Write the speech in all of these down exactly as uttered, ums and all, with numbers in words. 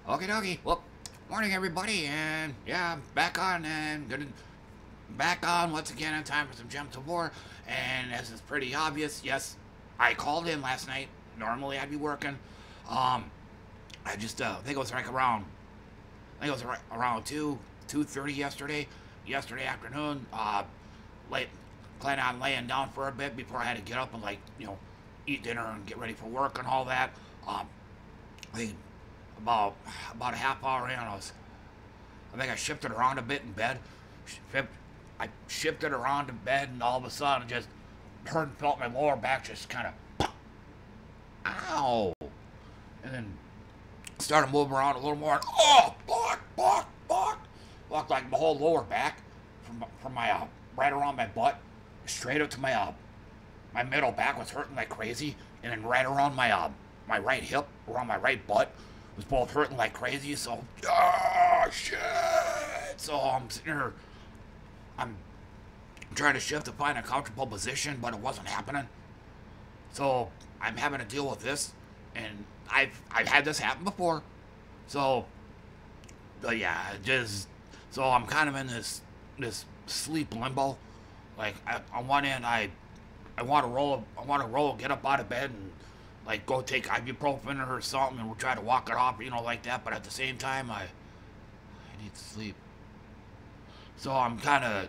Okie dokie. Well, morning everybody, and yeah, back on and gonna back on once again in time for some Gems of War. And as is pretty obvious, yes, I called in last night. Normally I'd be working. Um, I just uh, I think it was like around I think it was right around two two thirty yesterday, yesterday afternoon. Uh, late planning on laying down for a bit before I had to get up and like you know eat dinner and get ready for work and all that. Um, I think about about a half hour in, I was I think I shifted around a bit in bed. Shift, I shifted around in bed, and all of a sudden, just heard and felt my lower back just kind of, ow, and then started moving around a little more. And, oh, fuck, fuck, fuck, fuck, like my whole lower back, from from my uh, right around my butt, straight up to my uh, my middle back was hurting like crazy, and then right around my uh, my right hip, around my right butt, was both hurting like crazy. So, ah, shit. So I'm sitting here, I'm trying to shift to find a comfortable position, but it wasn't happening. So I'm having to deal with this, and I've I've had this happen before. So, but yeah, just so I'm kind of in this this sleep limbo. Like I, on one end, I I want to roll, I want to roll, get up out of bed and like go take ibuprofen or something, and we'll try to walk it off, you know, like that. But at the same time, I I need to sleep. So I'm kind of,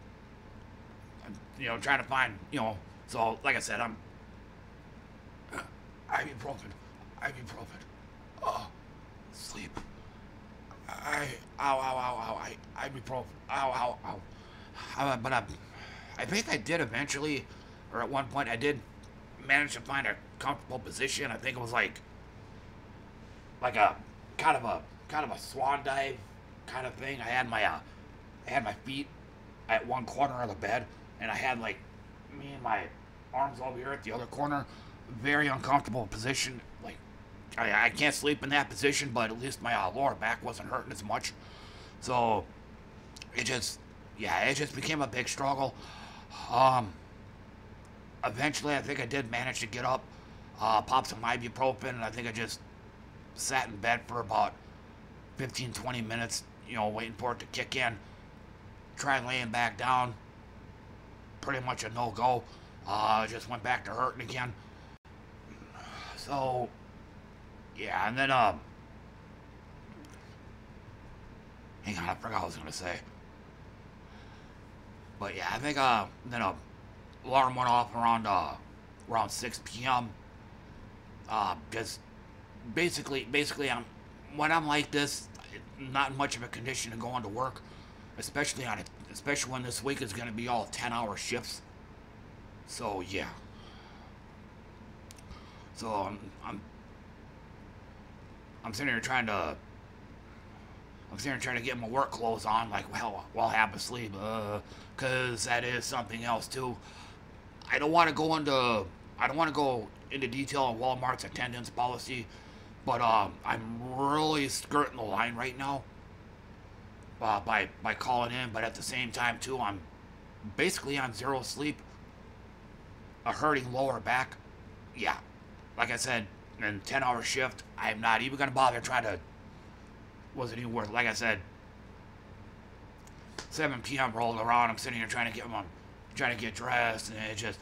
you know, trying to find, you know, so like I said, I'm uh, ibuprofen, ibuprofen, oh, sleep, I, ow, ow, ow, ow, I, ibuprofen, ow, ow, ow, uh, but I, I think I did eventually, or at one point I did manage to find a comfortable position. I think it was like, like a, kind of a, kind of a swan dive kind of thing. I had my, uh, I had my feet at one corner of the bed, and I had like me and my arms over here at the other corner. Very uncomfortable position. Like I, I can't sleep in that position, but at least my uh, lower back wasn't hurting as much. So it just, yeah, it just became a big struggle. Um, eventually, I think I did manage to get up, uh, pop some ibuprofen, and I think I just sat in bed for about fifteen, twenty minutes, you know, waiting for it to kick in. Tried laying back down, pretty much a no-go. Uh, just went back to hurting again. So, yeah, and then, um, hang on, I forgot what I was gonna say. But yeah, I think, uh, then a alarm went off around, uh, around six p m Uh, just basically, basically, I'm, when I'm like this, not much of a condition to go into work. Especially on it, especially when this week is going to be all ten-hour shifts. So yeah. So I'm, I'm, I'm sitting here trying to, I'm sitting here trying to get my work clothes on, like well, while half asleep, uh, cause that is something else too. I don't want to go into, I don't want to go into detail on Walmart's attendance policy, but um, I'm really skirting the line right now. Uh, by by calling in, but at the same time too, I'm basically on zero sleep, a hurting lower back. Yeah, like I said, in ten-hour shift, I'm not even gonna bother trying to. Wasn't even worth. Like I said, seven p m rolled around. I'm sitting here trying to get my, trying to get dressed, and it just.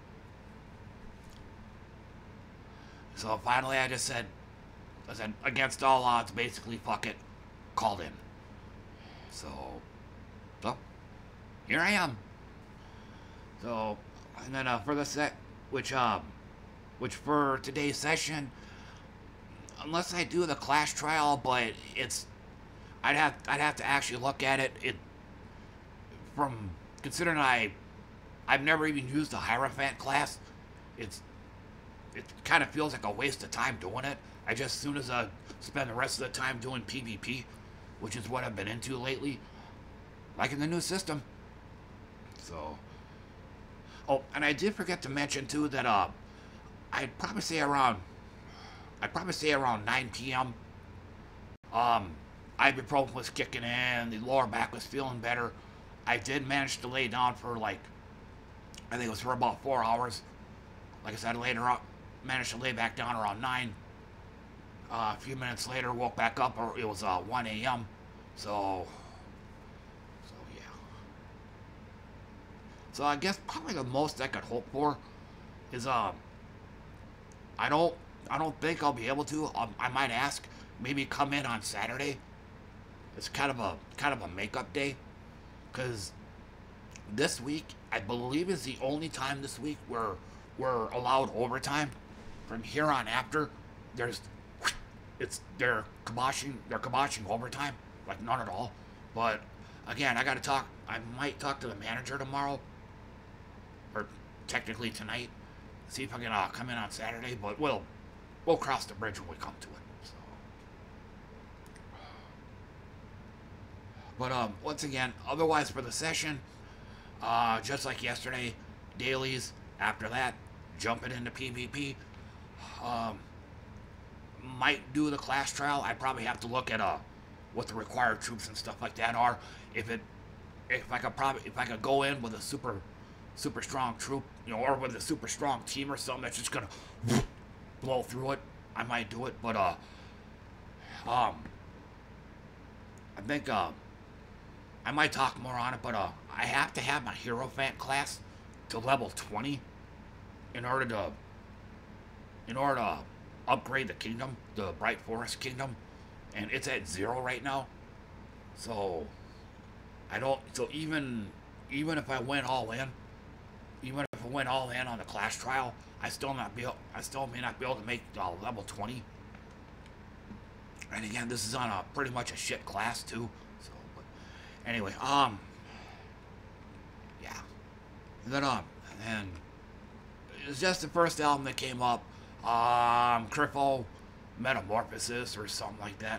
So finally, I just said, I said against all odds, basically, fuck it, called in. So, so, here I am. So, and then uh, for the set, which um, which for today's session, unless I do the Clash trial, but it's, I'd have I'd have to actually look at it. It from considering I, I've never even used the Hierophant class. It's, it kind of feels like a waste of time doing it. I just as soon as I spend the rest of the time doing PvP. Which is what I've been into lately, like in the new system. So, oh, and I did forget to mention too that uh, I'd probably say around, I'd probably say around nine p m Um, ibuprofen was kicking in, the lower back was feeling better. I did manage to lay down for like, I think it was for about four hours. Like I said, later on, managed to lay back down around nine. Uh, a few minutes later, woke back up, or it was uh, one a m So, so yeah. So I guess probably the most I could hope for is um, I don't, I don't think I'll be able to. Um, I might ask, maybe come in on Saturday. It's kind of a kind of a makeup day, because this week I believe is the only time this week where we're allowed overtime. From here on after, there's it's they're kiboshing they're kiboshing overtime, like none at all. But again, I gotta talk. I might talk to the manager tomorrow, or technically tonight, see if I can uh, come in on Saturday. But we'll we'll cross the bridge when we come to it. So. But um, once again, otherwise for the session, uh, just like yesterday, dailies. After that, jumping into PvP. Um, might do the class trial. I probably have to look at uh what the required troops and stuff like that are. If it, if I could probably, if I could go in with a super, super strong troop, you know, or with a super strong team or something that's just gonna blow through it, I might do it. But uh, um, I think uh, I might talk more on it. But uh, I have to have my Hierophant class to level twenty in order to, in order to upgrade the kingdom, the Bright Forest Kingdom, and it's at zero right now. So I don't. So even even if I went all in, even if I went all in on the class trial, I still not be. I still may not be able to make uh, level twenty. And again, this is on a pretty much a shit class too. So, but anyway, um, yeah. And then um, and it was just the first album that came up. Um, Cripple Metamorphosis or something like that.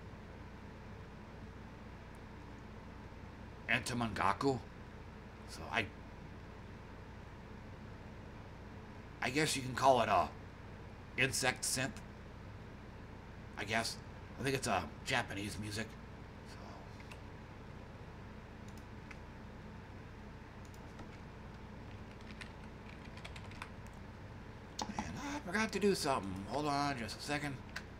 Entomongaku. So I, I guess you can call it a insect synth. I guess. I think it's a Japanese music. I forgot to do something. Hold on just a second.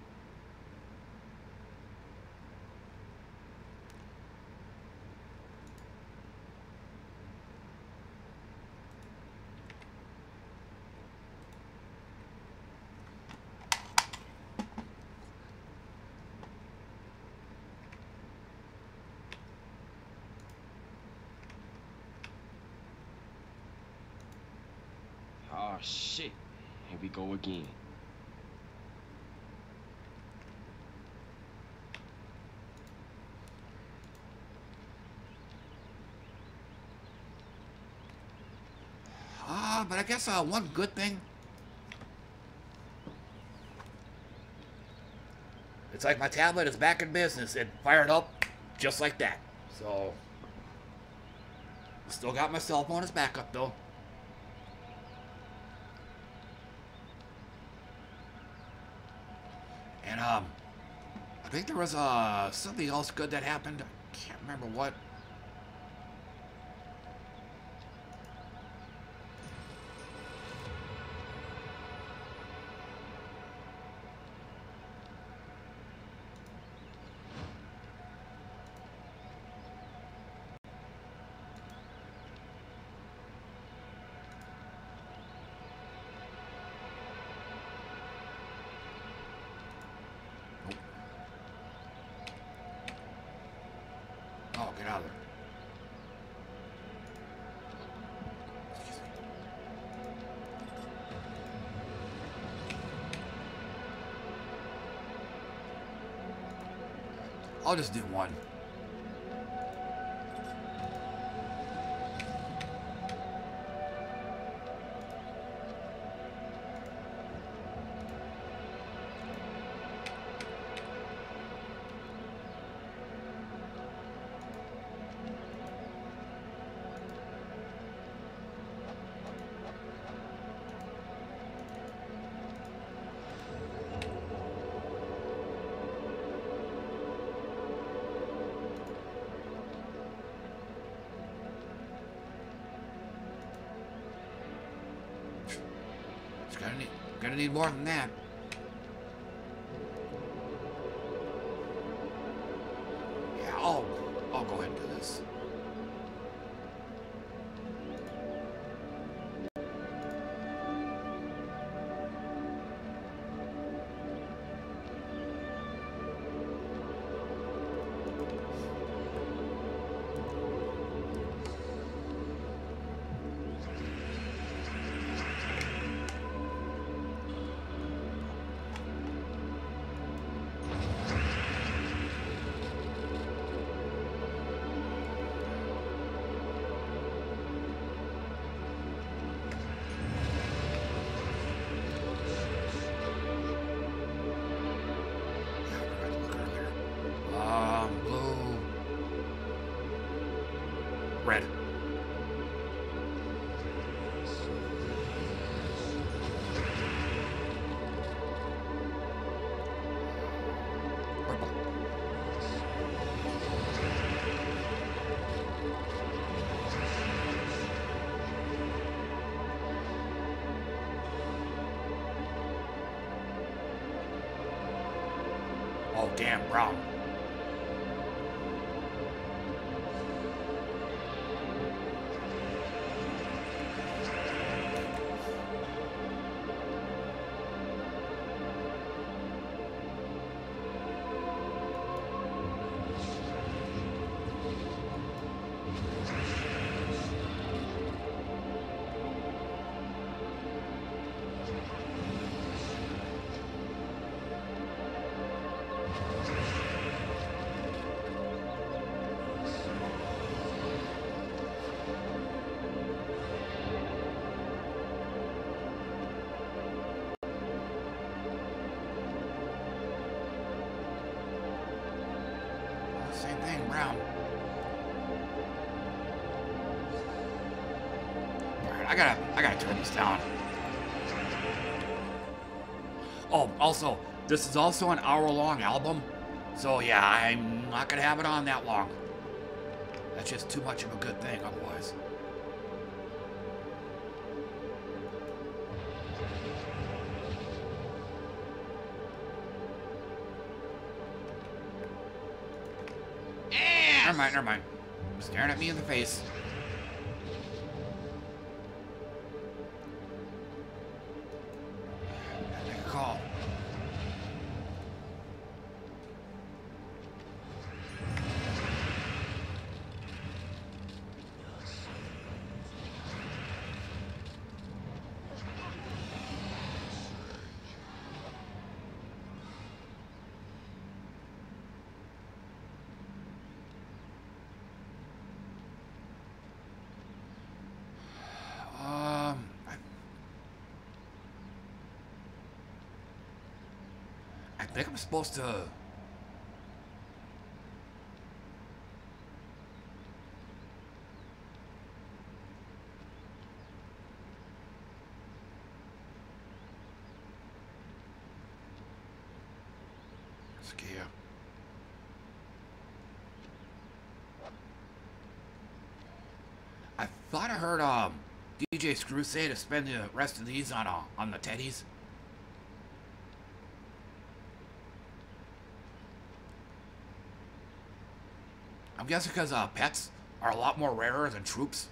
Oh, shit. Here we go again. Ah, uh, but I guess uh, one good thing. It's like my tablet is back in business. It fired up just like that. So, still got my cell phone as backup though. And um, I think there was uh something else good that happened. I can't remember what. Oh, get out of there. I'll just do one. Gonna need, gonna need more than that. Red. Purple. Oh, damn, brown. Same thing, brown. Alright, I gotta I gotta turn this down. Oh, also, this is also an hour-long album. So yeah, I'm not gonna have it on that long. That's just too much of a good thing otherwise. Never mind, never mind. Staring at me in the face. Gotta make a call. I think I'm supposed to... Skia. I thought I heard um D J Screw say to spend the rest of these on uh, on the teddies. I'm guessing because uh, pets are a lot more rarer than troops.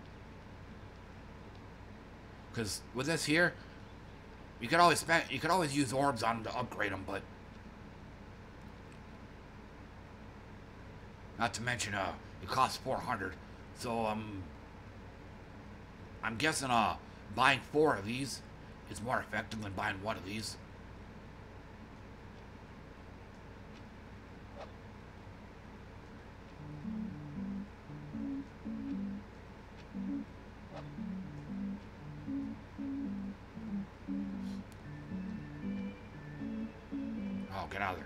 Because with this here, you could always spend, you could always use orbs on them to upgrade them, but not to mention uh, it costs four hundred. So um, I'm guessing uh, buying four of these is more effective than buying one of these. Get out of there.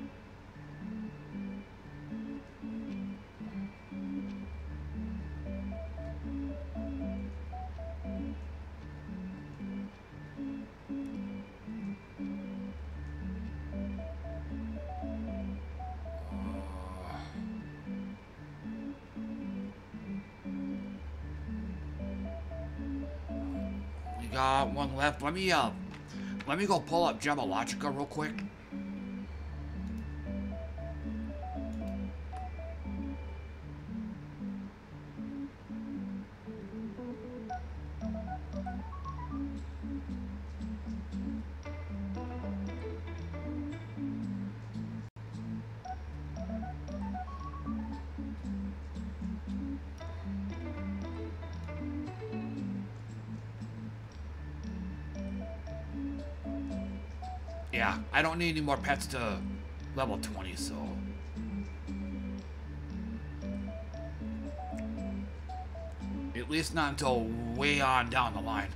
We got one left. Let me uh let me go pull up Gemologica real quick. Yeah, I don't need any more pets to level twenty, so... At least not until way on down the line.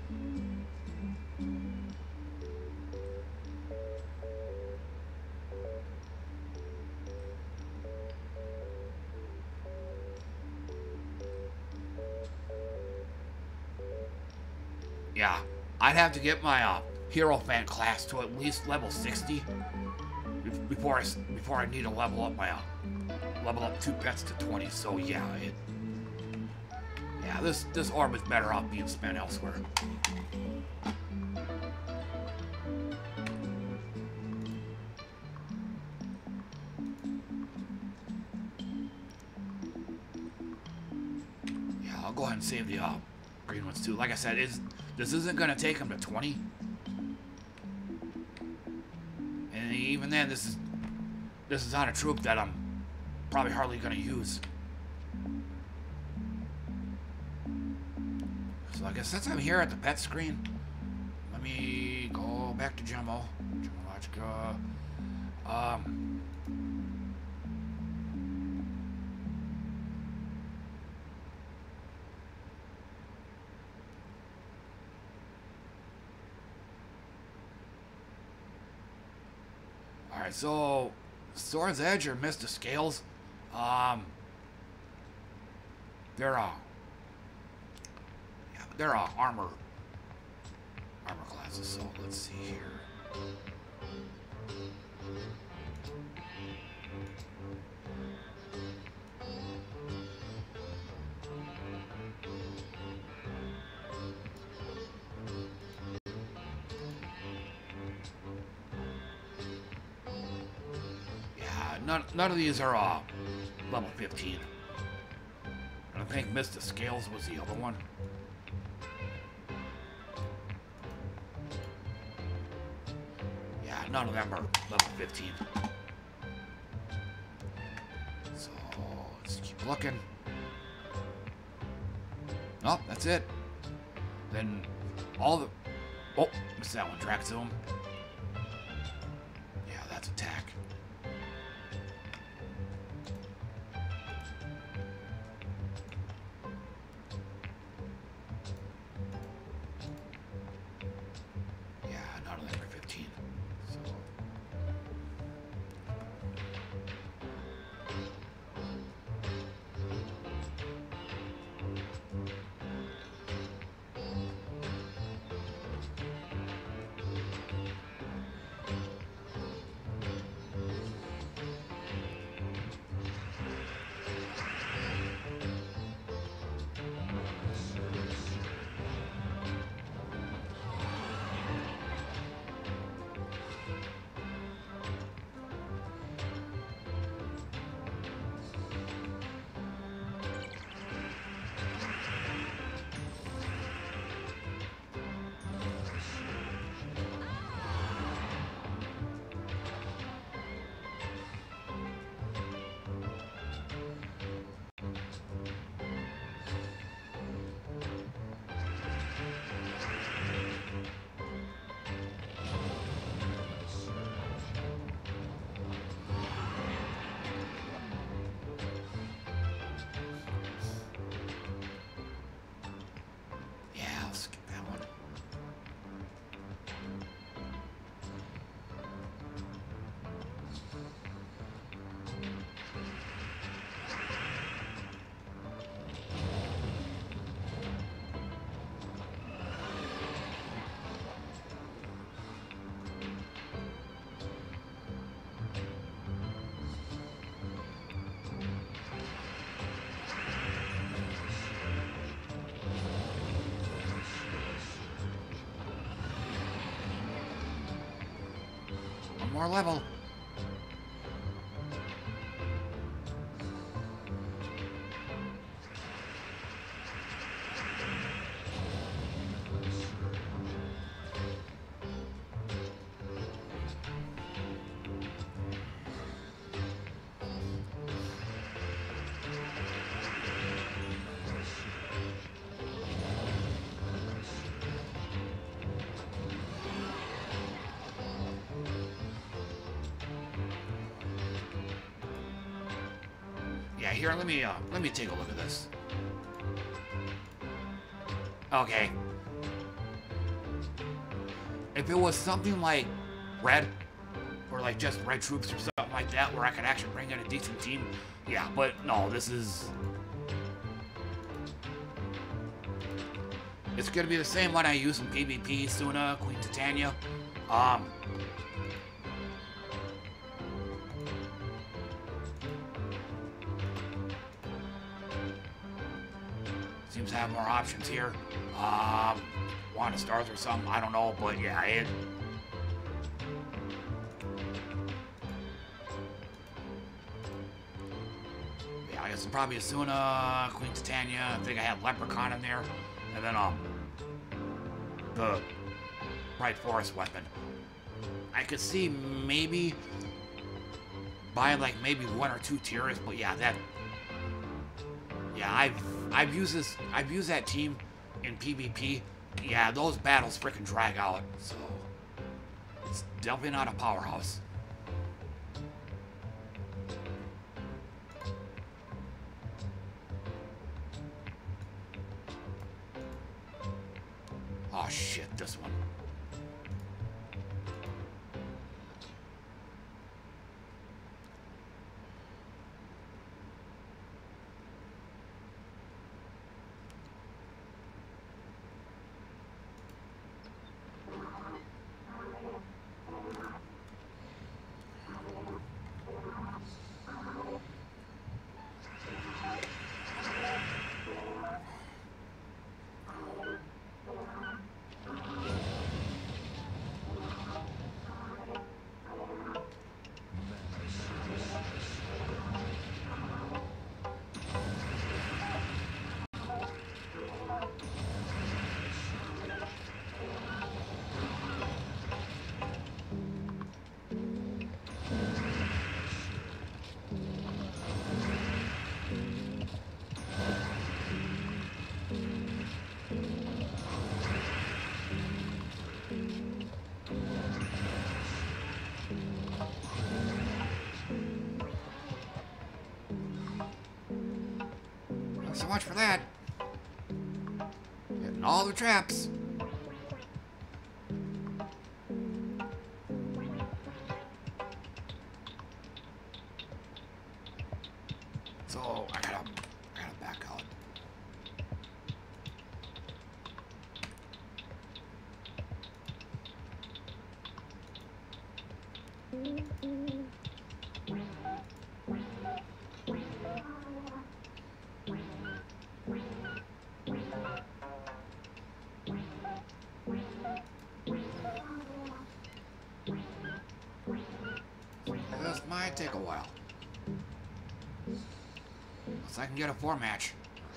Yeah, I'd have to get my uh, Hierophant class to at least level sixty before I before I need to level up my uh, level up two pets to twenty. So yeah, it yeah this this orb is better off being spent elsewhere. Yeah, I'll go ahead and save the uh, green ones too. Like I said, is this isn't gonna take them to twenty. And even then, this is this is on a troop that I'm probably hardly gonna use. So I guess since I'm here at the pet screen, let me go back to Jumbo. Jumbo Logica. Um. Alright, so Sword's Edge or Mist of Scales, um, they're uh, yeah, they're uh, armor, armor classes. So let's see here. None, none of these are uh, level fifteen. I think Mist of Scales was the other one. Yeah, none of them are level fifteen. So, let's keep looking. Nope, that's it. Then, all the... Oh, missed that one, Draxum. Yeah, that's attack. More level. Yeah, here, let me, uh, let me take a look at this. Okay. If it was something like red, or like just red troops or something like that, where I could actually bring in a decent team, yeah, but no, this is... It's gonna be the same one I use in PvP, Suna, Queen Titania. Um, seems to have more options here. Um, Wand of Stars or something, I don't know, but yeah, it... Yeah, I guess it's probably Asuna, Queen Titania, I think I had Leprechaun in there, and then, um, the Bright Forest weapon. I could see maybe buying like maybe one or two tiers, but yeah, that... Yeah, I've I've used this I've used that team in PvP. Yeah, those battles freaking drag out. So it's definitely not a powerhouse. Oh shit, this one. So much for that. Hitting all the traps. So I gotta, I gotta back out. This might take a while. Unless I can get a four match.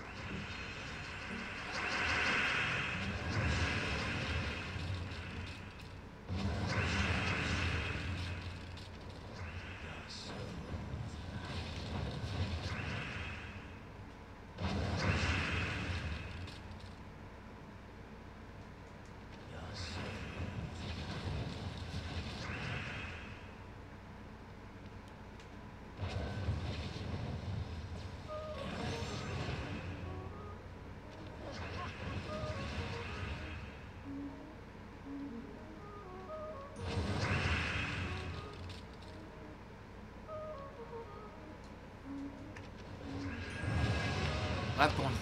Left one.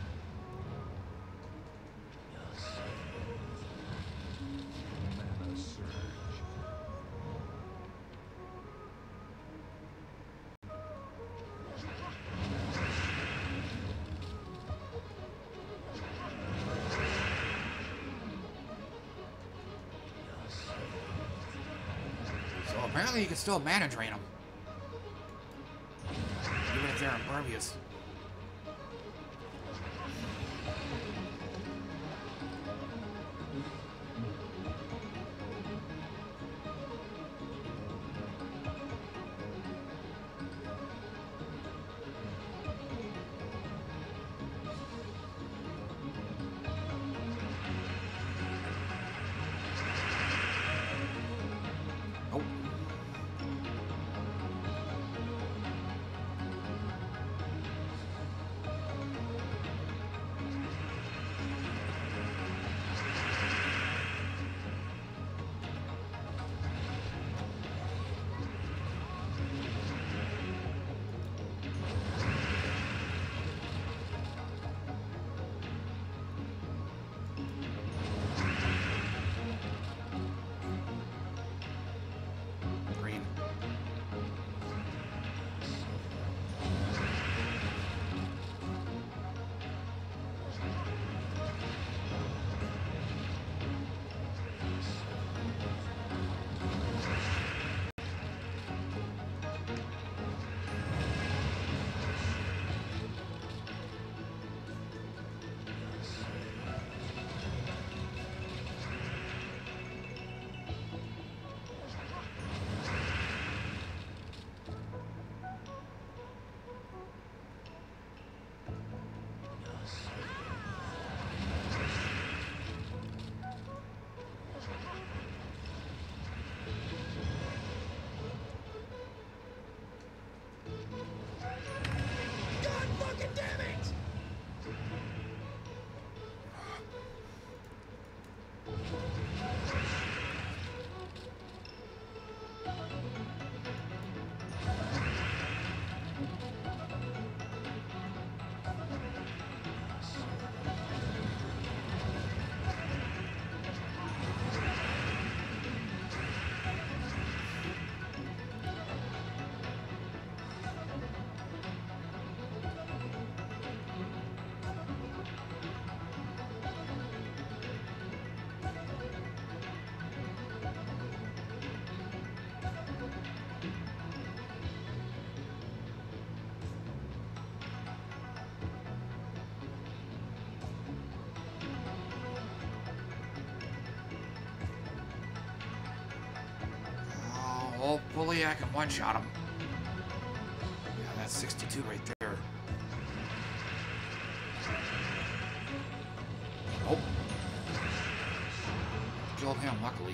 So apparently you can still mana drain them. Even if they're impervious. Hopefully I can one-shot him. Yeah, that's sixty-two right there. Oh. Killed him, luckily.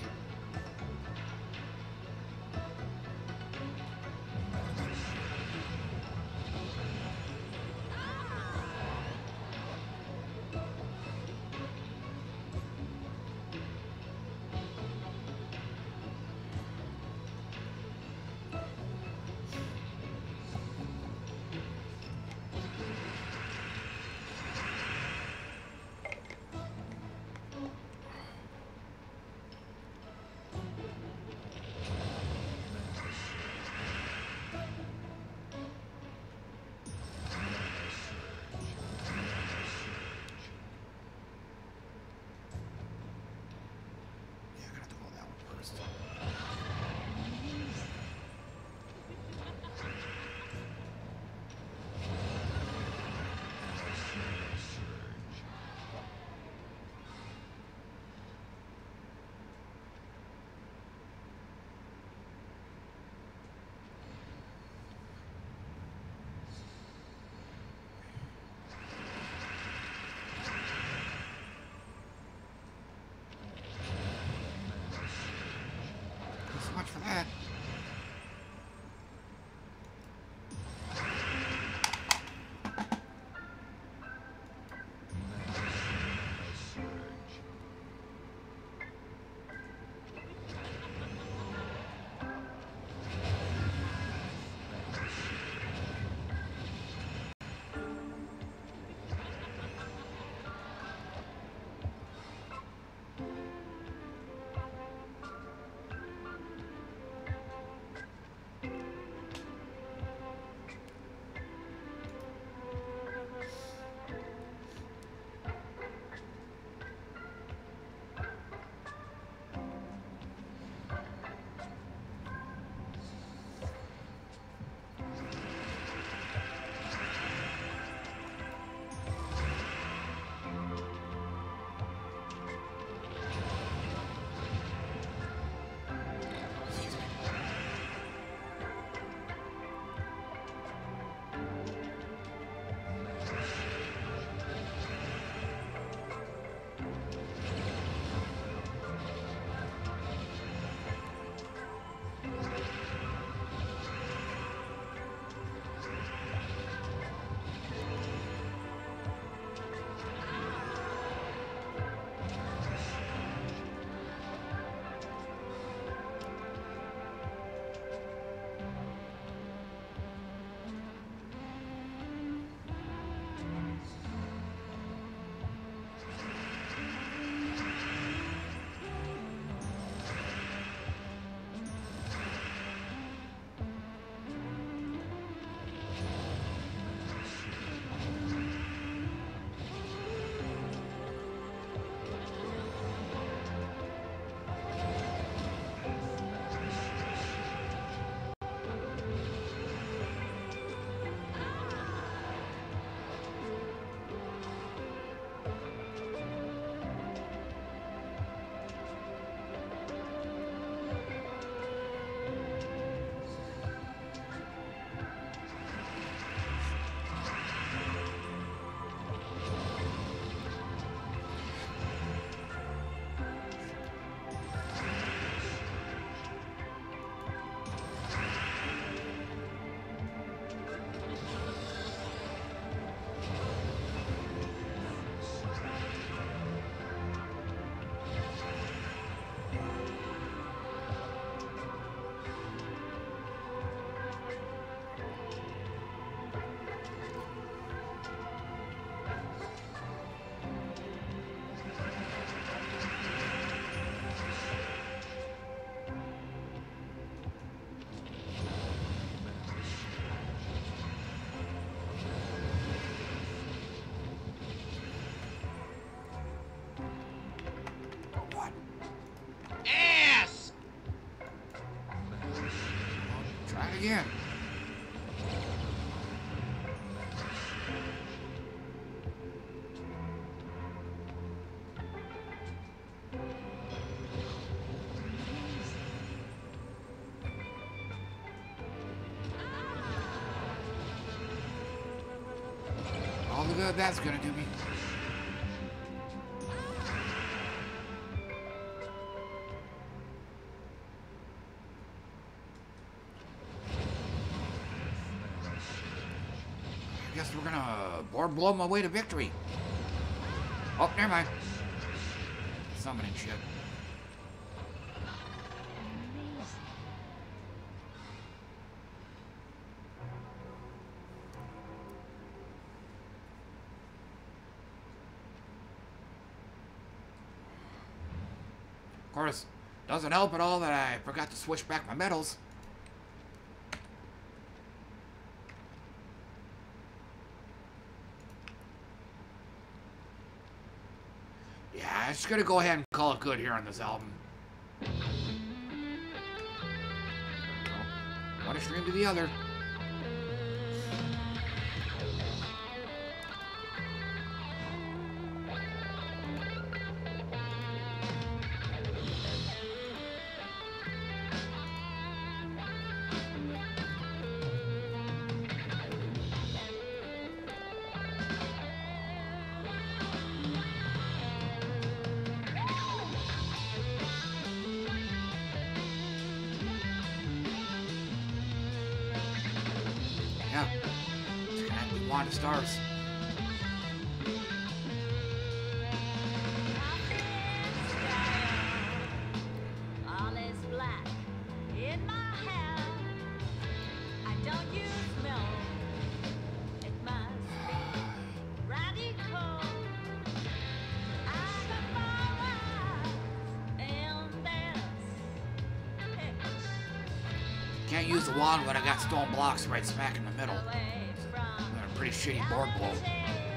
Much for that. Yeah. good that's gonna do me. I guess we're gonna board blow my way to victory. Oh, never mind. Summoning shit. Of course, doesn't help at all that I forgot to switch back my medals. Yeah, I'm just gonna go ahead and call it good here on this album. One extreme to the other. Yeah, it's gonna have to be Wanda Stars. All is black in my hair. I don't use milk. It must be radical. I got my eyes in this pitch. Can't use the wand when I got stone blocks right smack in the middle. Away from A pretty shitty board blow. reality.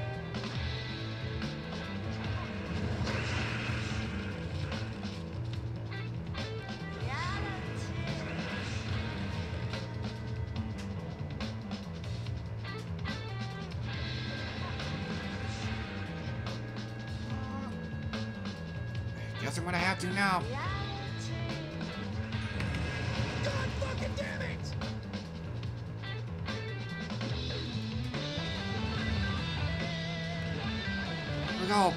Guess I'm gonna have to now. God fucking damn it! Here we go.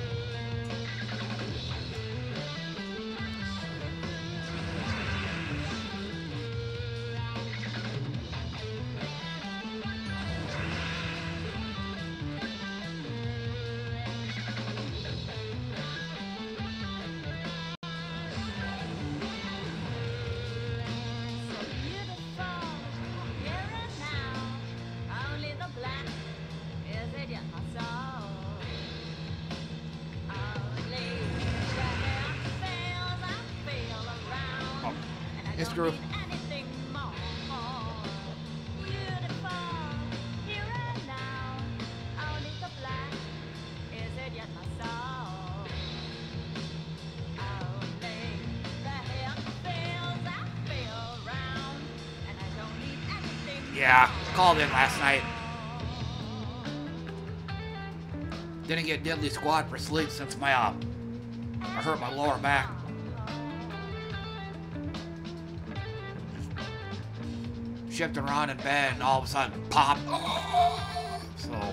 Yes, group. Yeah, called in last night. Didn't get diddly squat for sleep since my uh, I hurt my lower back. Shifting around in bed and all of a sudden pop. So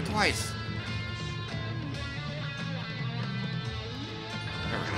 twice. There we go.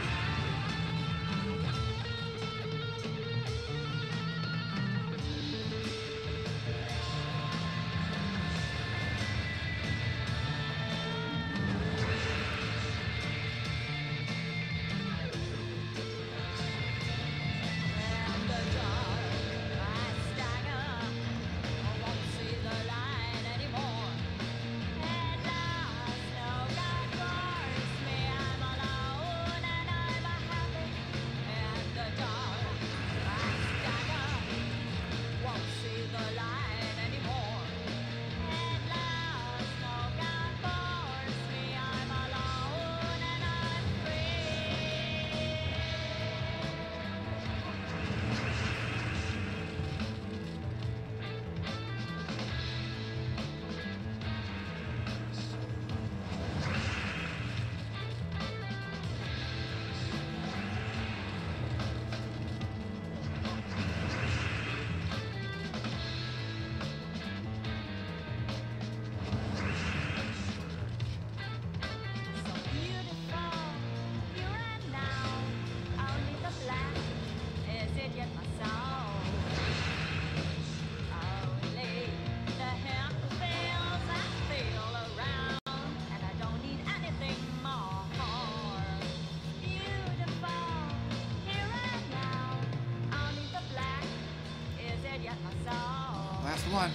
Last one.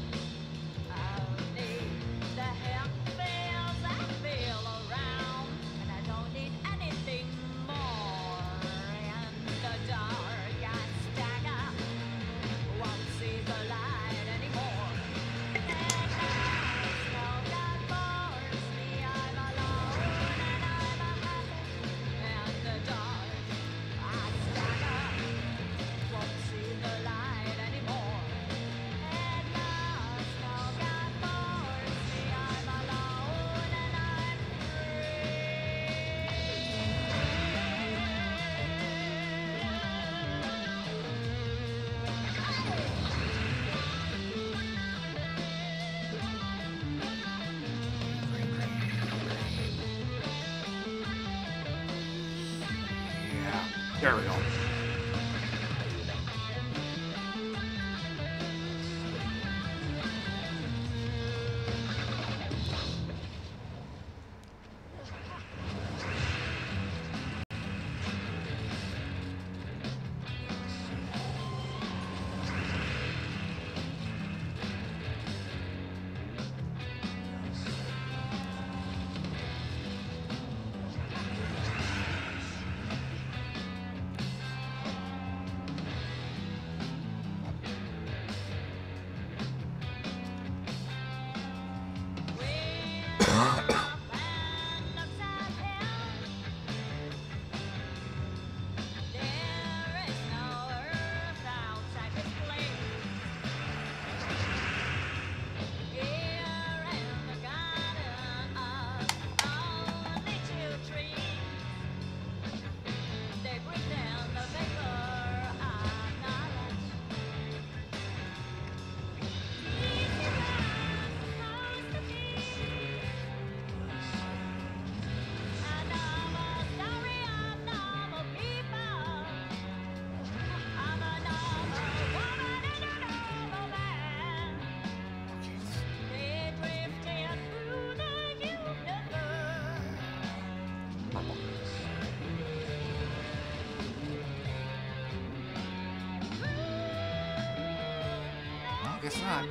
There we go. Guess not.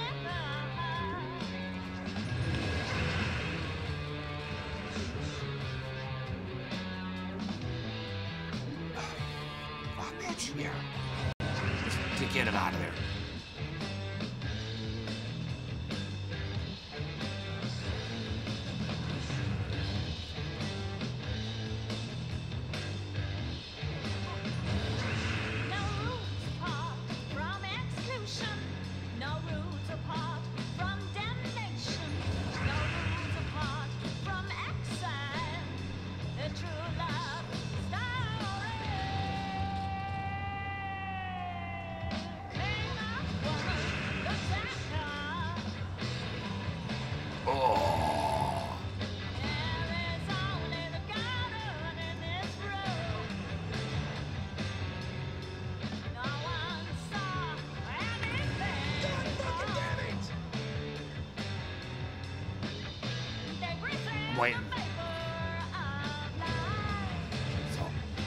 Oh, bitch, yeah. Just to get it out of there. Came out I'm waiting. So.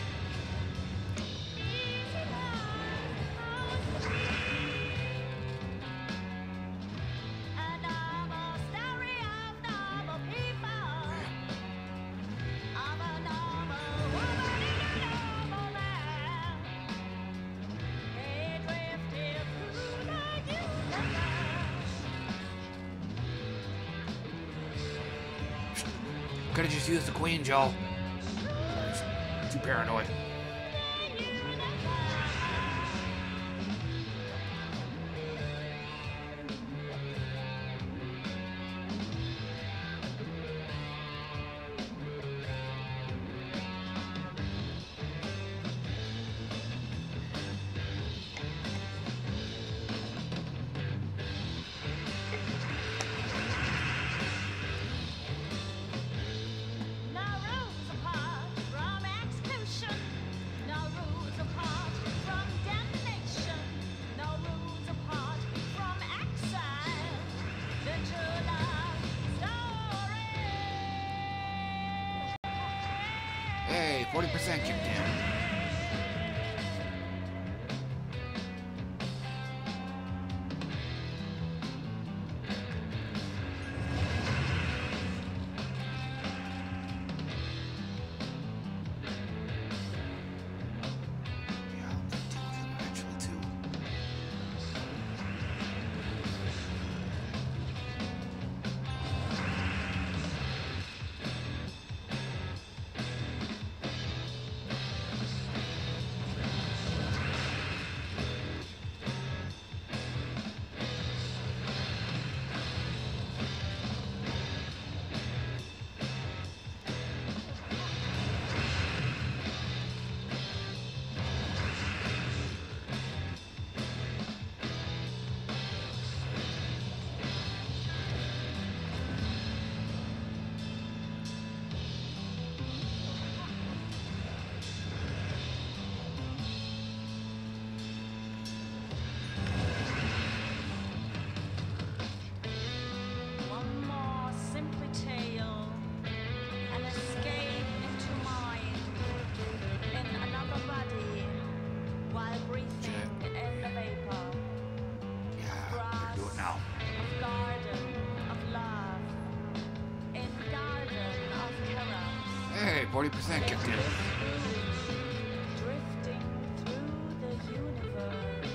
Could've just used the queen, Joe. Too paranoid. forty percent kicked in. forty percent kicked in. Drifting through the universe.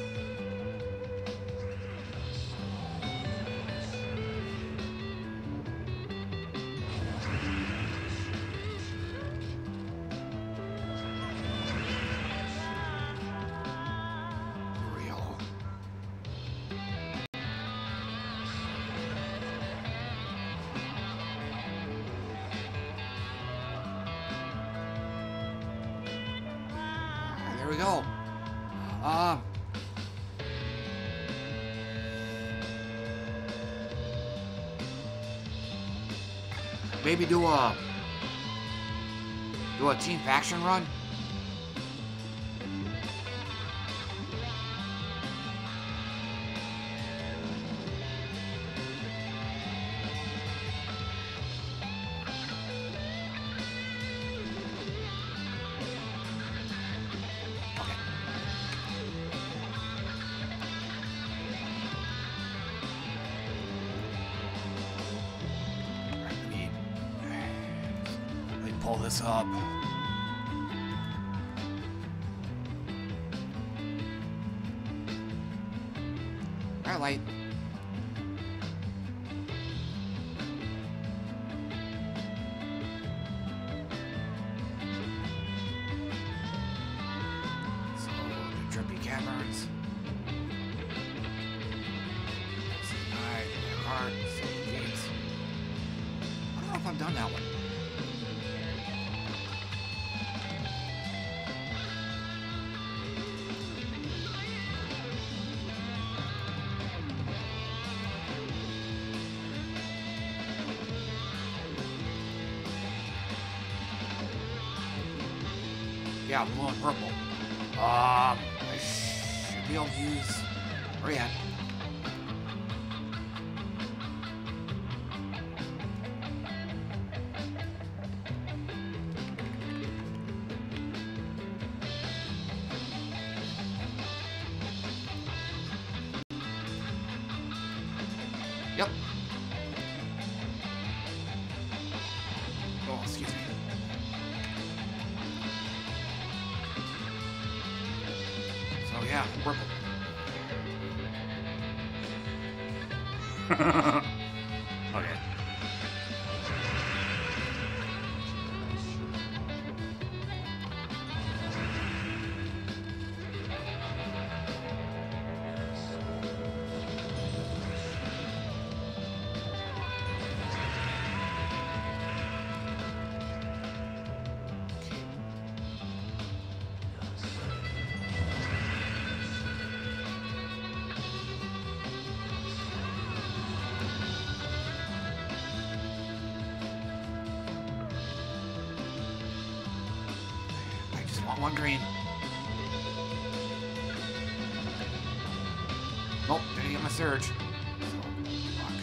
Real. There we go. Uh, maybe do a do a team faction run. Pull this up. All right. So the drippy caverns. Alright, heart, gates. I don't know if I've done that one. Yeah, blue and purple. Um, I should be able to use. Where you at? Yep. Oh, excuse me. So yeah, purple. Okay. One green. Nope, didn't get my surge. So, fuck.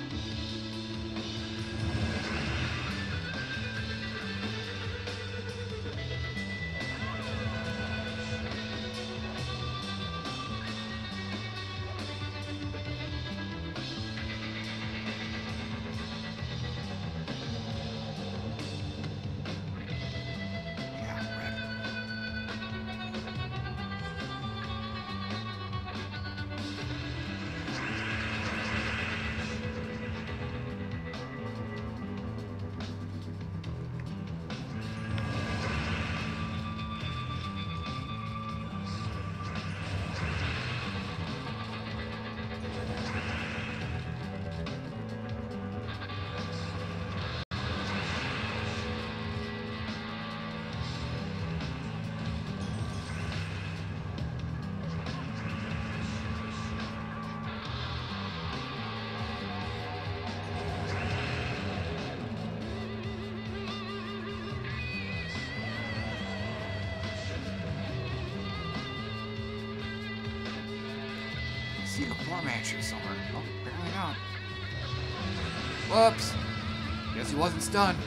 See a floor manager somewhere. Oh, apparently not. Whoops. Guess he wasn't stunned.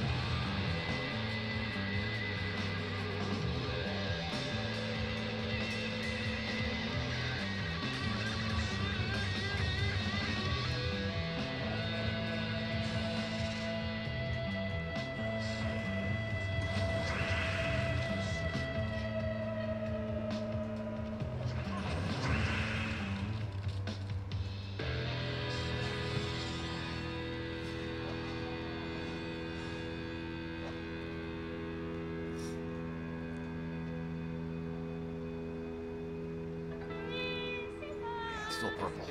Still purple.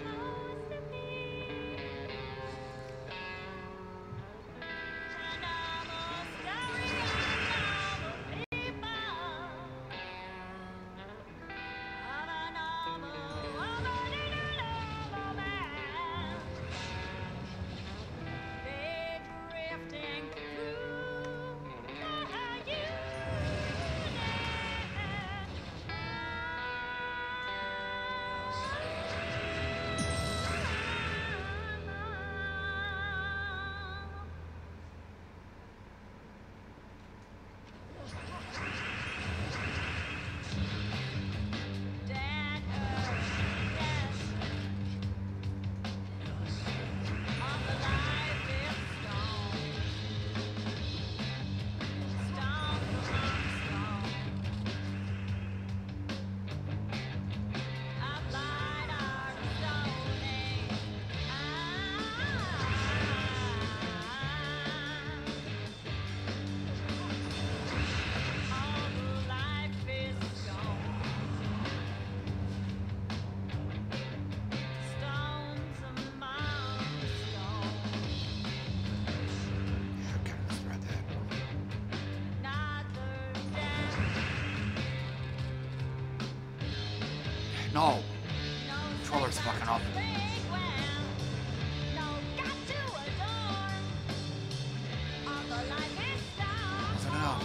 No. Controller's fucking up. Wasn't enough.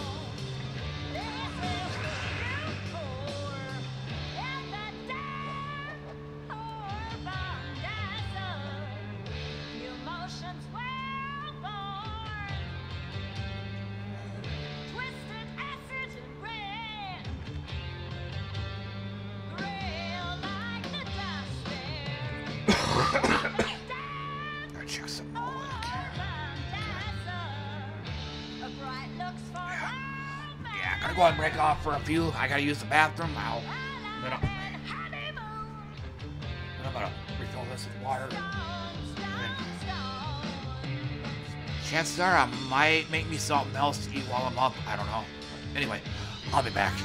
go ahead and break off for a few. I gotta use the bathroom. I'll, then I'll, then I'm gonna refill this with water. Chances are I might make me something else to eat while I'm up. I don't know. Anyway, I'll be back.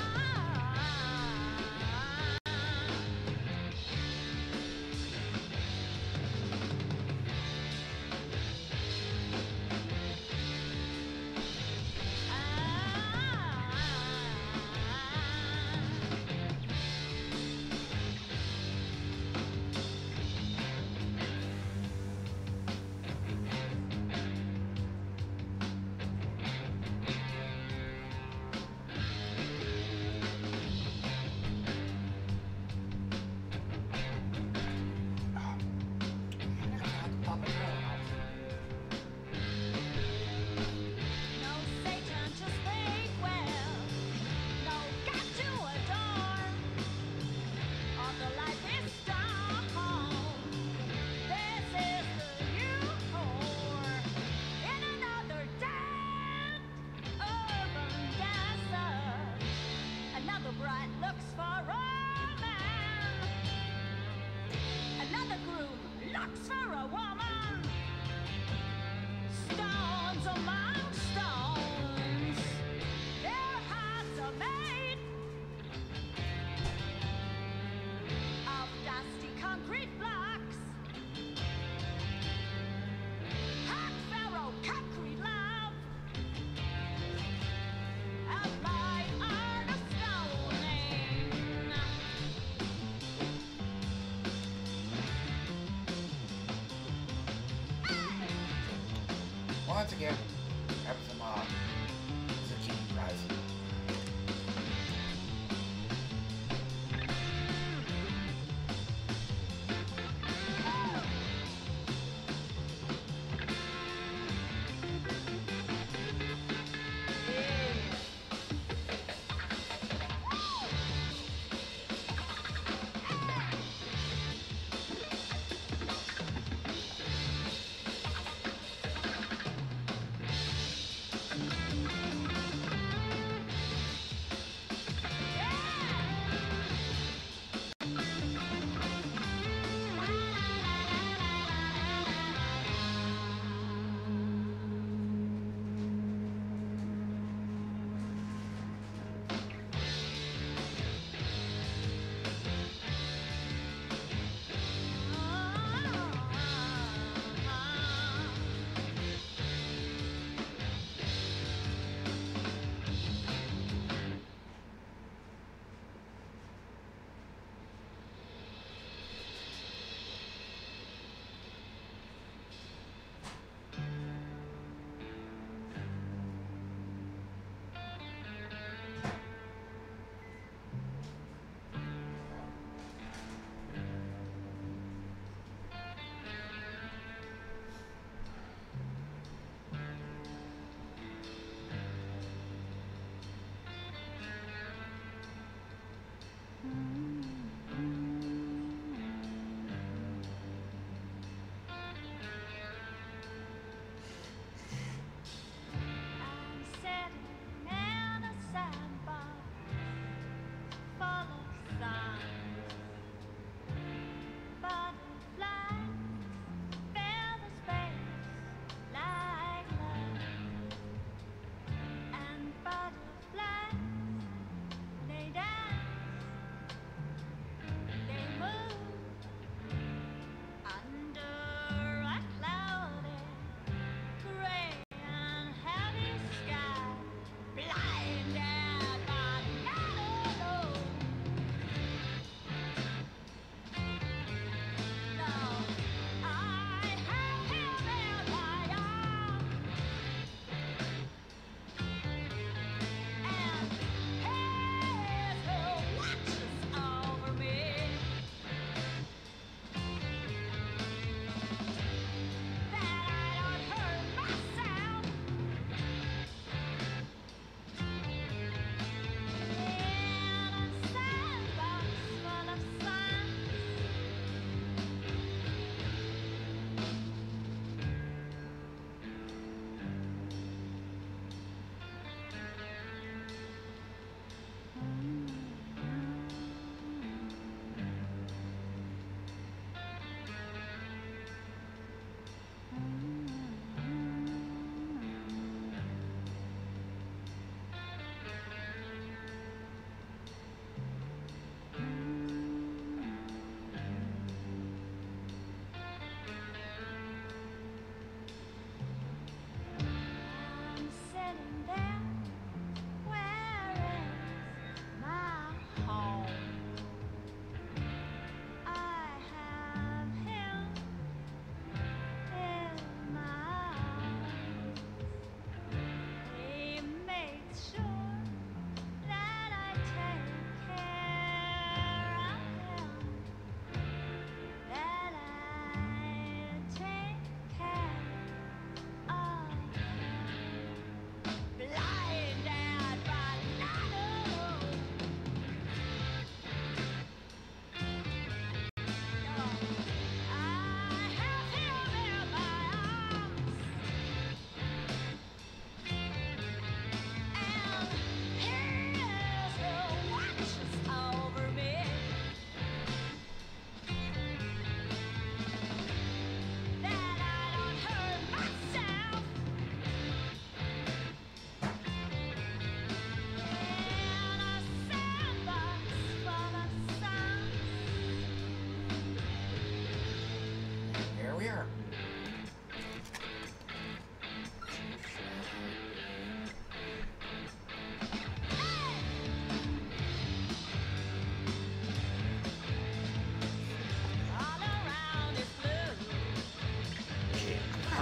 Once again, have some uh, zucchini fries.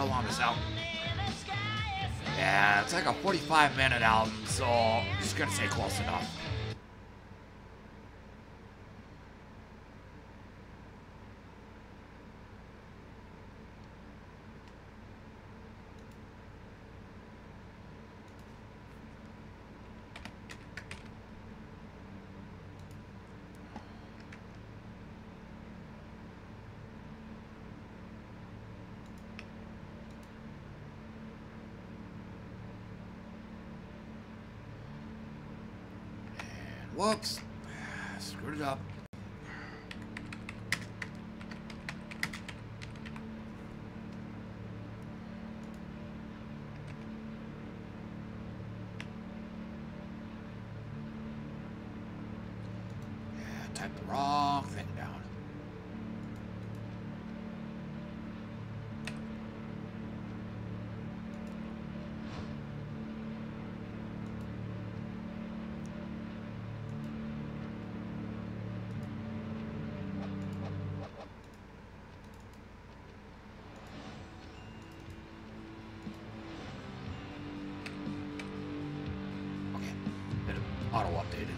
how long this album. Yeah, it's like a forty-five minute album, so I'm just gonna say close enough. Whoops. Screwed it up. Yeah, typed the wrong thing down. Auto updated.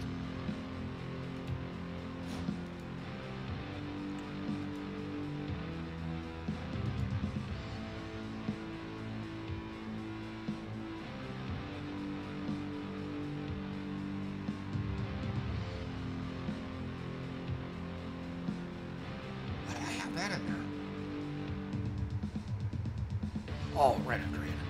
Why did I have that in there? Oh, right under it.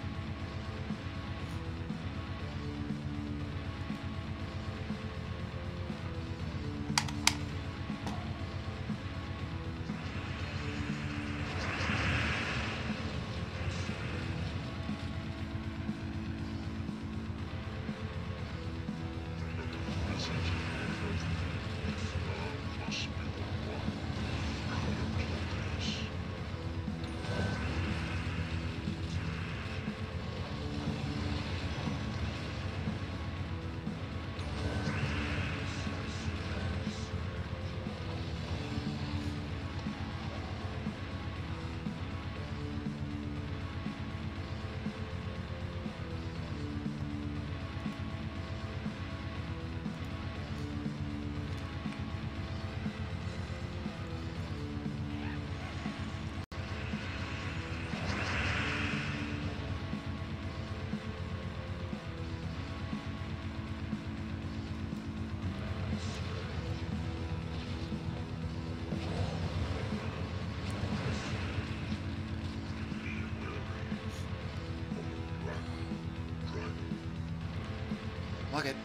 Look it.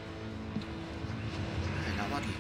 I got lucky.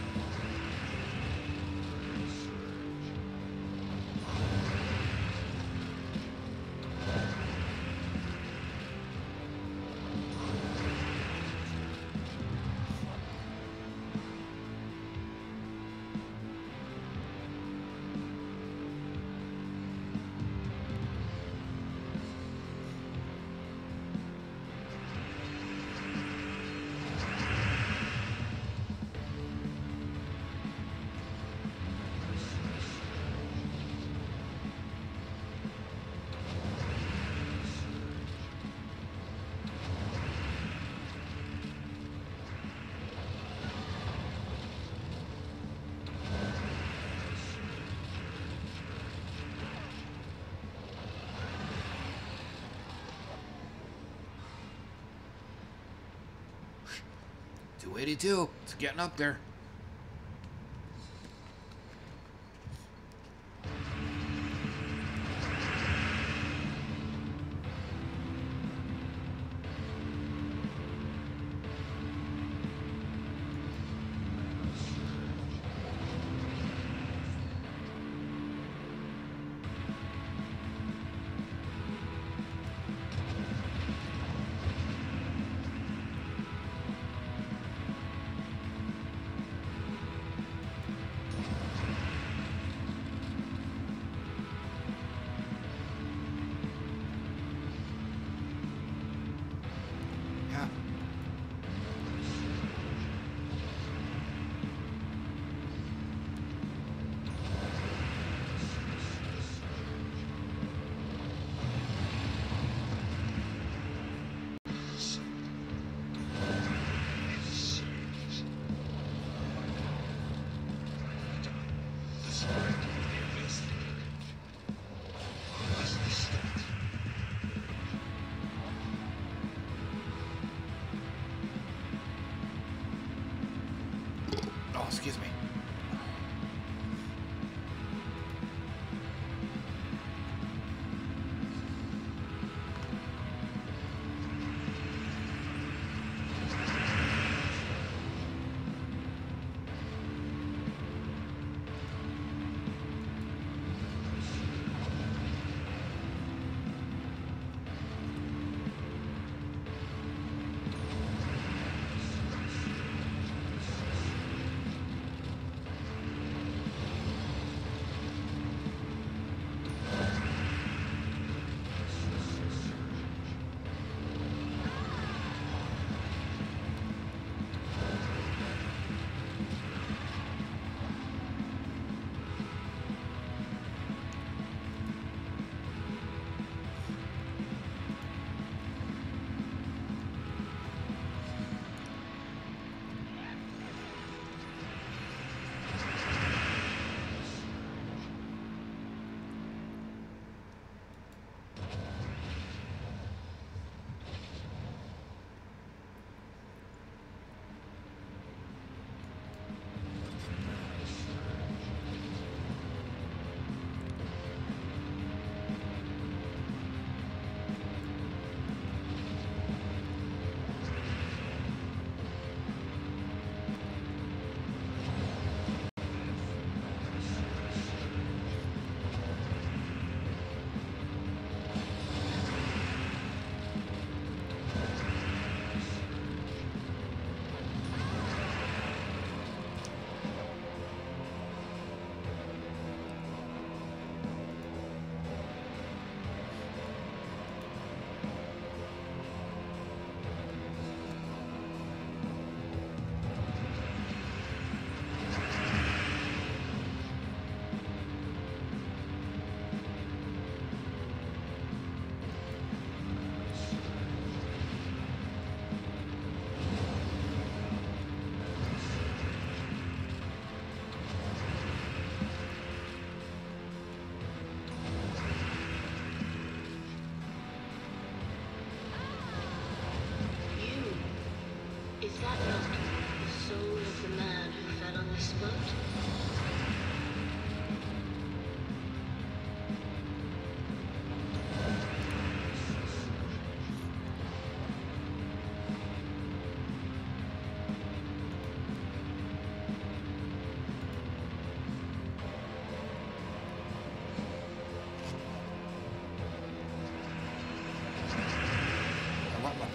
two eighty-two. It's getting up there.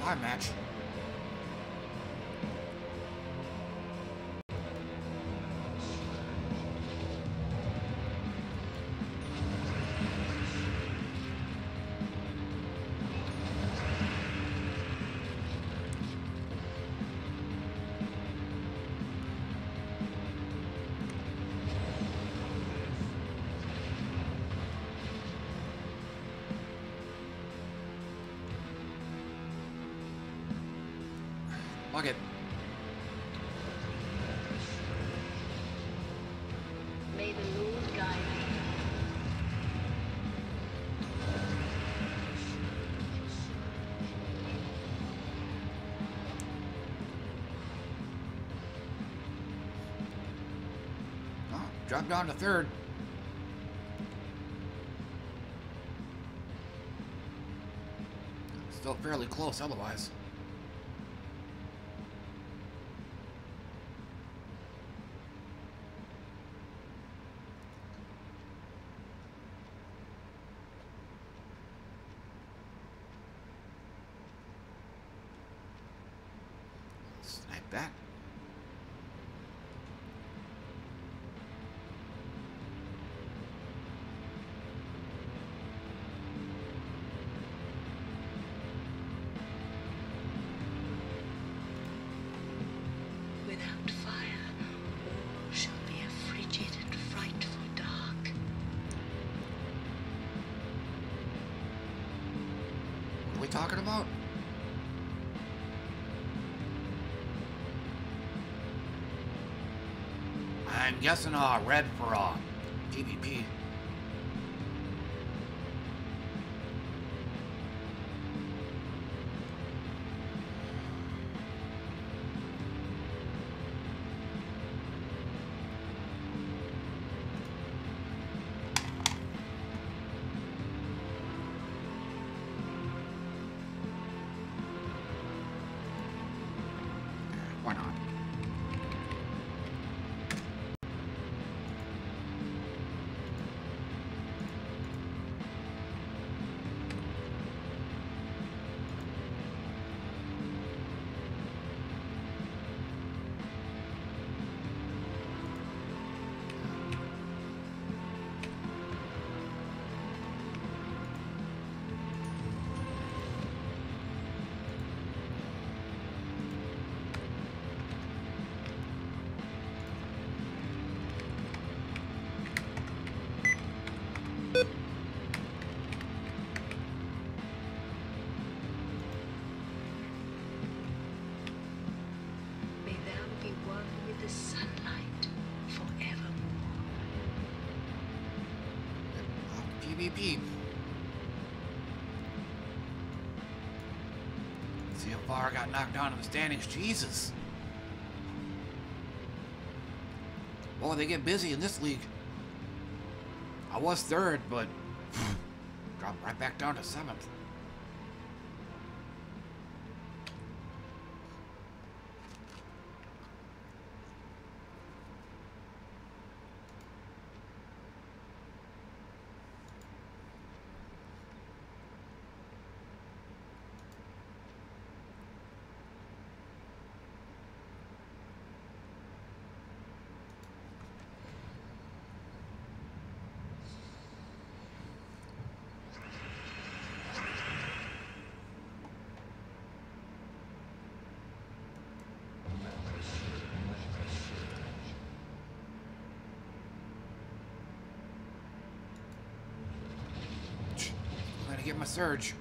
time match. Fuck it. May the Lord guide you. Oh, drop down to third. Still fairly close otherwise. Snipe that. Without fire, all shall be a frigid and frightful dark. What are we talking about? I'm guessing uh, red for uh, PvP. Why not? May thou be one with the sunlight forevermore. Uh, PvP. See how far I got knocked down in the standings. Jesus. Boy, they get busy in this league. I was third, but dropped right back down to seventh. I'm gonna get my surge.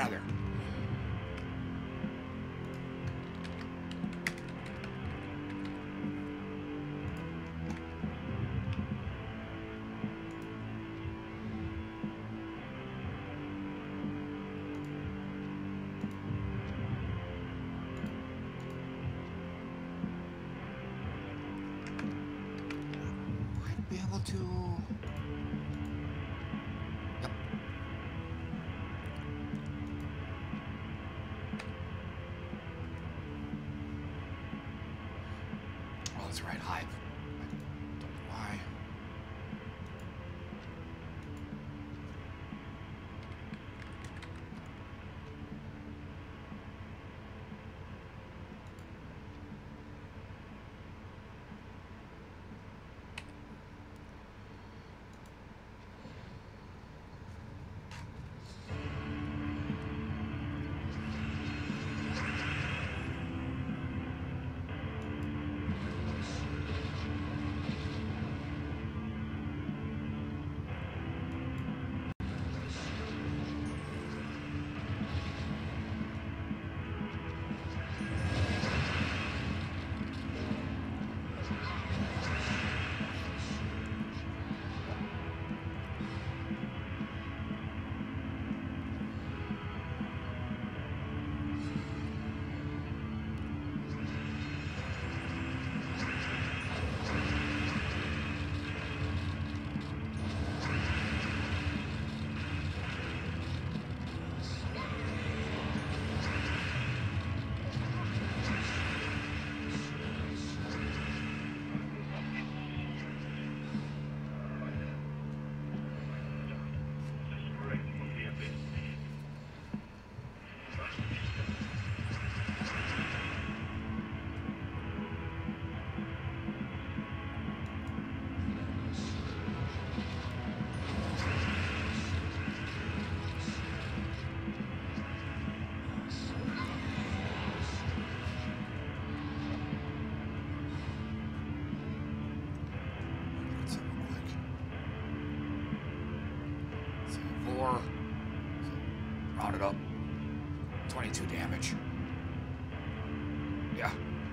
either. Might be able to... Yep. Oh, that's right, Hive. I don't know why. Let's have a quick. So four. Round it up. twenty-two damage. Yeah.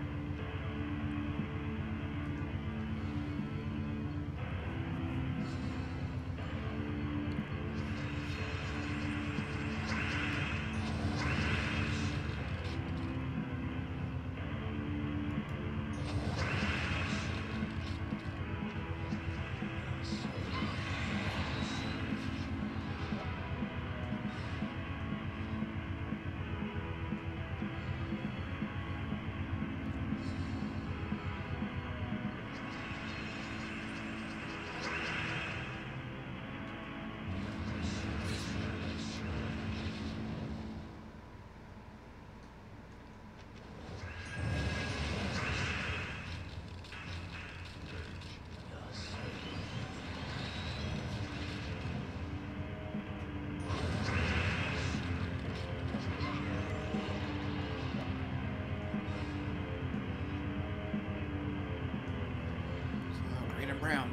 Green and brown.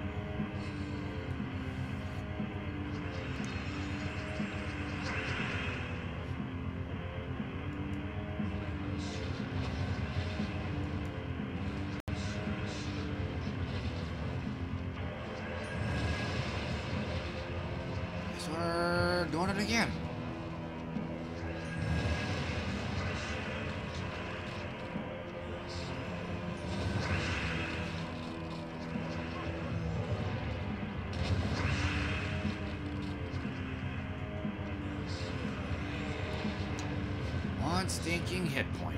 Guess we're doing it again. One stinking hit point.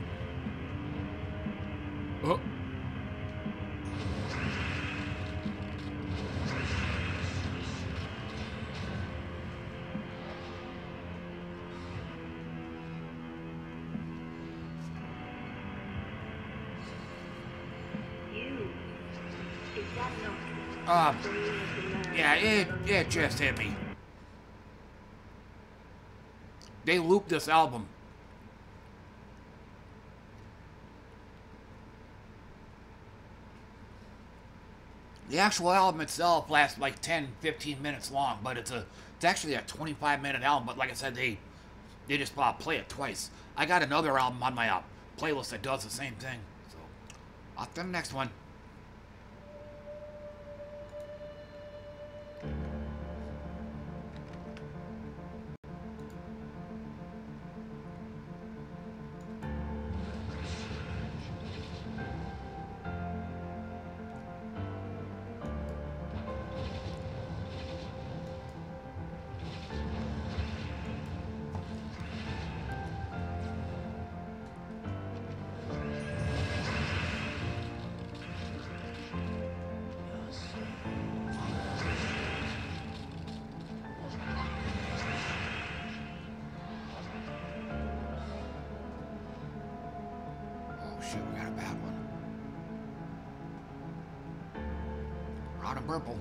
Oh. Um, yeah, it, it just hit me. They looped this album. The actual album itself lasts like ten, fifteen minutes long, but it's a it's actually a twenty-five minute album, but like I said, they They just uh, play it twice. I got another album on my uh, playlist that does the same thing. So, off to the next one. Purple.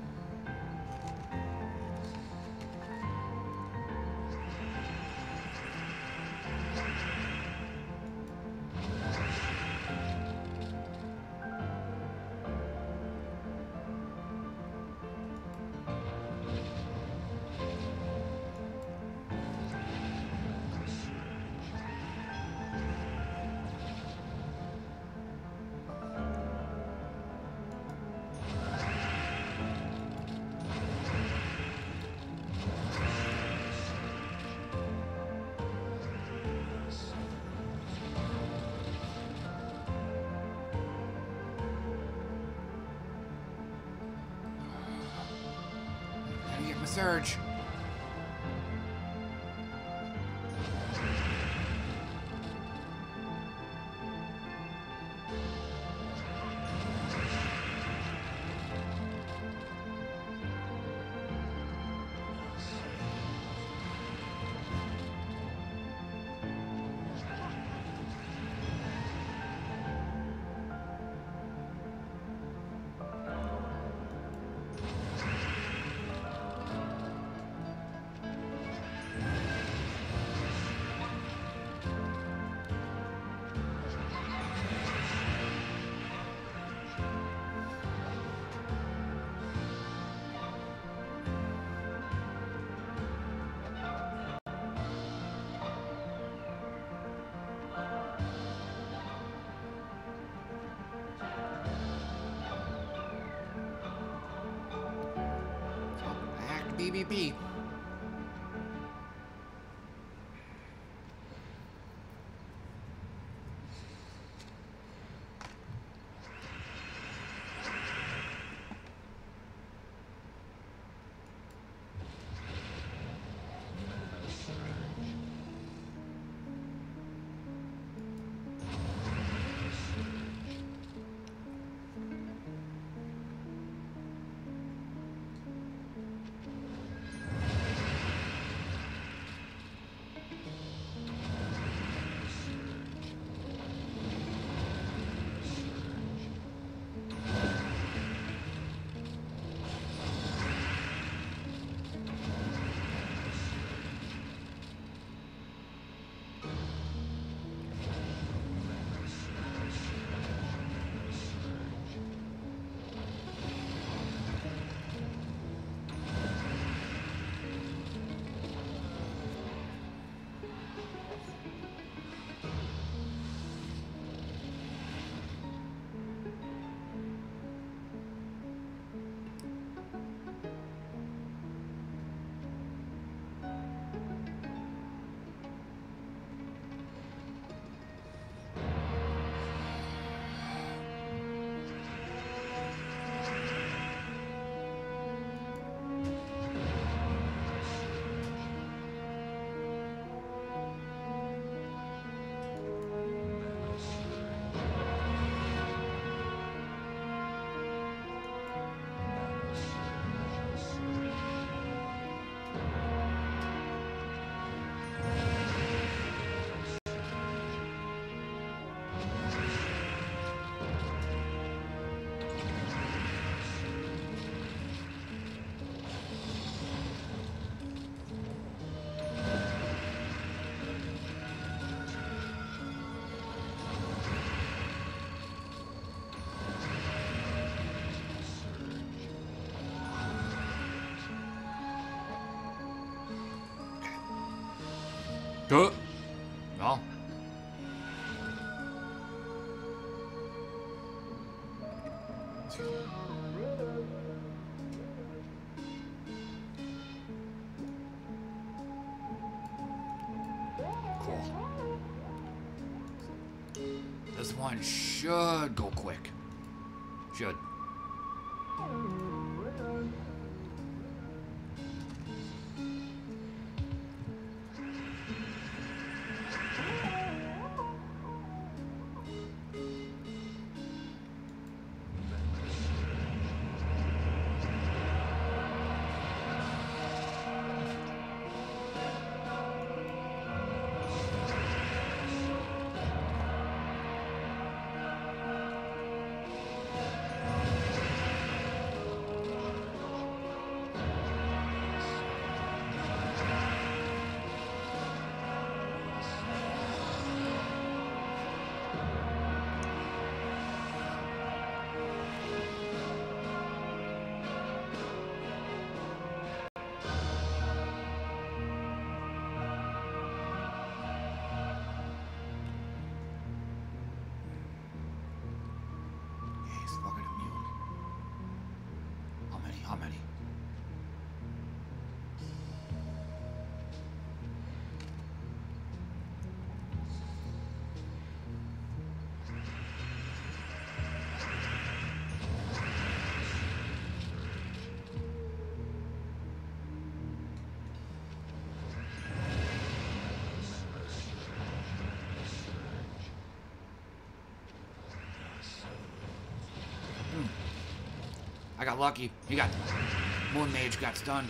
Surge. B B B. Good. Well. Cool. This one should go quick. Should. How many? I got lucky. He got Moon Mage got stunned.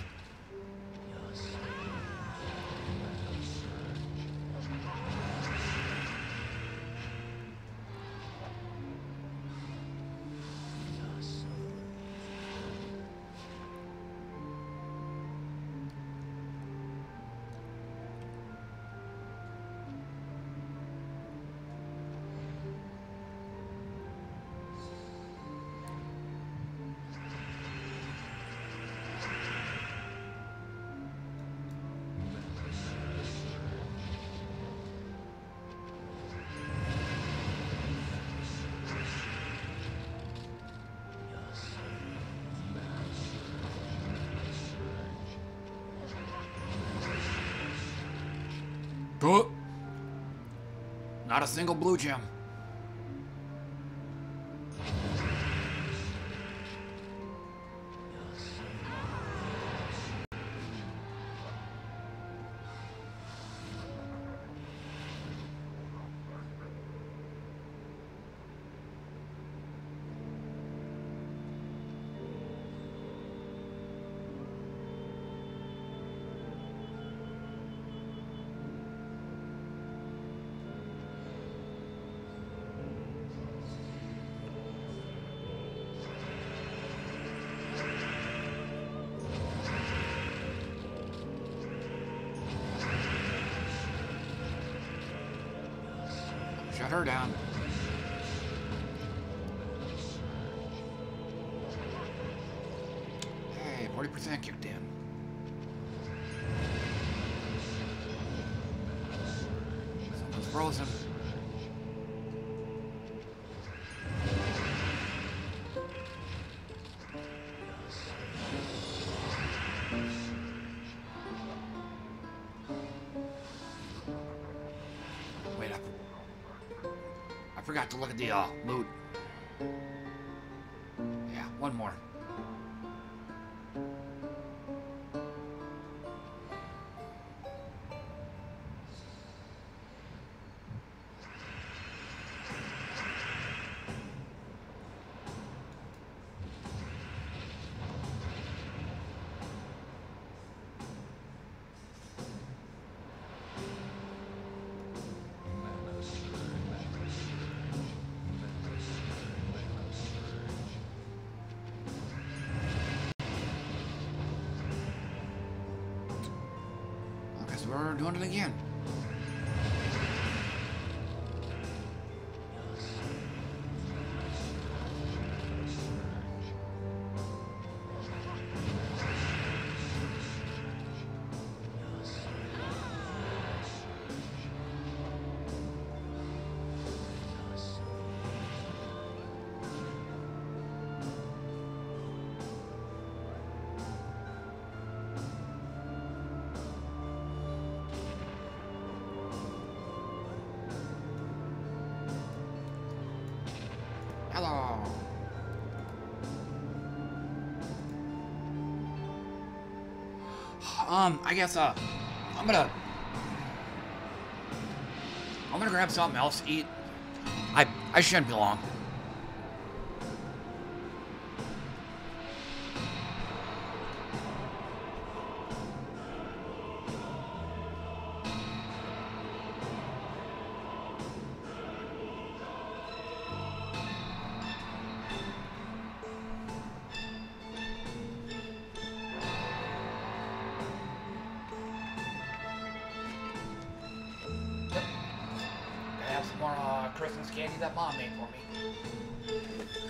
Oh. Not a single blue gem. Shut her down. Hey, forty percent kicked in. Someone's frozen. Wait up. I forgot to look at the uh, loot. Yeah, one more. We're doing it again. um, I guess, uh, I'm gonna, I'm gonna grab something else to eat. I, I shouldn't be long. Candy that Mom made for me.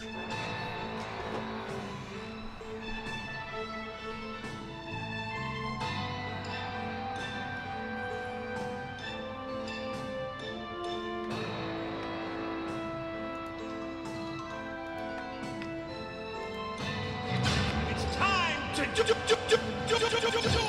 It's time to do do do do do do do do do.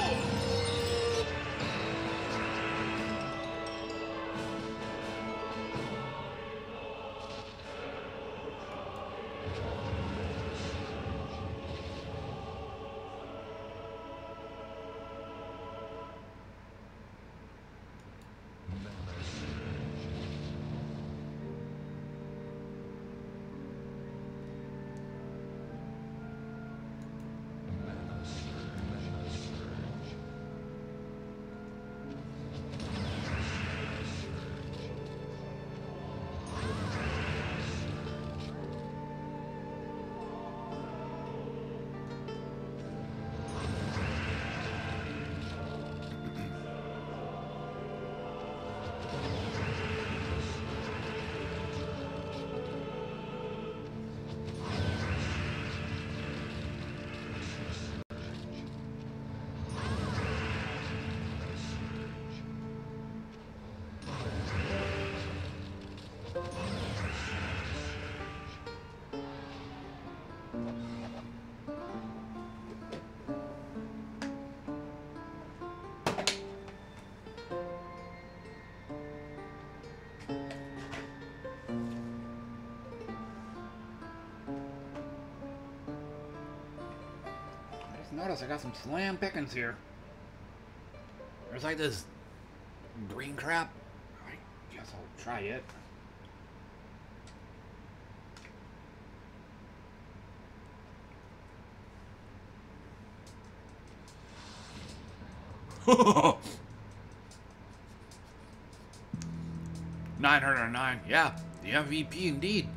Notice I got some slam pickings here. There's like this green crap. I guess I'll try it. nine hundred nine. Yeah, the M V P indeed.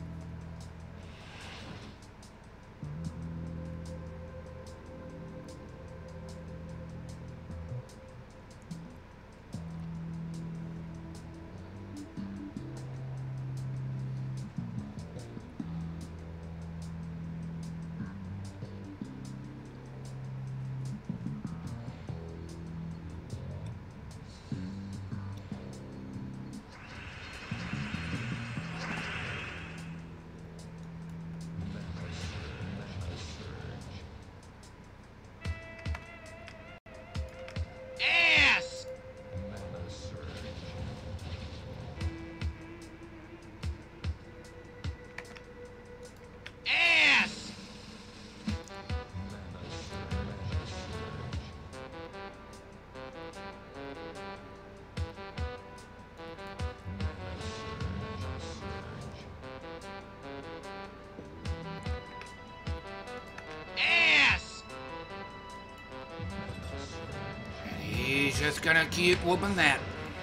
Just gonna keep whooping that.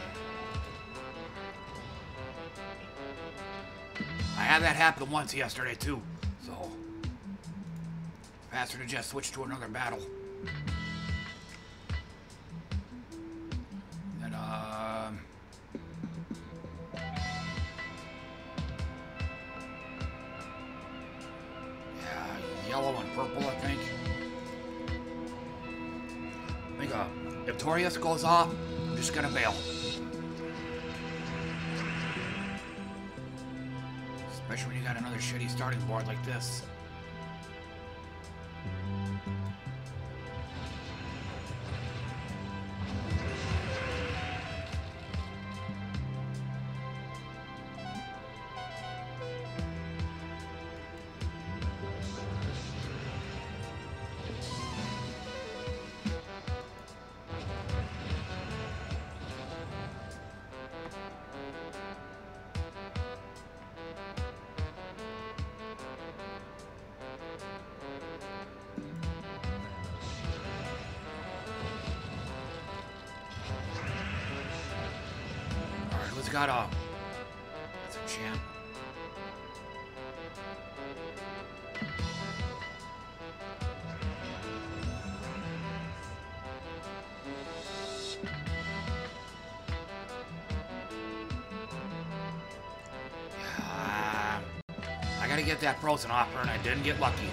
I had that happen once yesterday too, so faster to just switch to another battle. And um, yeah, yellow and purple, I think. I think uh. If Torius goes off, I'm just gonna bail. Especially when you got another shitty starting board like this. it's got a... It's a champ. Yeah, I gotta get that frozen offer, and I didn't get lucky.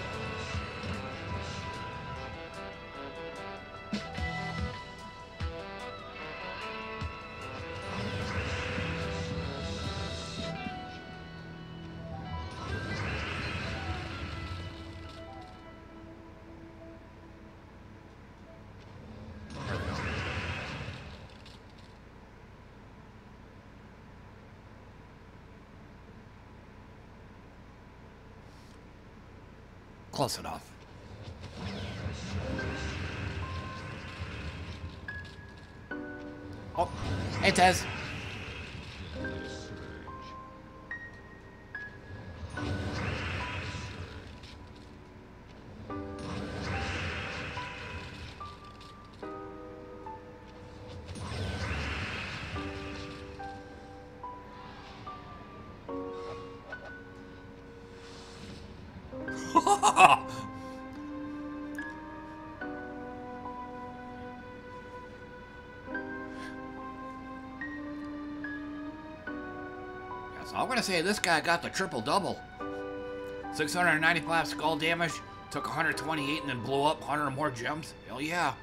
Close enough. Oh, hey Tez. I'm gonna say this guy got the triple double. six hundred ninety-five skull damage, took one hundred twenty-eight and then blew up one hundred more gems. Hell yeah.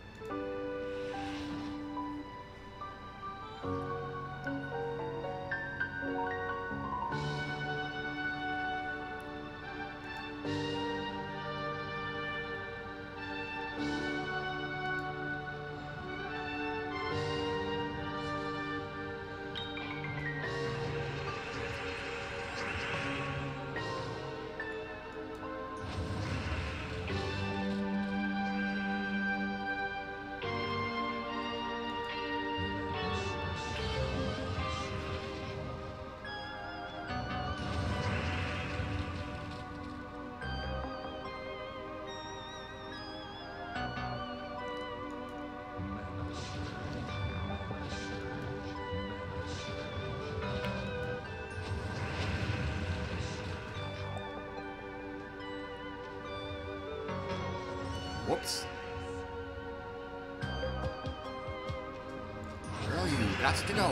Whoops. Girl, you got to go.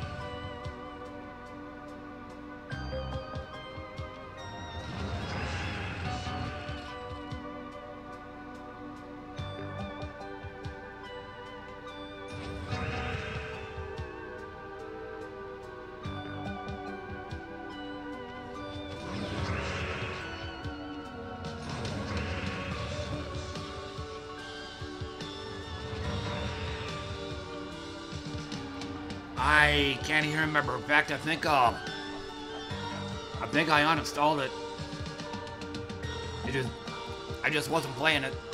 I can't even remember. In fact, I think uh, I think I uninstalled it. It just, I just wasn't playing it.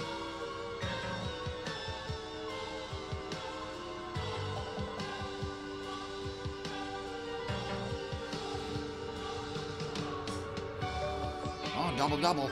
Oh, double double.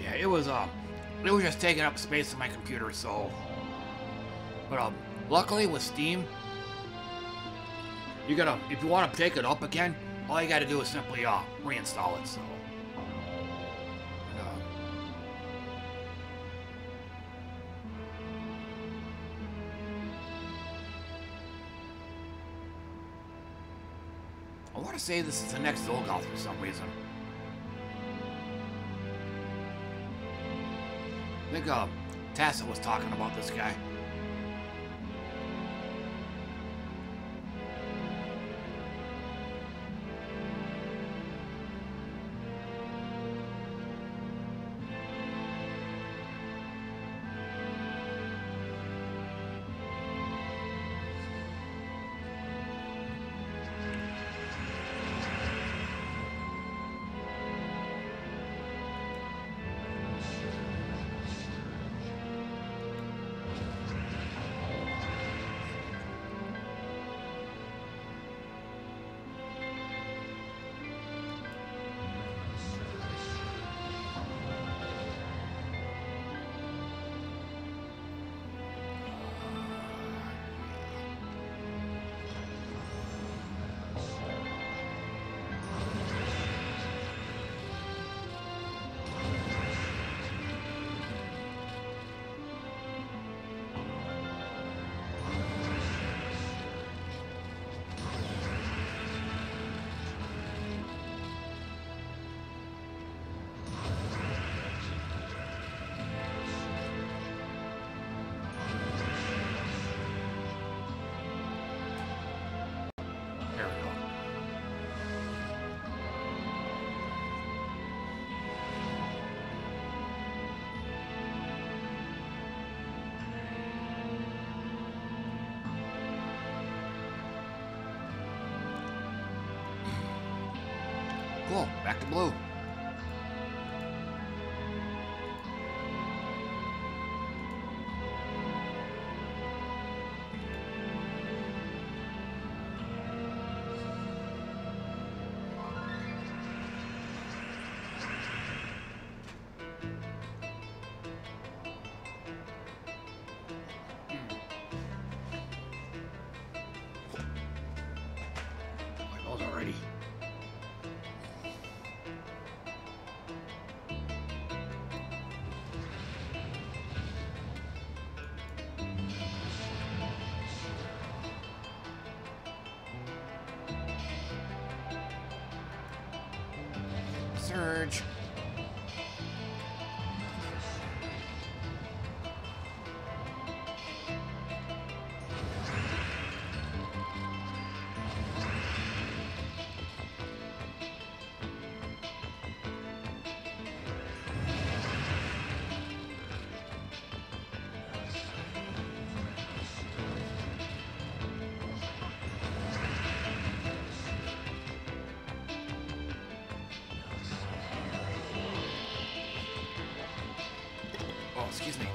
Yeah, it was, uh, it was just taking up space on my computer, so. But, um, luckily with Steam, you gotta, if you want to take it up again, all you gotta do is simply, uh, reinstall it, so. And, uh, I want to say this is the next Zolgoth for some reason. I think uh, Tacit was talking about this guy. Cool, back to blue. Those already. Surge. Oh, excuse me.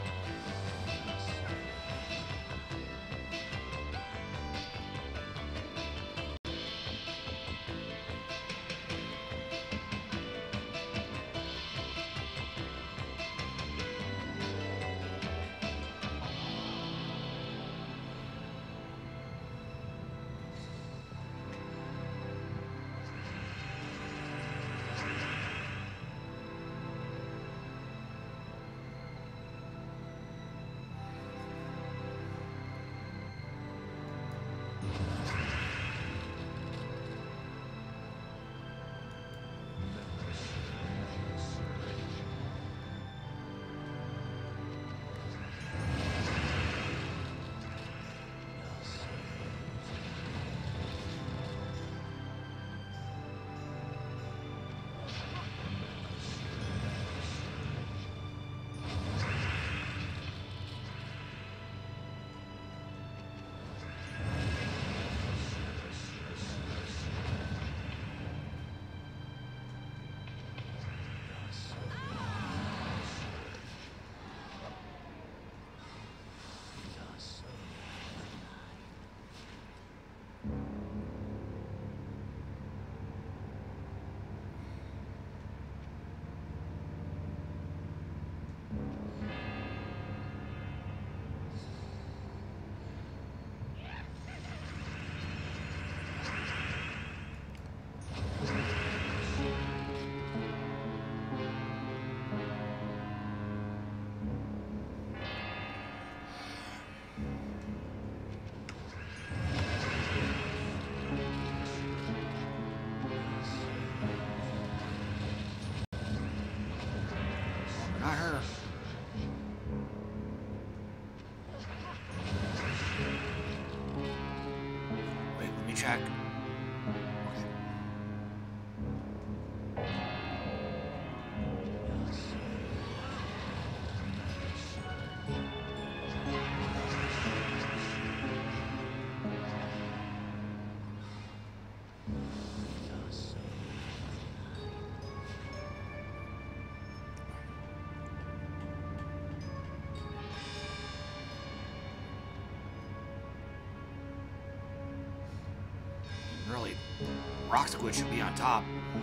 rock squid should be on top.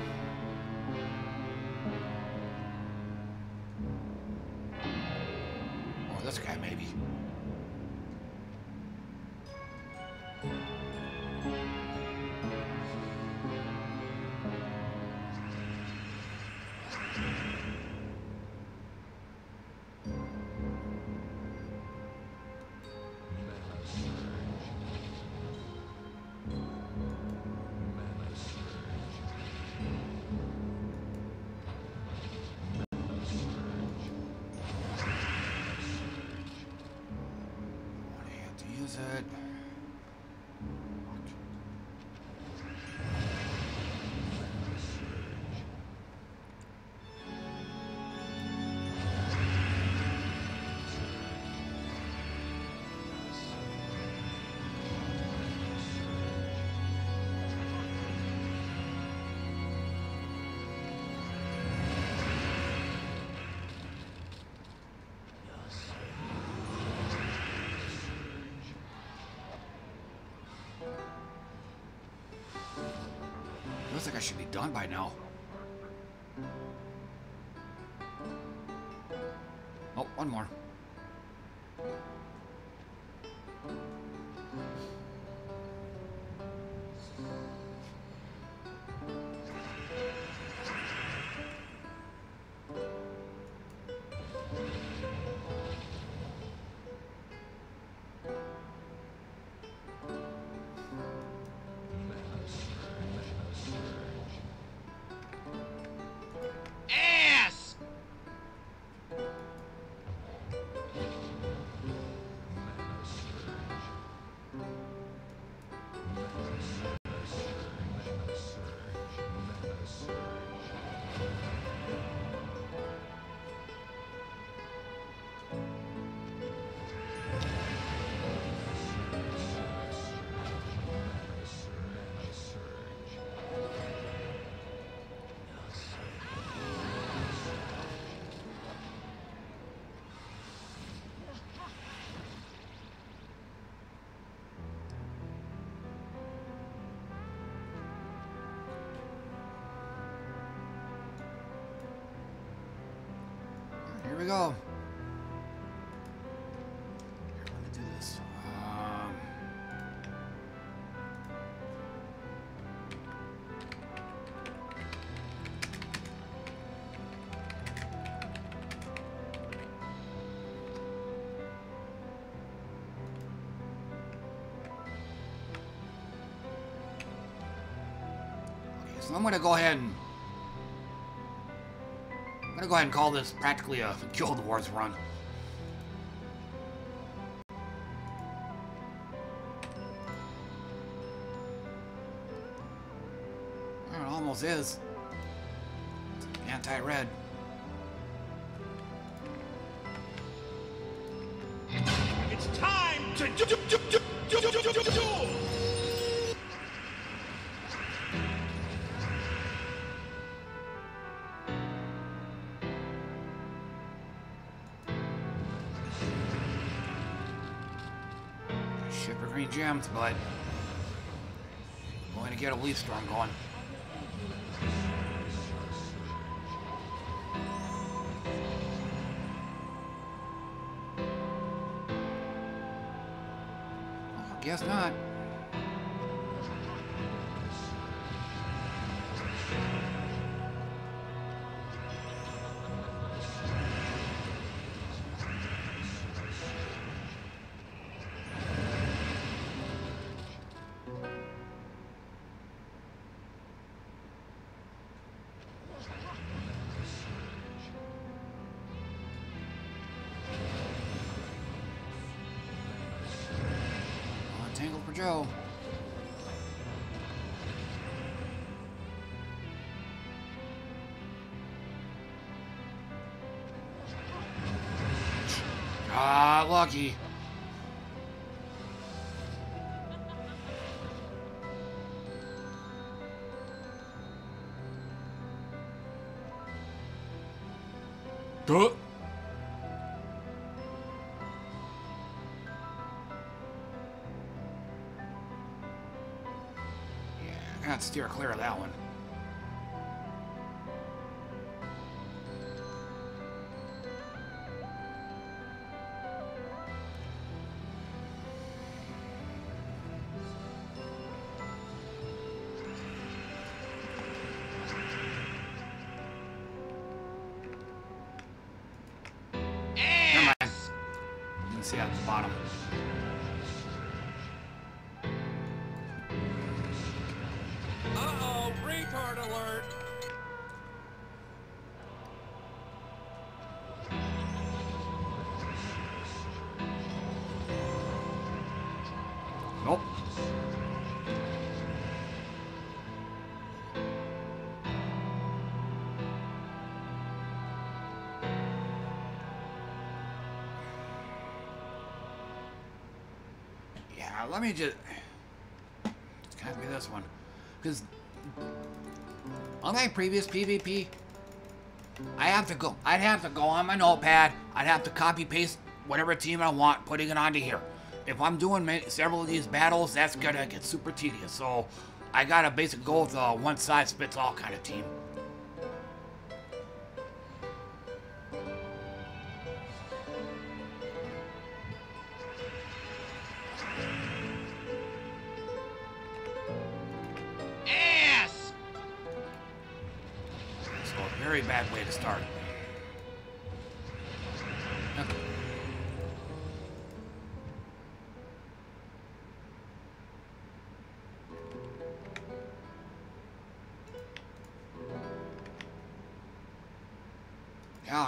Or this guy, maybe. It. Looks like I should be done by now. Oh, one more. Here we go. Here, let me do this. Um, okay, so I'm gonna go ahead and I'm gonna go ahead and call this practically a Guild Wars run. It almost is. Anti-red. It's time to do, do, do, do, do, do, do, do, do. Shipper green gems, but I'm going to get a leaf storm going. Oh, guess not. Tangled for Joe. Ah, lucky. Duh. not steer clear of that one. See at the bottom. Uh-oh, retard alert. Nope. Let me just, it's gotta be this one, because unlike previous PvP, I have to go, I'd have to go on my notepad, I'd have to copy paste whatever team I want, putting it onto here. If I'm doing many, several of these battles, that's gonna get super tedious, so I gotta basically go with a one size fits all kind of team. Very bad way to start. Okay. Yeah.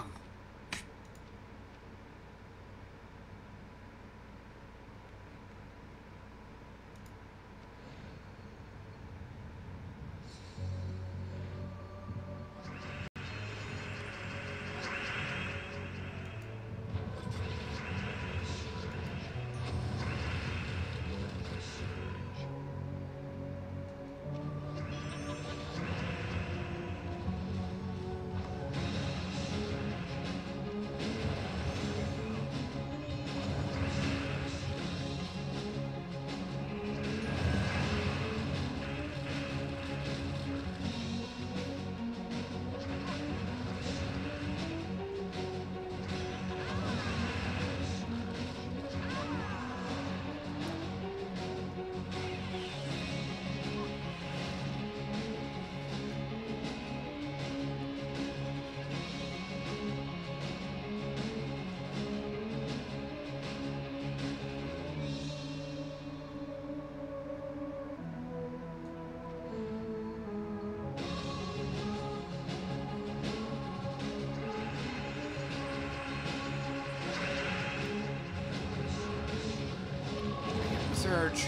Surge.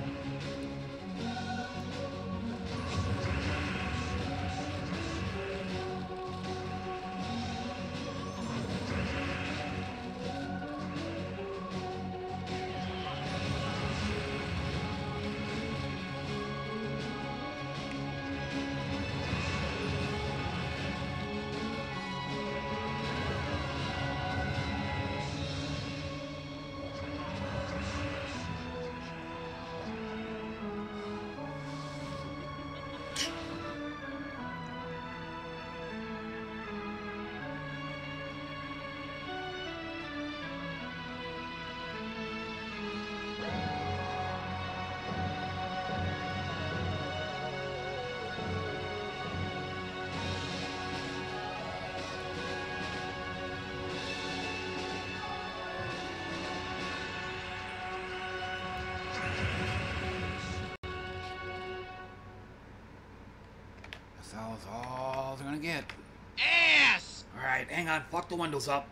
That was all they're gonna get. Ass! Alright, hang on. Fuck the windows up.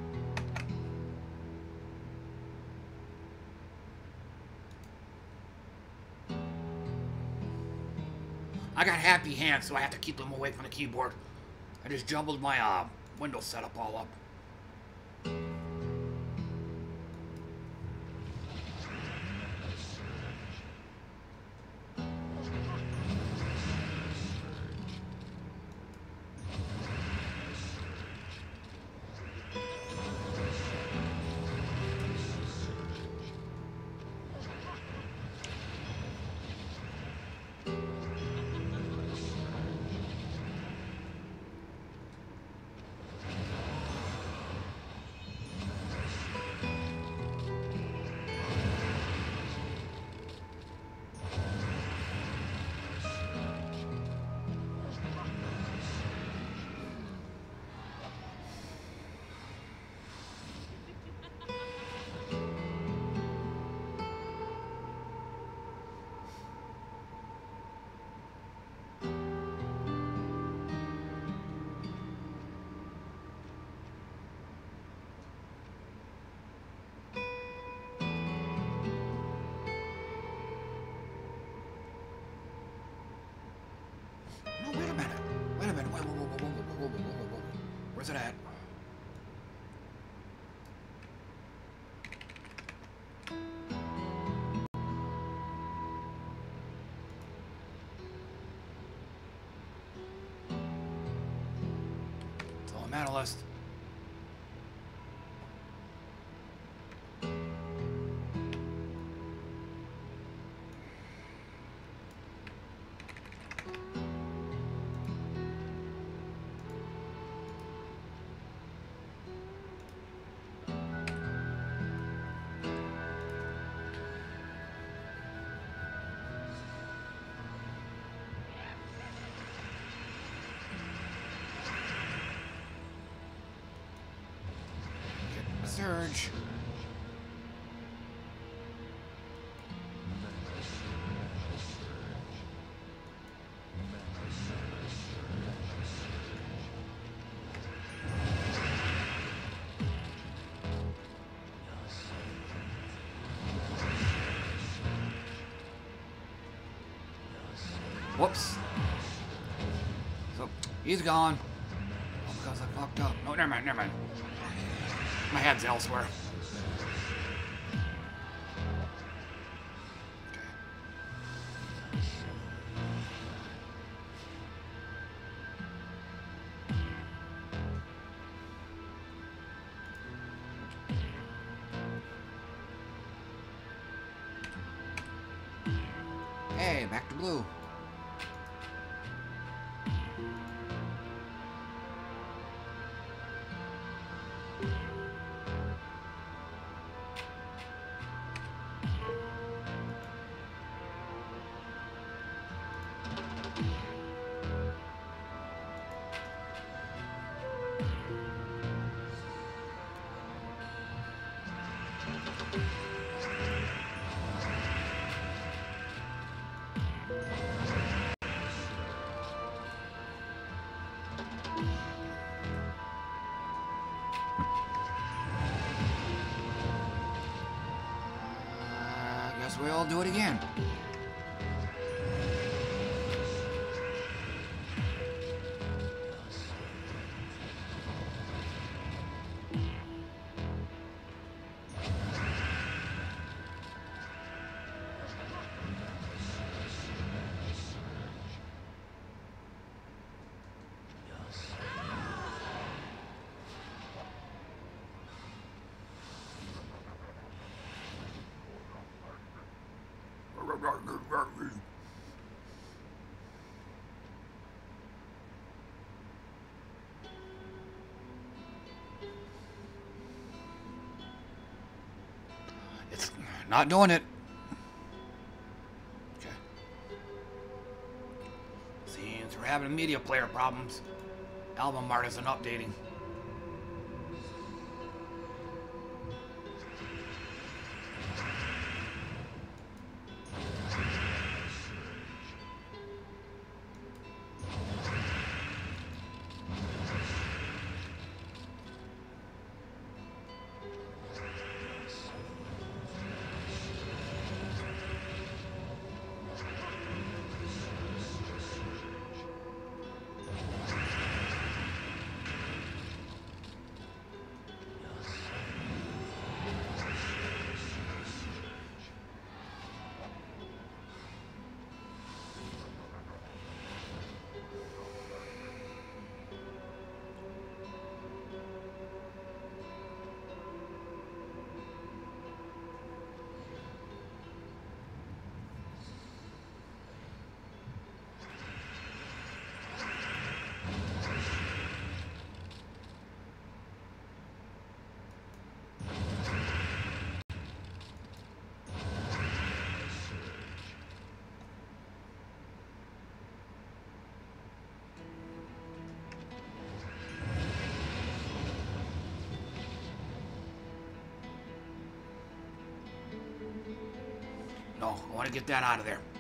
I got happy hands, so I have to keep them away from the keyboard. I just jumbled my uh, Windows setup all up. Where's it at? Elementalist. Surge. Whoops. So, he's gone. Oh, because I fucked up. No, never mind, never mind. My head's elsewhere. Hey, back to blue. We'll do it again. It's not doing it. Okay. Seems we're having media player problems. Album art isn't updating. No, I want to get that out of there.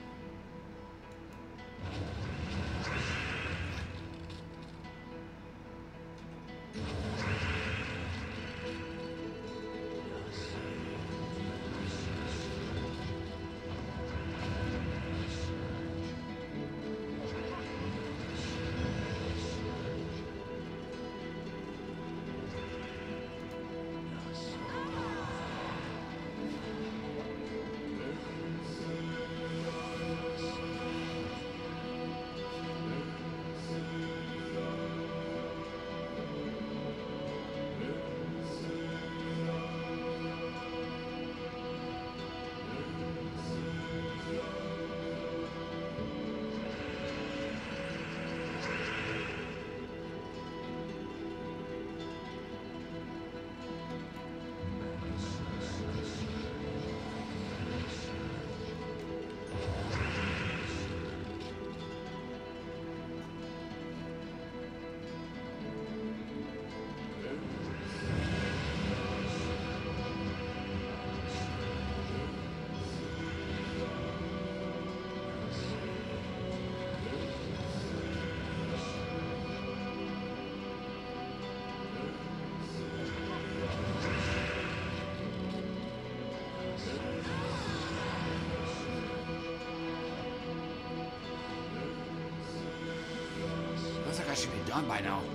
should be done by now.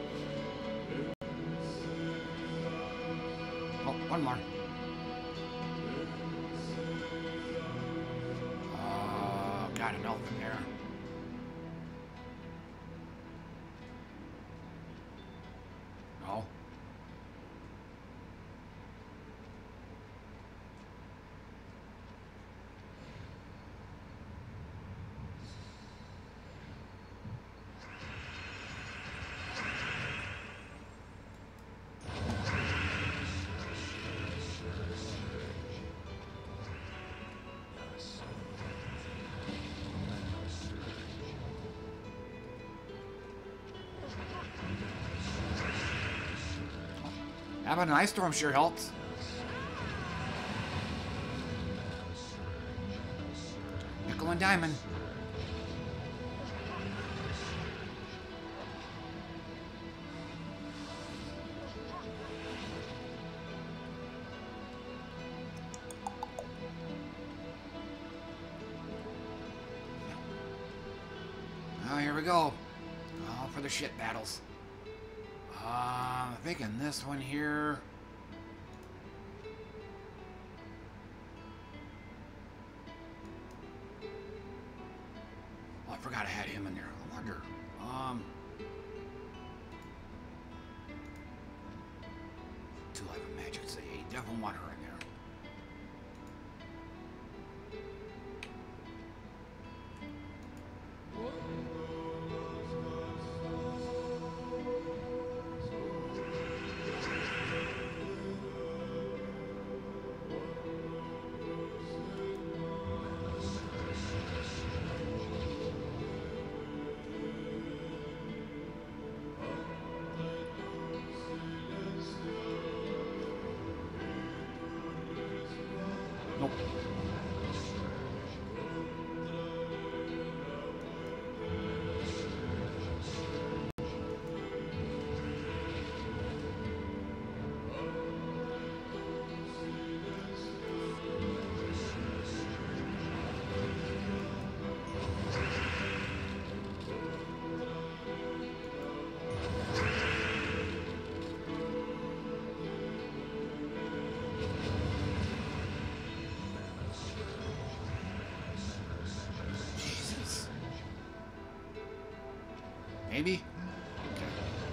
Oh, one more. Uh, got an elephant there. No. Having an ice storm sure helps. Nickel and diamond. Oh, here we go. Oh, for the shit battles. Uh, I'm thinking this one here. Oh, I forgot I had him in there. I wonder. Um, two life of magic. So you definitely want her in there. Maybe? Okay.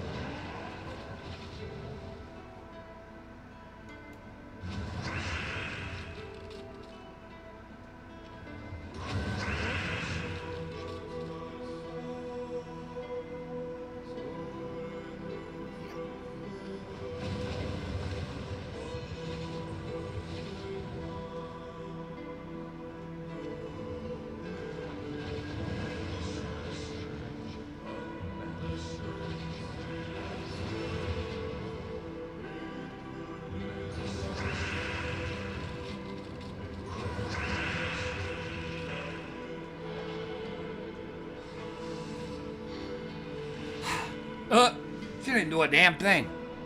Uh, she didn't do a damn thing.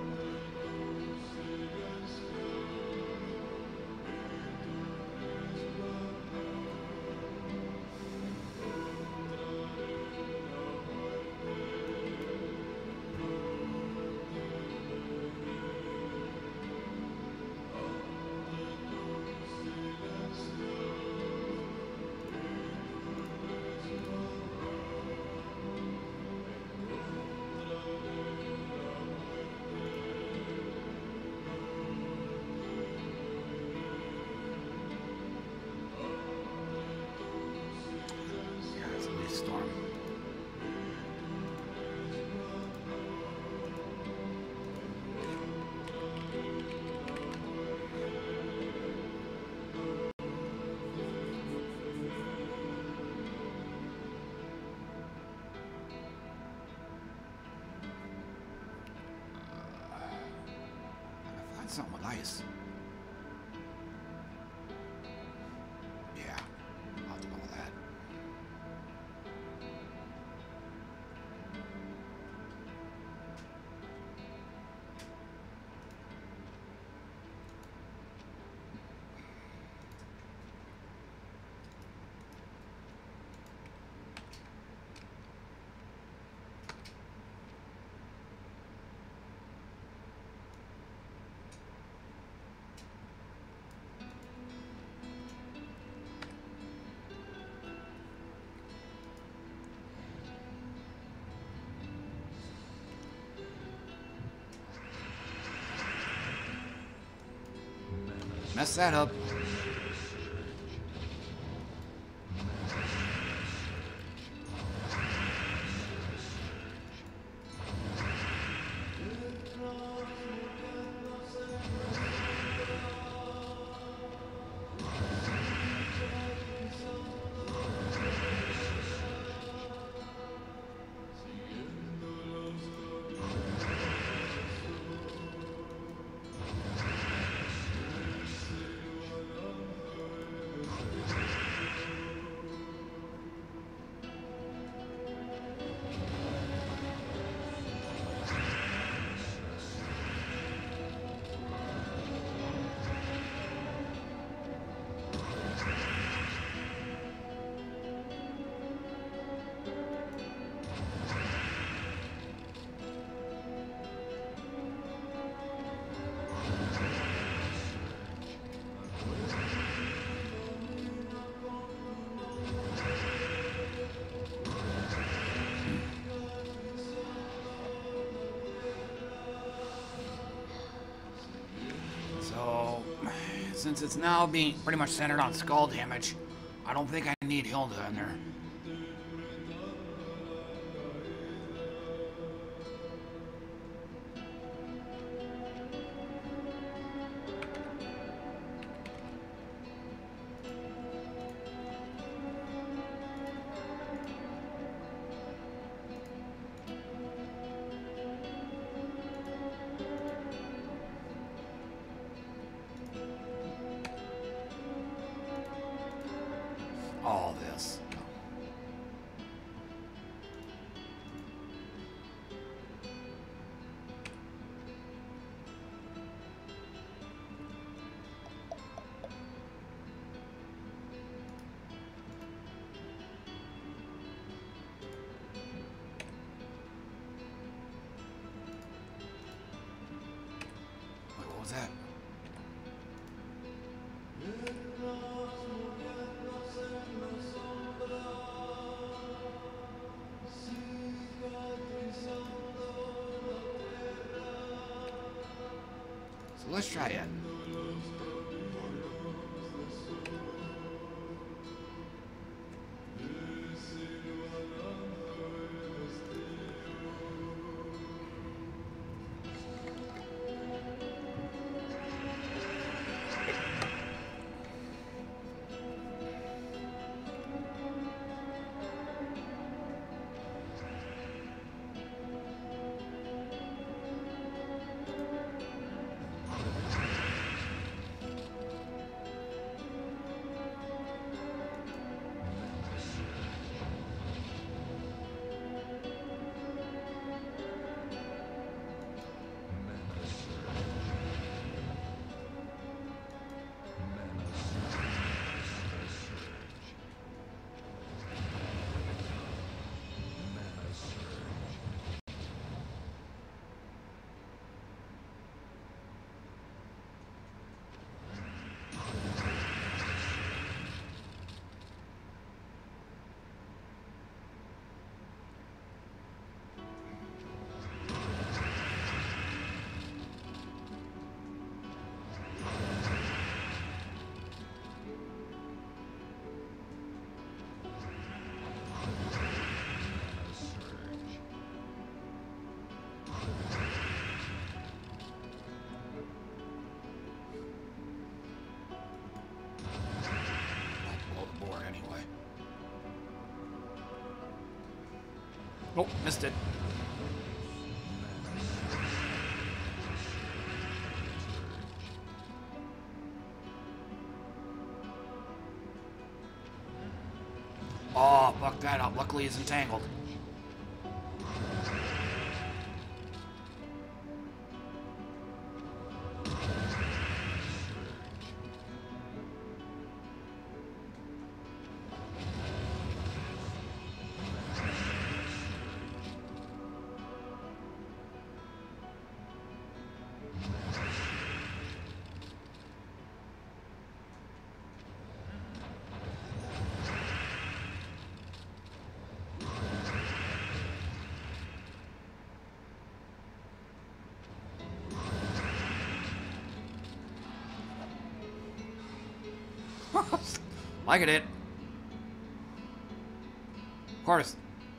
Something with ice. Yeah, I'll have to go with that. Mess that up. Since it's now being pretty much centered on skull damage, I don't think I need Hilda in there. All this. Wait, what was that? So let's try it. Oh, missed it. Oh, fuck that up. Luckily he's entangled. Like it. Of course.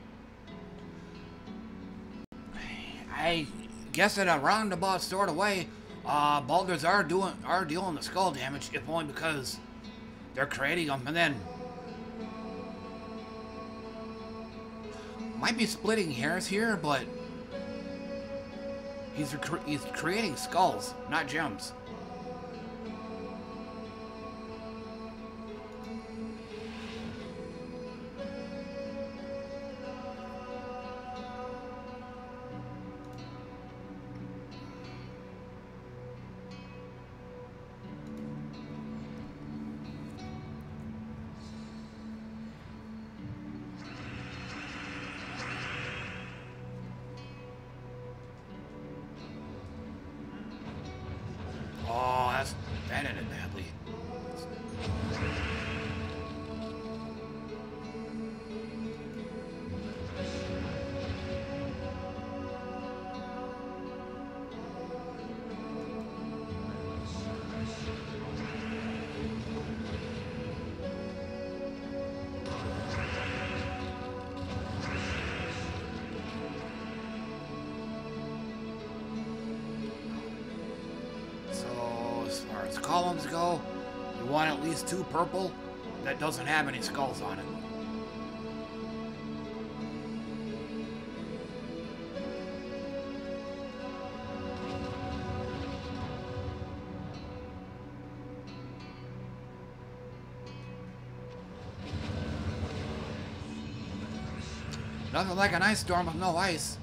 I guess in a roundabout sort of way, uh, boulders are doing are dealing the skull damage, if only because they're creating them, and then might be splitting hairs here, but he's rec he's creating skulls, not gems. Columns go, you want at least two purple that doesn't have any skulls on it. Nothing like an ice storm with no ice.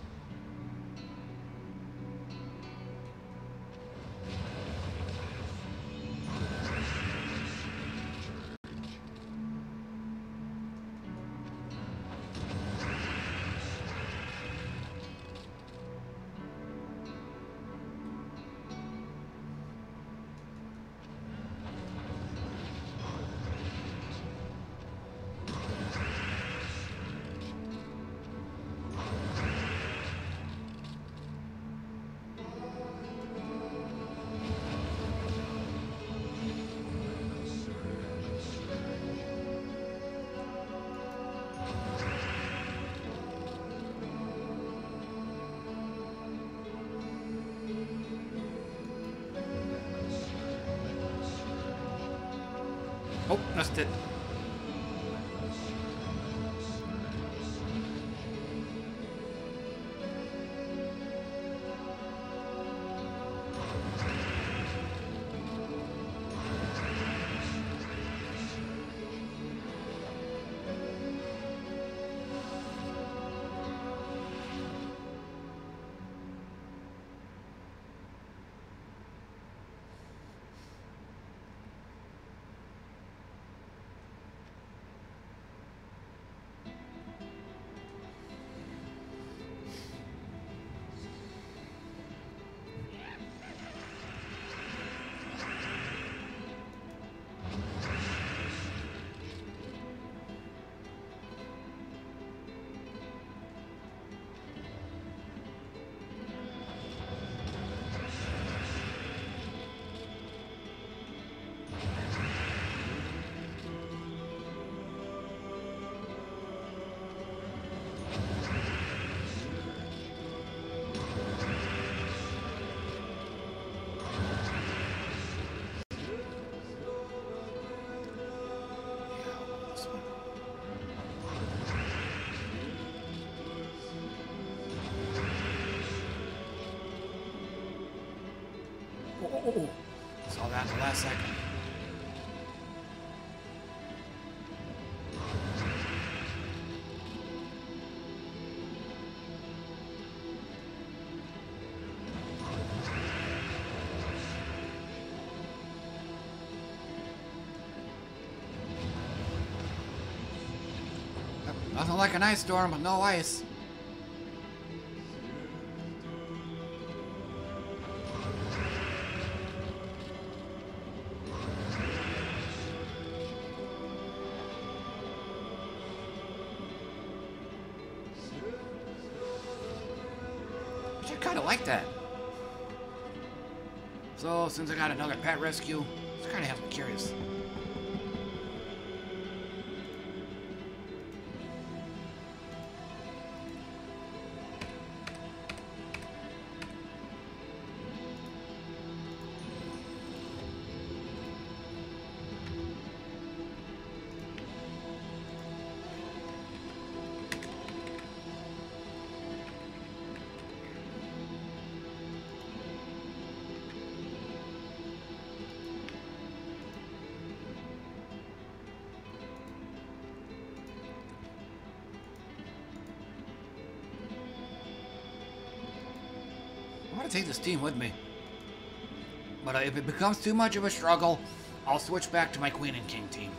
Oh, missed it. Oh, saw that in the last second. Nothing like an ice storm with no ice. Like that. So since I got another pet rescue, it's kind of has me curious. I want to take this team with me. But uh, if it becomes too much of a struggle, I'll switch back to my Queen and King team.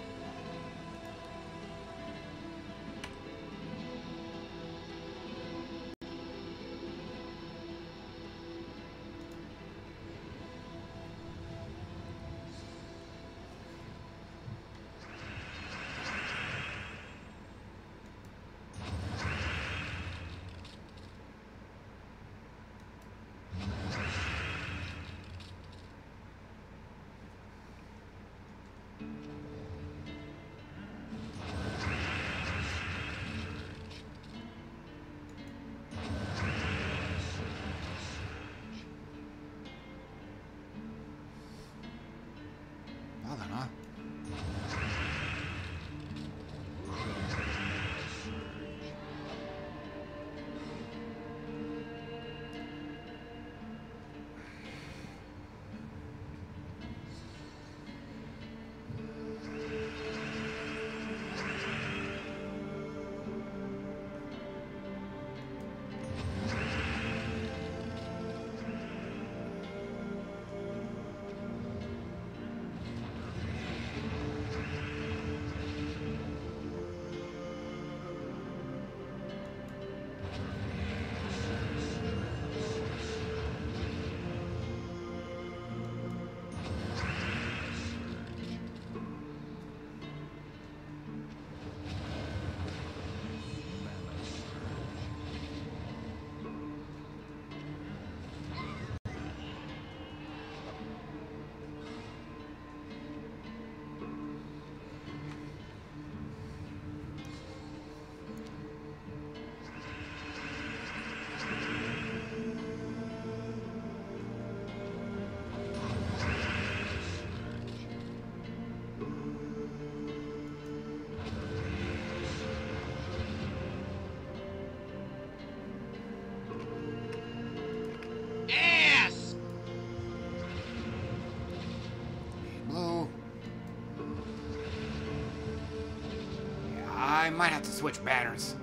I might have to switch banners.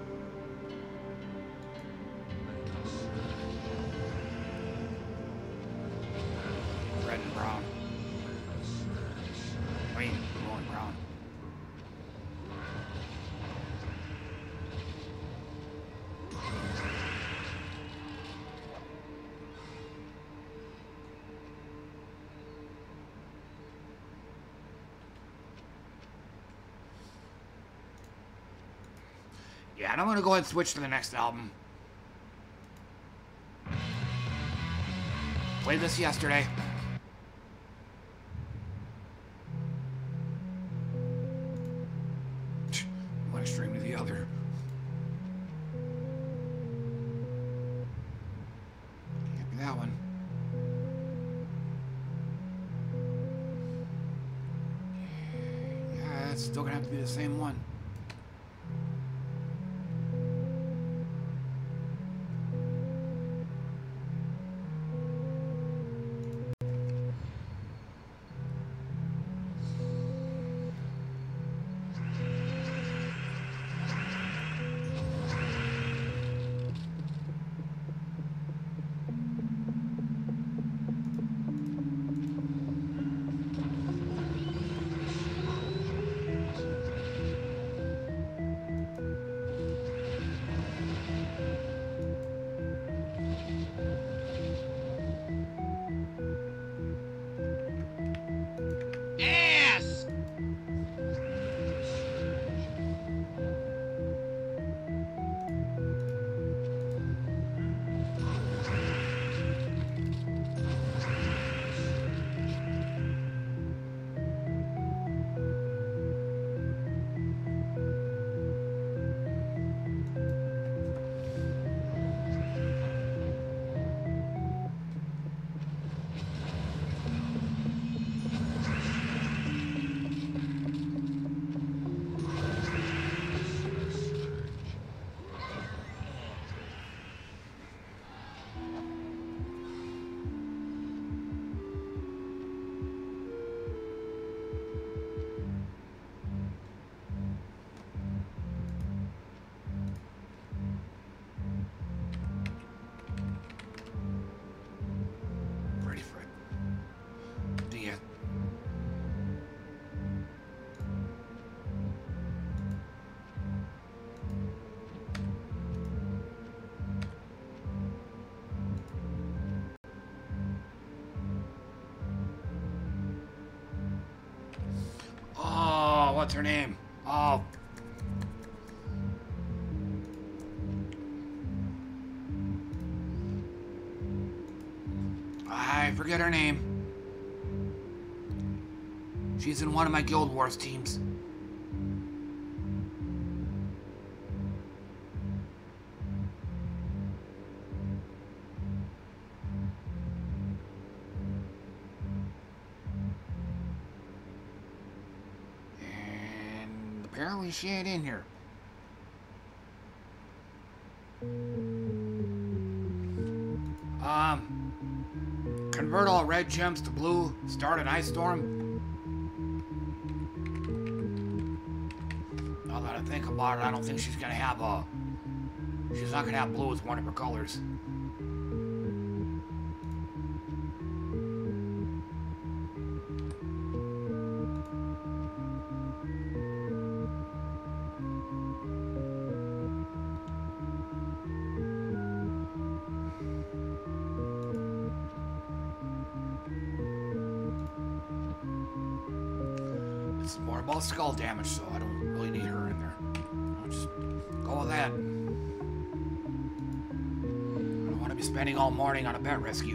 Red and brown. I mean, blue and brown. Yeah, and I'm gonna go ahead and switch to the next album. Played this yesterday. One extreme to the other. Can't be that one. Yeah, it's still gonna have to be the same one. what's her name? Oh. I forget her name. She's in one of my Guild Wars teams. And apparently she ain't in here. Um... Convert all red gems to blue. Start an ice storm. Now that I think about it, I don't think she's gonna have a... She's not gonna have blue as one of her colors. Skull damage, so I don't really need her in there. I'll just go with that. I don't want to be spending all morning on a pet rescue.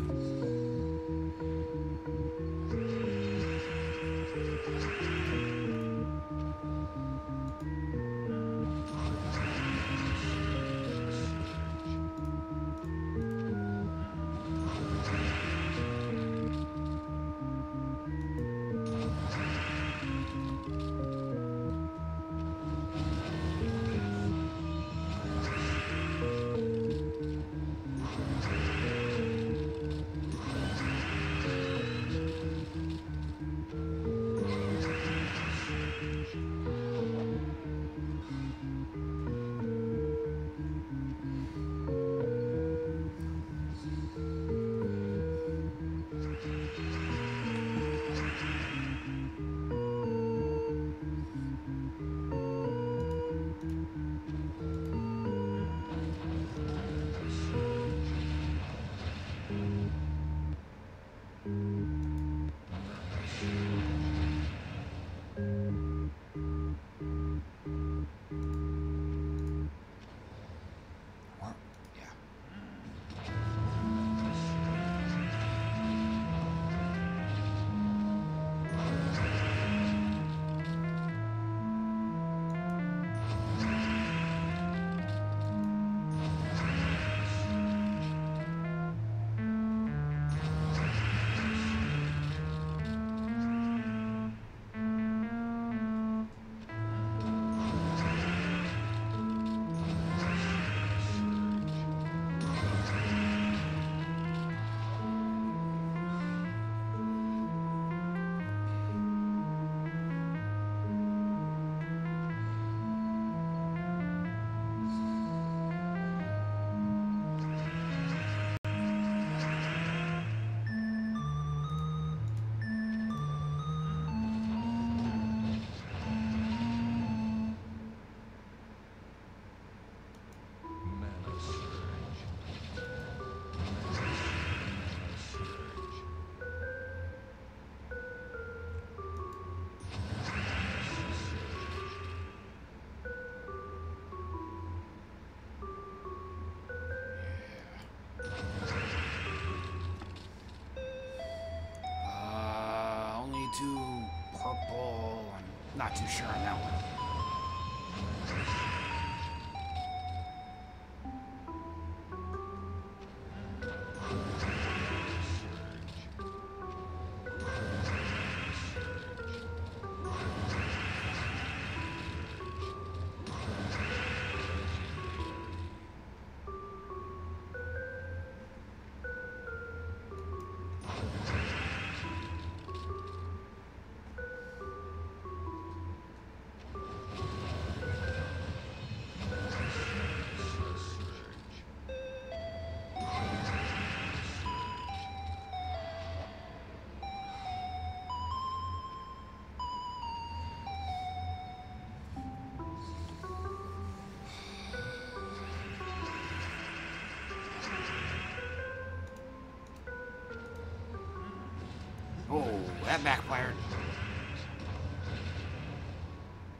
Not too sure on that one. Oh, that backfired.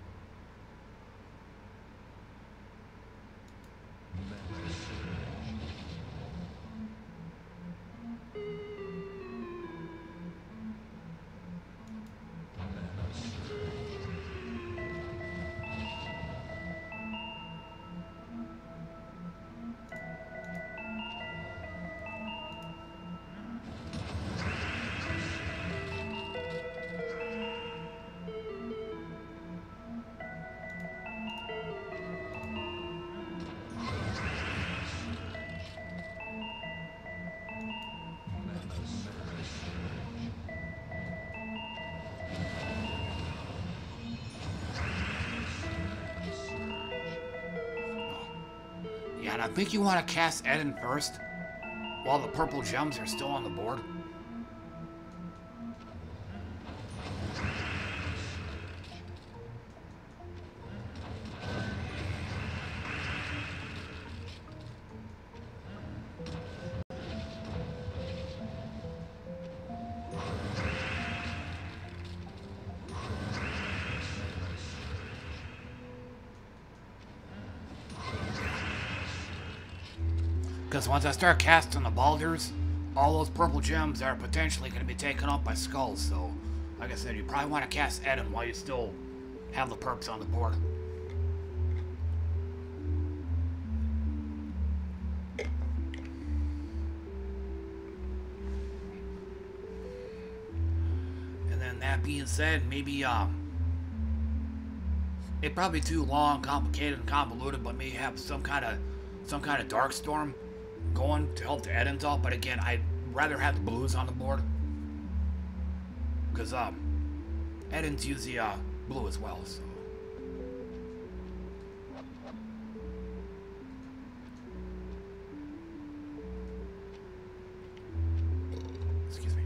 and I think you want to cast Eden first, while the purple gems are still on the board. Because once I start casting the Balders, all those purple gems are potentially going to be taken up by skulls. So, like I said, you probably want to cast Eden while you still have the perps on the board. And then that being said, maybe um, it'd probably be too long, complicated, and convoluted, but maybe have some kind of some kind of dark storm going to help the Edens out, but again, I'd rather have the blues on the board. Because, um, Edens use the, uh, blue as well, so. Excuse me.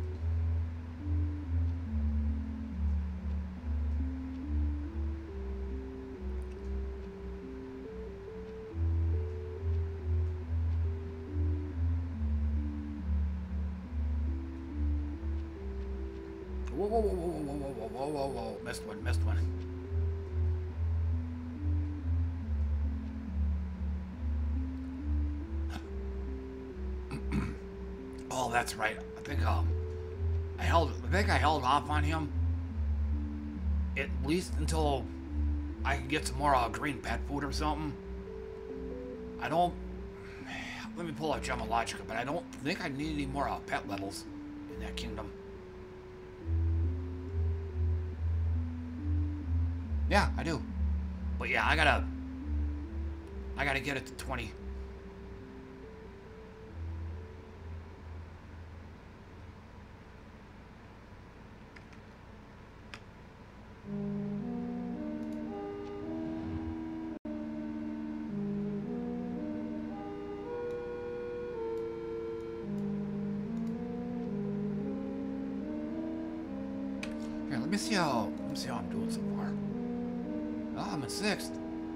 Whoa, whoa, whoa, whoa, whoa, whoa, whoa, whoa, whoa, missed one, missed one. Oh, that's right. I think, um, I held, I think I held off on him at least until I can get some more, uh, green pet food or something. I don't, let me pull out Gemologica, but I don't think I need any more, uh, pet levels in that kingdom. Yeah, I do. But yeah, I gotta... I gotta get it to twenty. Here, let me see how... Let me see how I'm doing so far. Oh, I'm in sixth.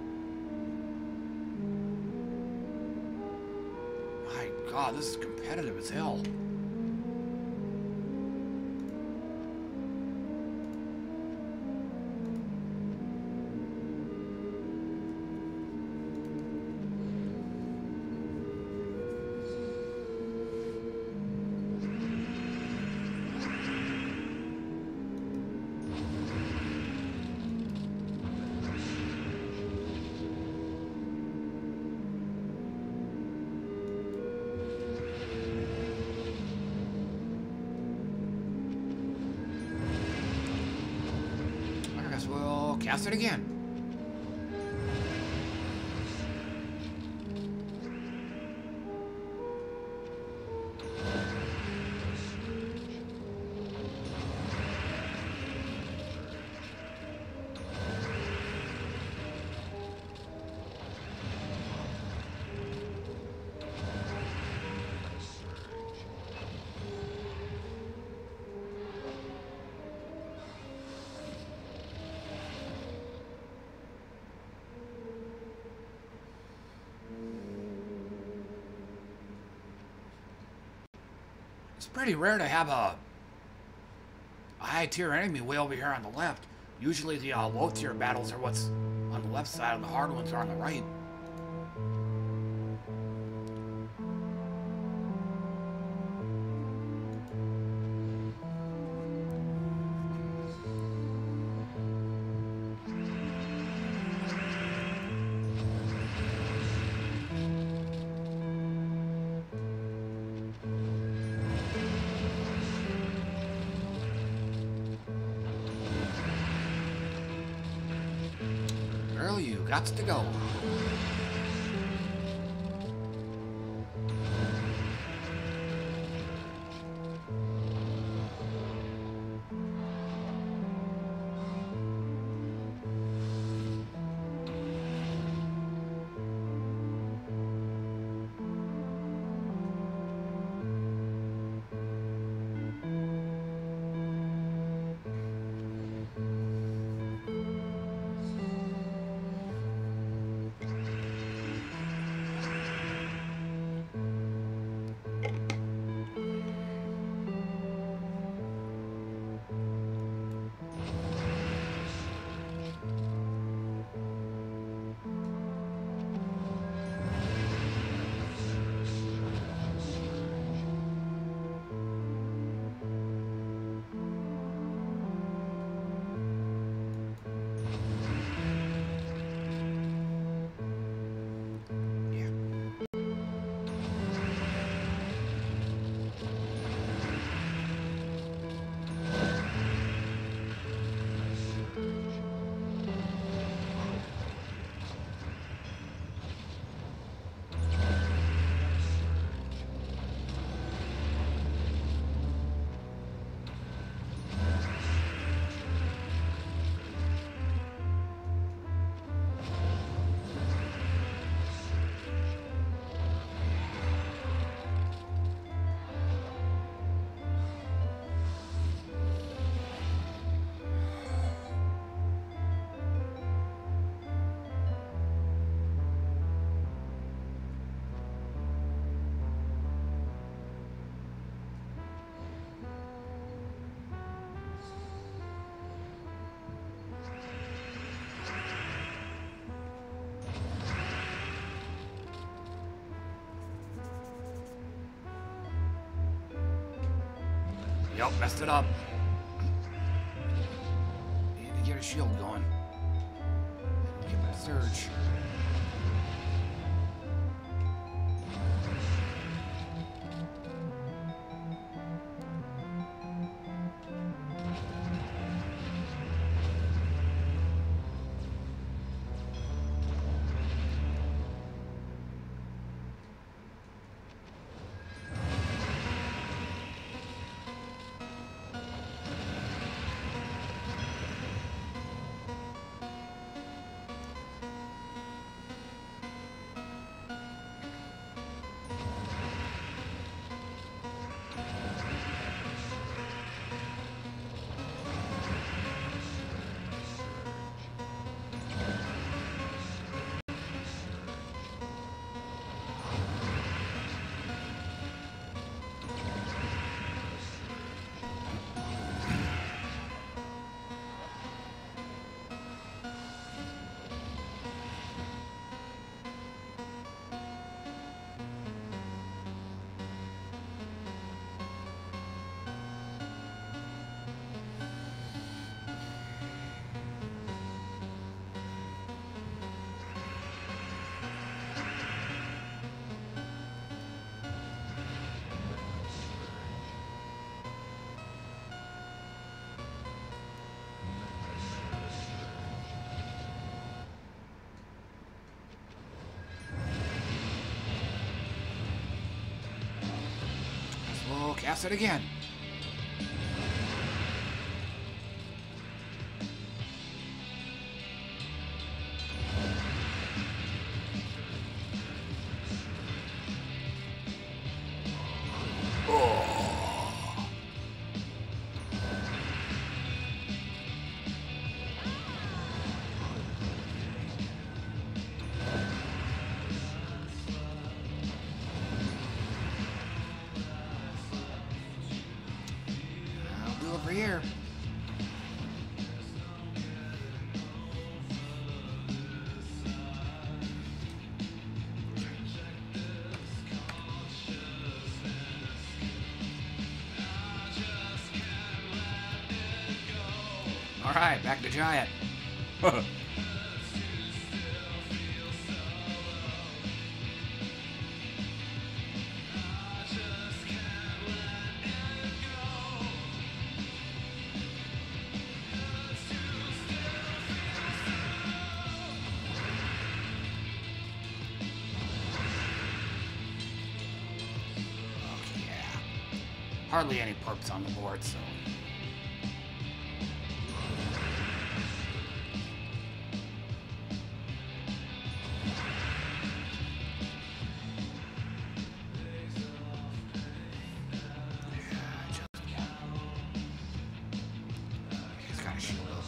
My God, this is competitive as hell. Cast it again. It's pretty rare to have a, a high tier enemy way over here on the left. Usually the uh, low tier battles are what's on the left side and the hard ones are on the right. Got to go. Yup, messed it up. Need to get a shield going. Get my surge. We'll cast it again. Over here. All right, back to Giant. Hardly any perps on the board, so. He's got a shield up.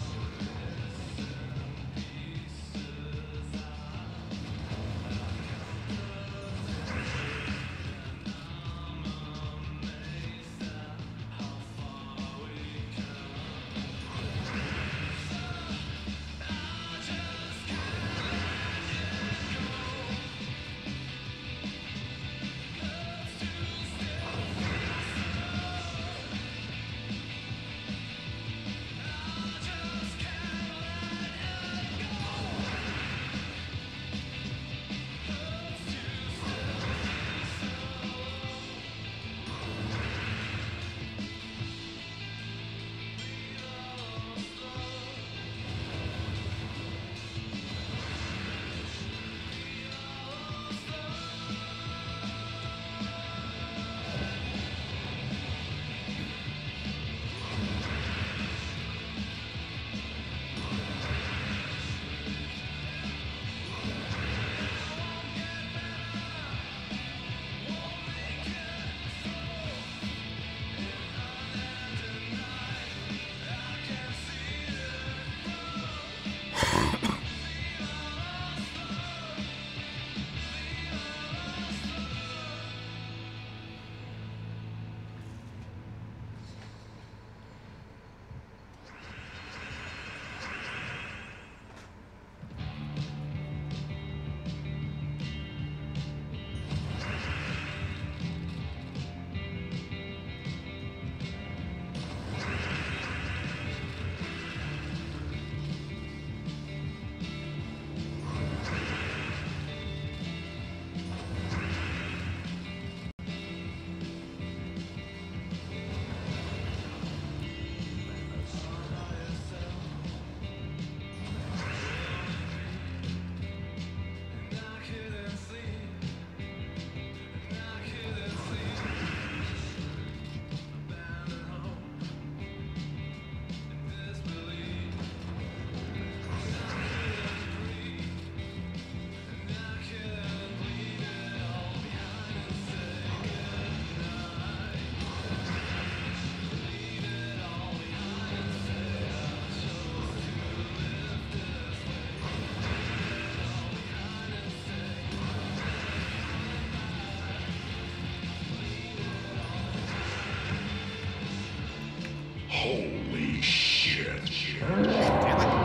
Damn it.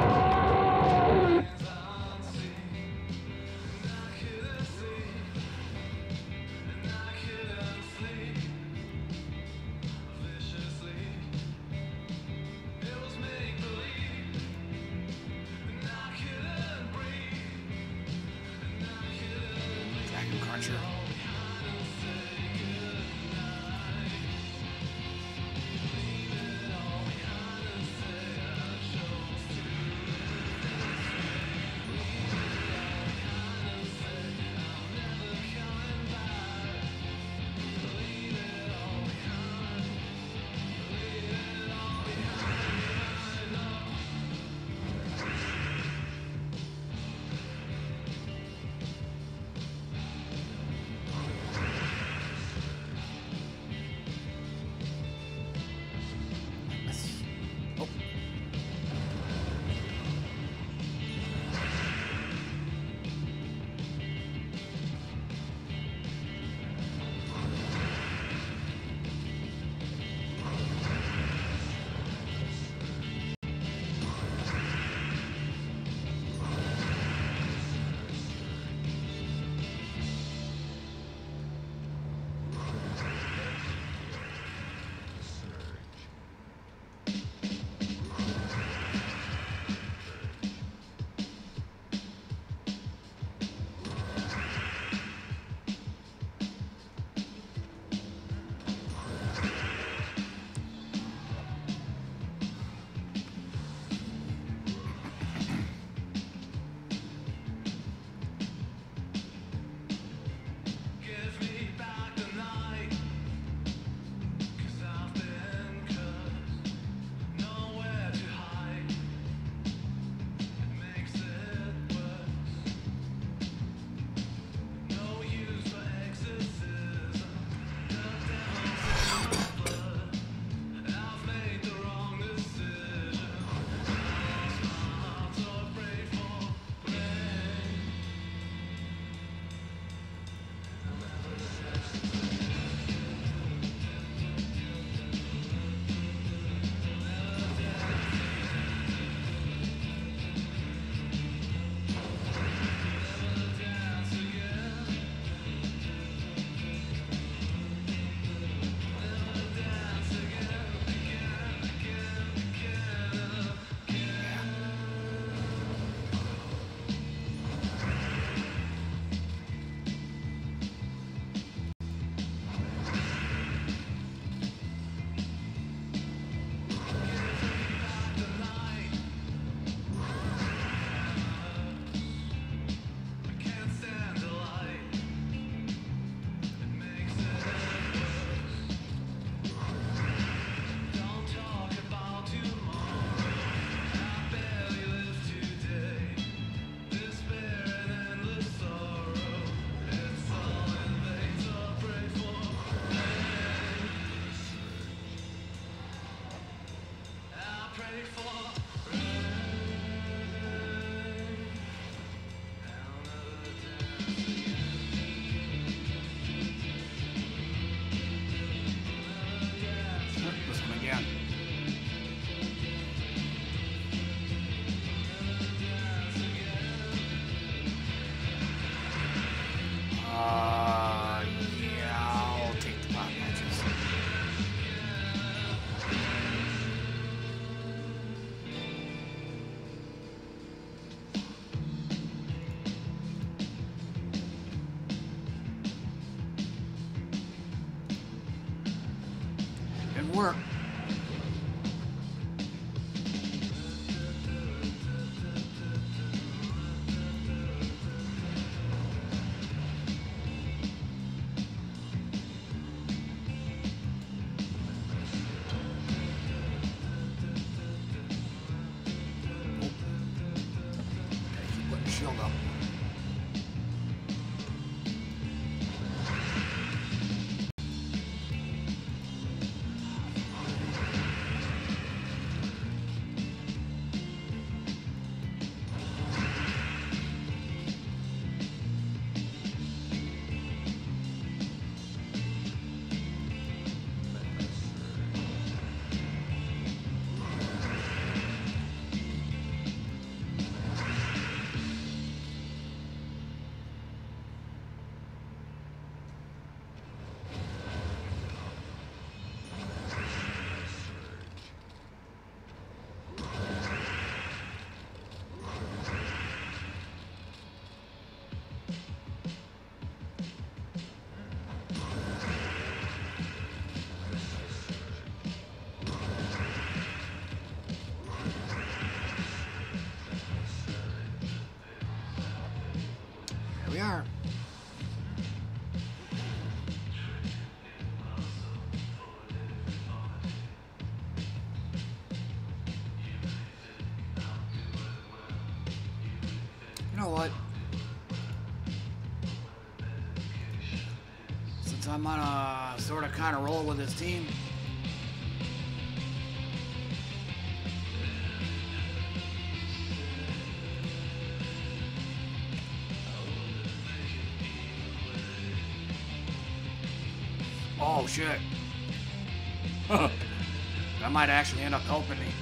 Dragon Cruncher. Oh. This one again. Uh, yeah, I'll take the pot matches. Didn't work. Shield up. know what? Since I'm on a sort of kind of roll with this team, oh shit. That might actually end up helping me.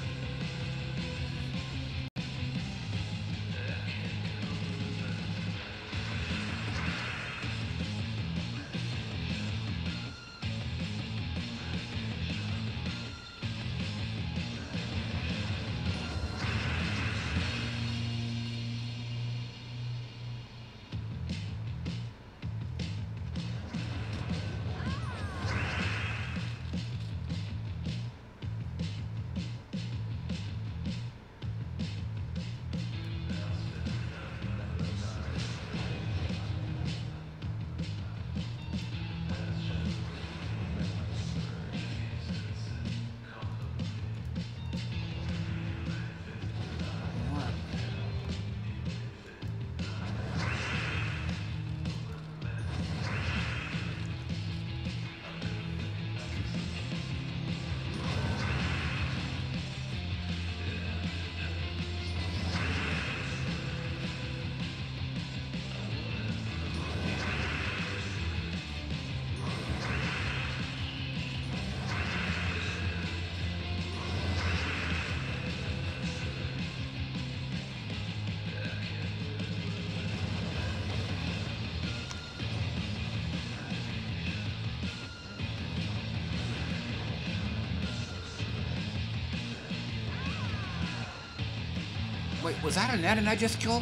Wait, was that a net and I just killed?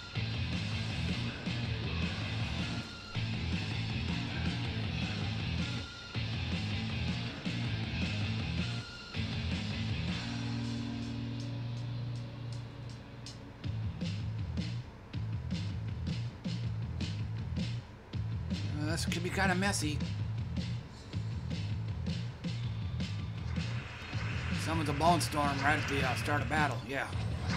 Uh, this could be kind of messy. Summons a bone storm right at the uh, start of battle, yeah.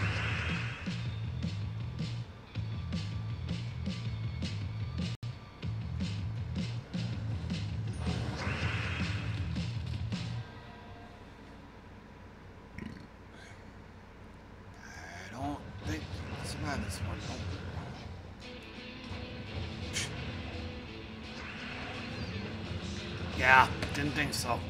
Yeah, didn't think so.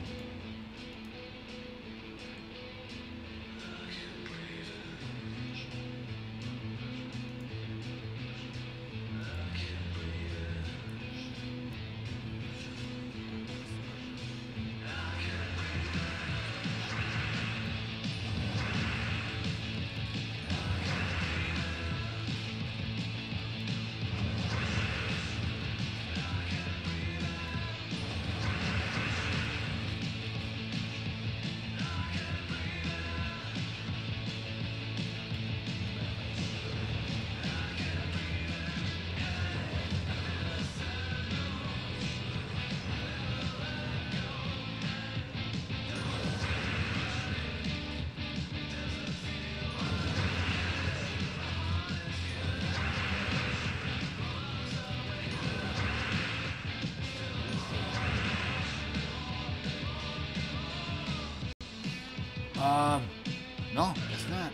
Um, no, it's not.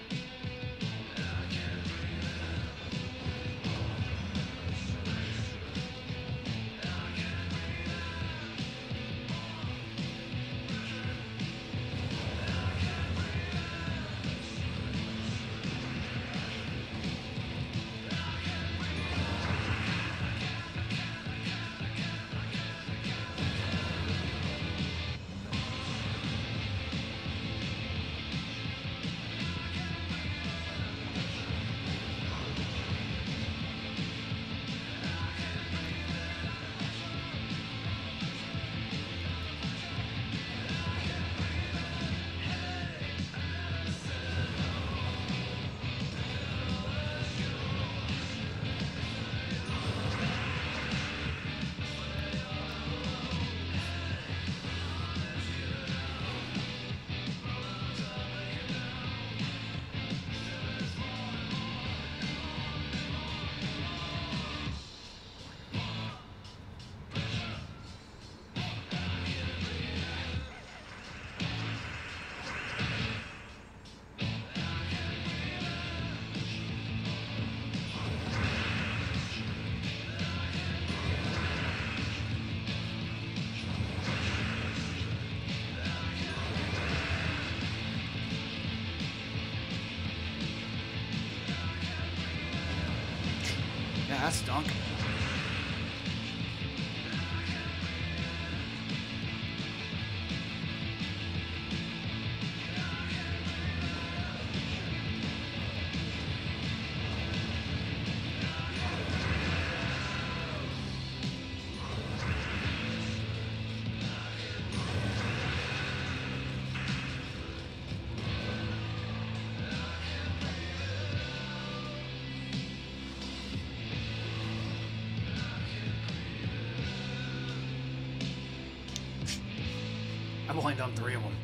that stunk. I've only done three of them.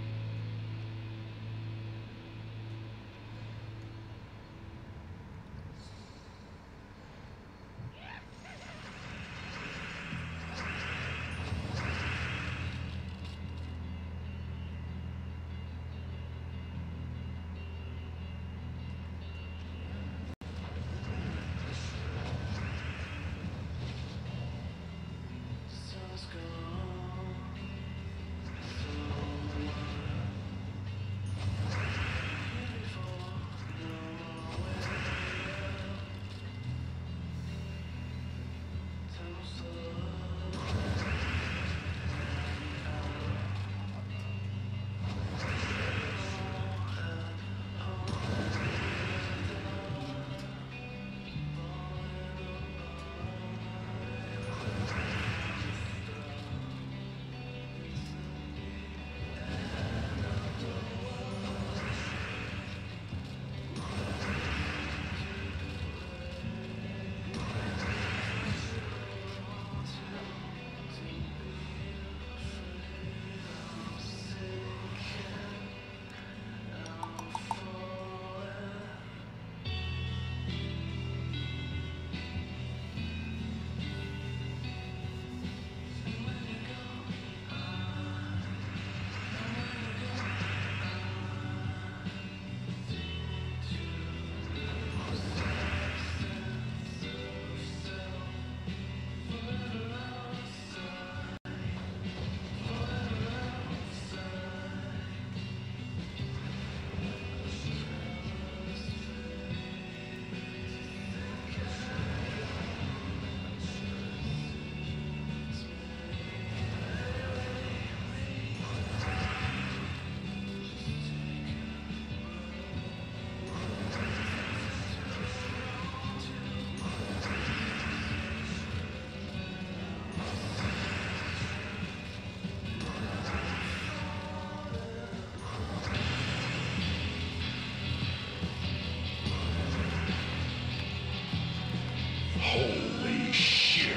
Holy shit.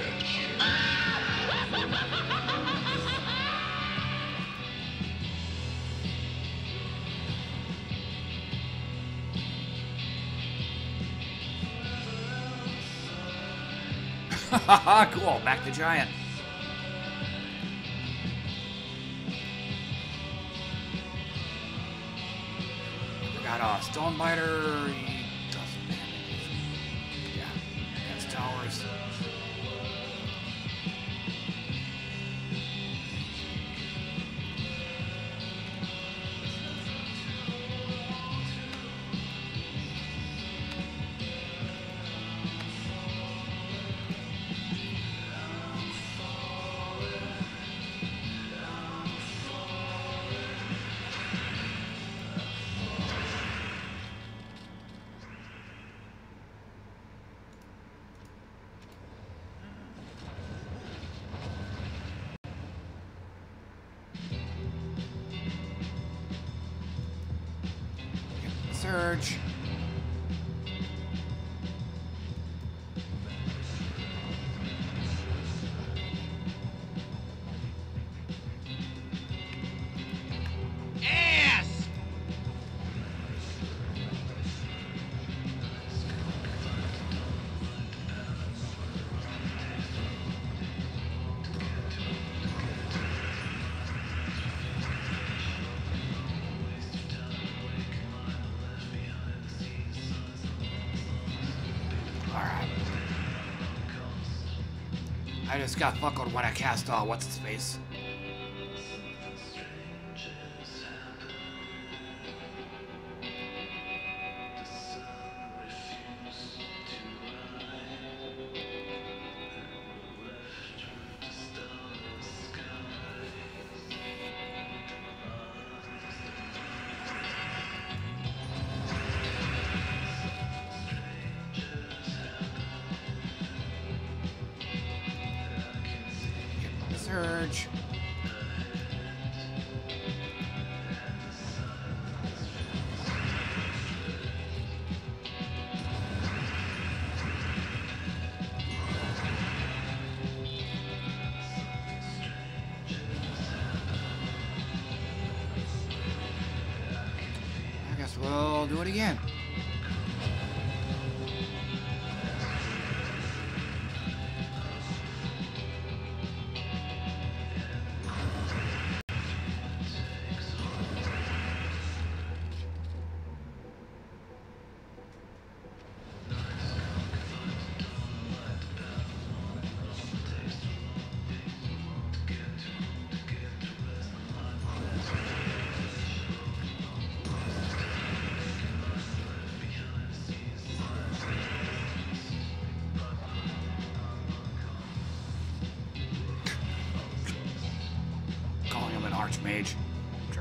Cool, back to Giant. We got a Stonebiter. He doesn't damage. Yeah, against towers. Surge. Ass! Alright. I just got fucking when I cast uh what's his face. well do it again. Archmage. Sure.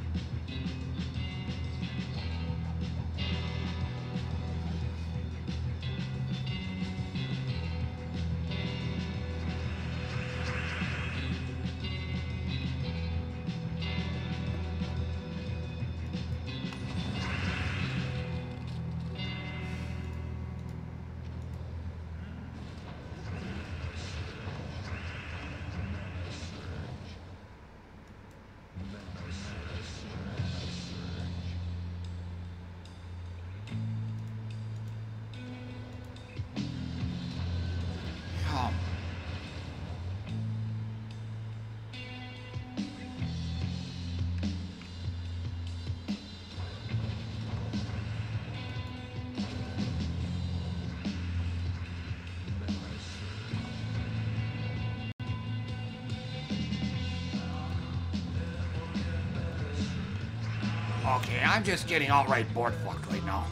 Okay, I'm just getting outright bored fucked right now.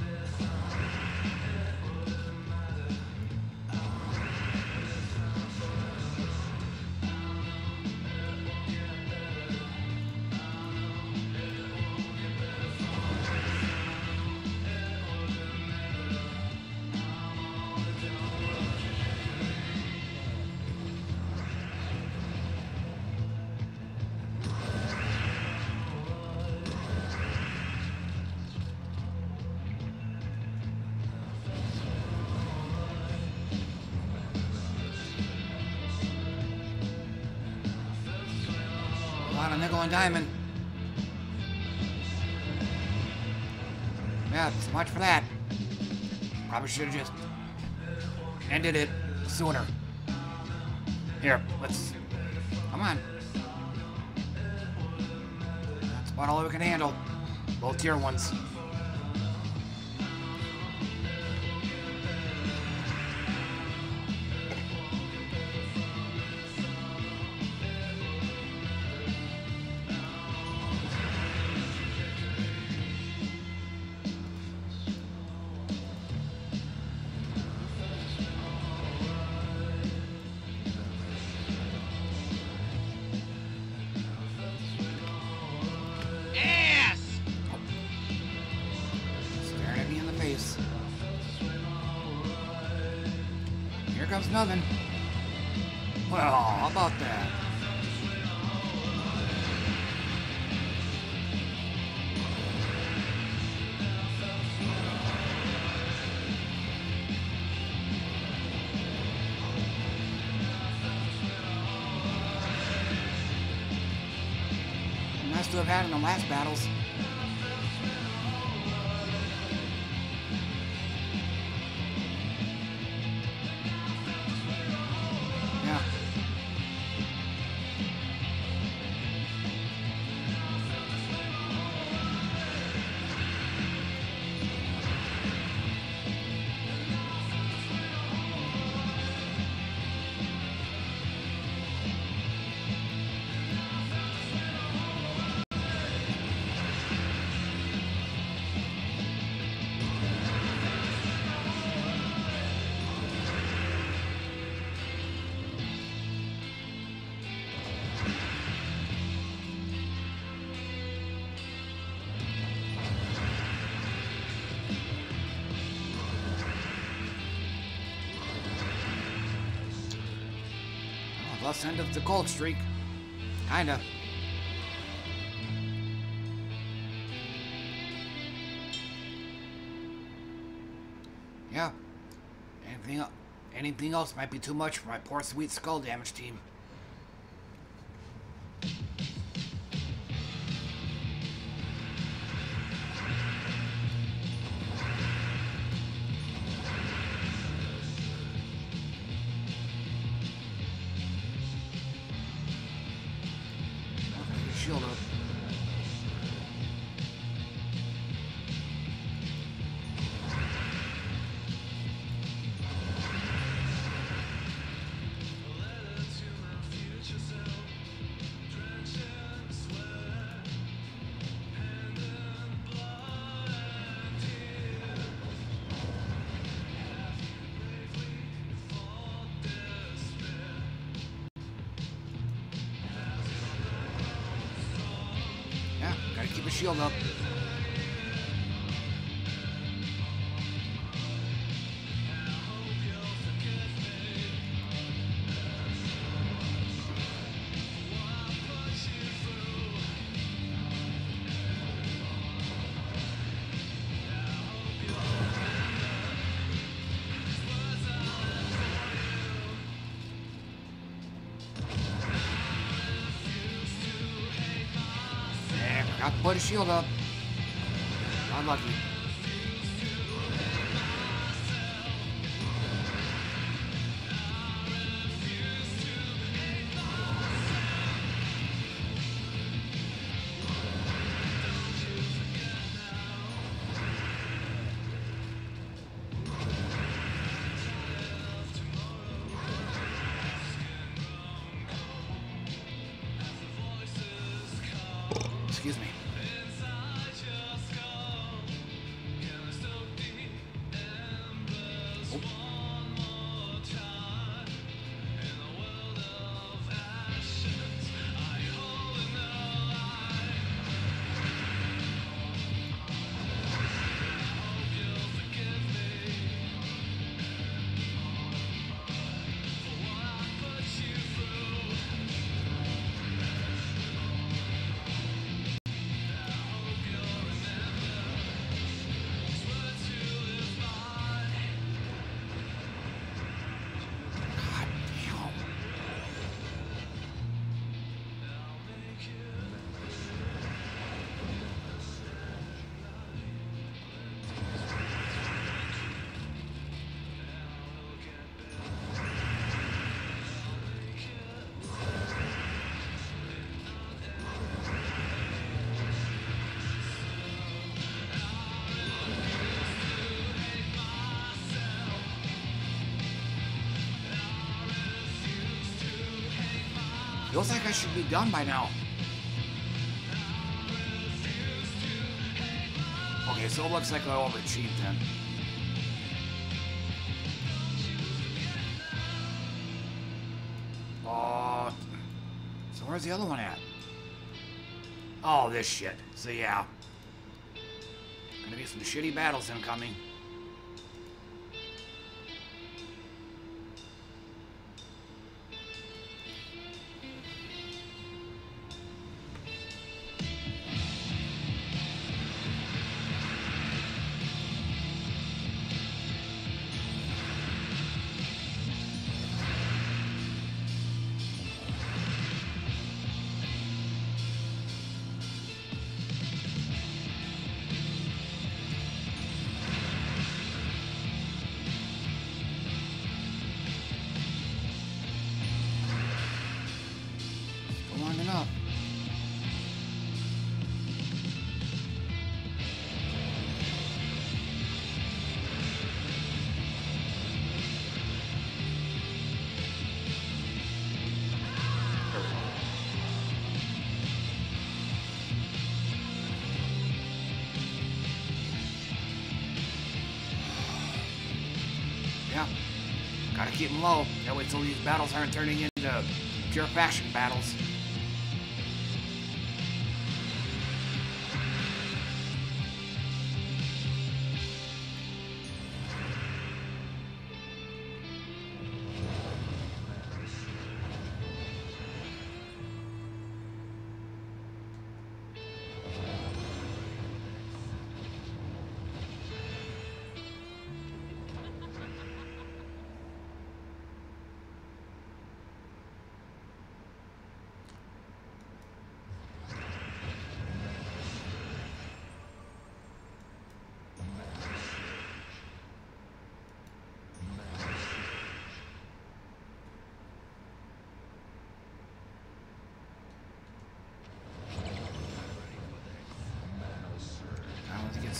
Nickel and diamond. Yeah, so much for that. Probably should have just ended it sooner. Here, let's... Come on. That's about all we can handle. Both tier ones. Nothing. Well, how about that? Nice to have had in the last battles. Plus end of the cold streak. Kinda. Yeah. Anything else? Anything else might be too much for my poor sweet skull damage team. shield up. Yeah, gotta keep a shield up. Got to put a shield up. Unlucky. Excuse me. Feels like I should be done by now. Okay, so it looks like I overachieved then. Oh, so where's the other one at? Oh, this shit. So yeah. Gonna be some shitty battles incoming. Enough. Yeah, gotta keep them low. That way, till these battles aren't turning into pure faction battles.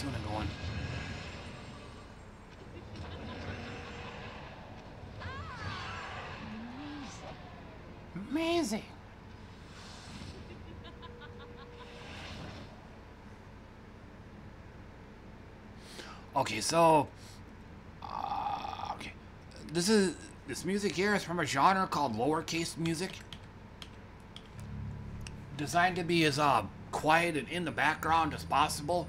Suna going? Amazing. Okay, so uh, okay, this is this music here is from a genre called lowercase music, designed to be as uh, quiet and in the background as possible.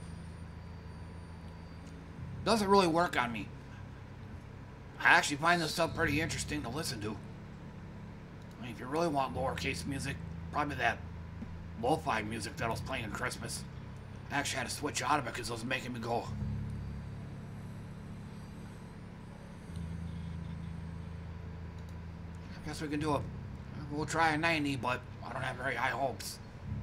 Doesn't really work on me. I actually find this stuff pretty interesting to listen to. I mean, if you really want lowercase music, probably that lo-fi music that I was playing at Christmas. I actually had to switch out of it because it was making me go. I guess we can do a, we'll try a ninety, but I don't have very high hopes.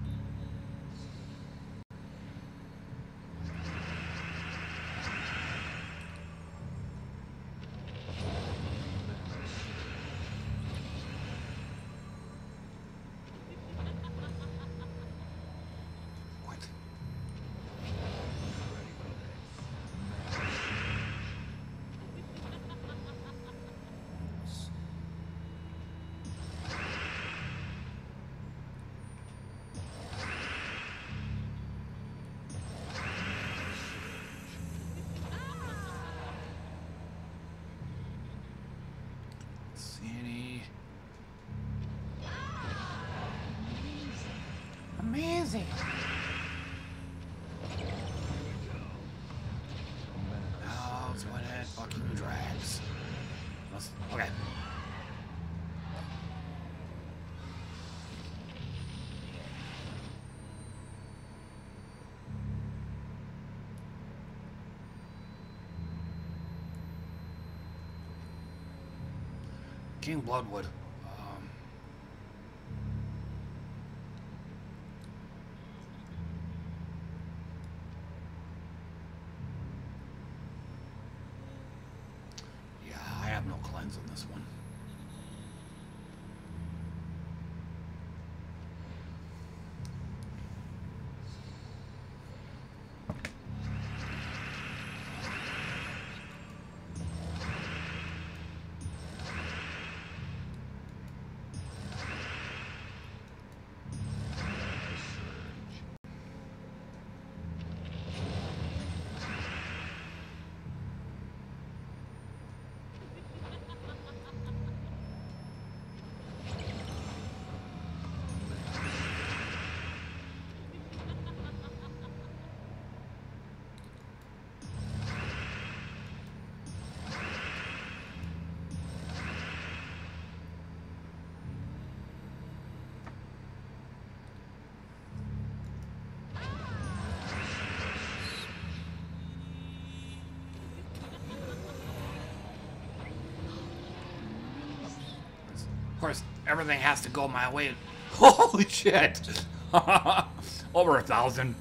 Amazing. Oh, it's when it fucking drags. Let's, okay. King Bloodwood. Um, yeah, I have no cleanse on this one. Of course, everything has to go my way. Holy shit! Over a thousand.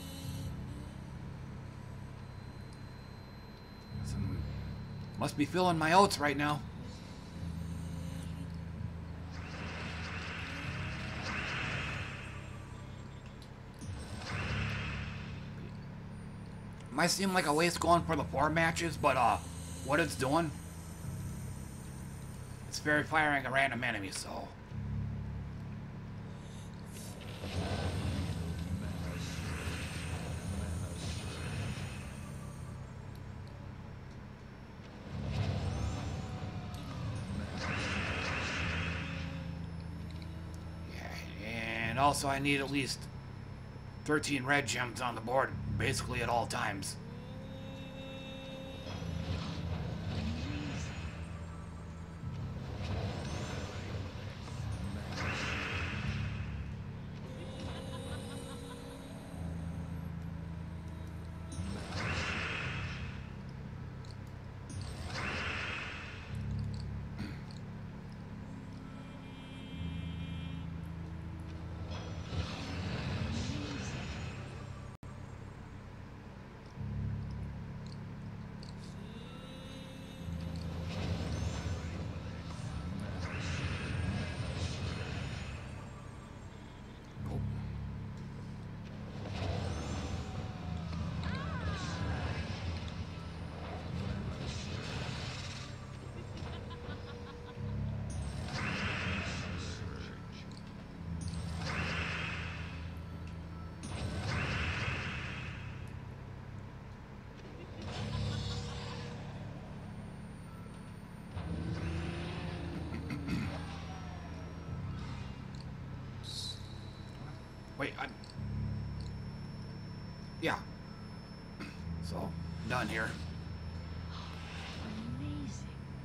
Some, must be feeling my oats right now. Might seem like a waste going for the four matches, but uh, what it's doing, it's very firing a random enemy, so. Yeah, and also I need at least thirteen red gems on the board, basically at all times. Yeah. So, done here. Amazing.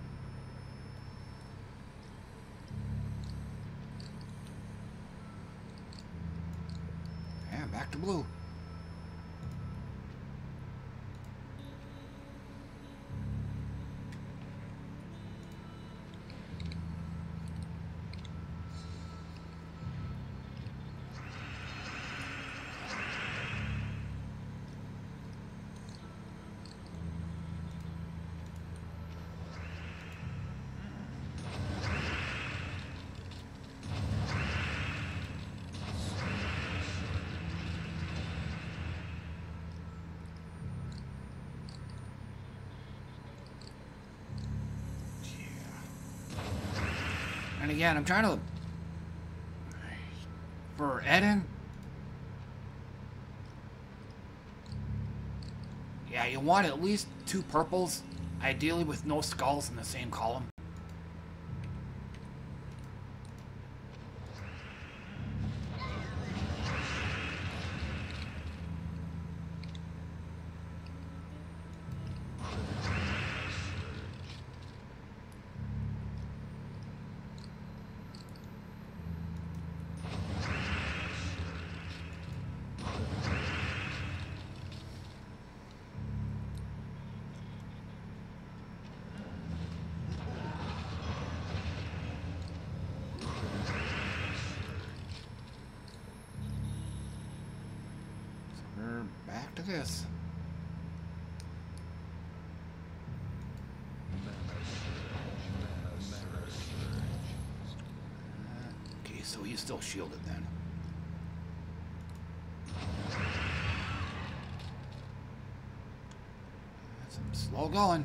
Yeah, back to blue. And again, I'm trying to... For Eden... Yeah, you want at least two purples, ideally with no skulls in the same column. This. Okay, so he's still shielded then. That's some slow going.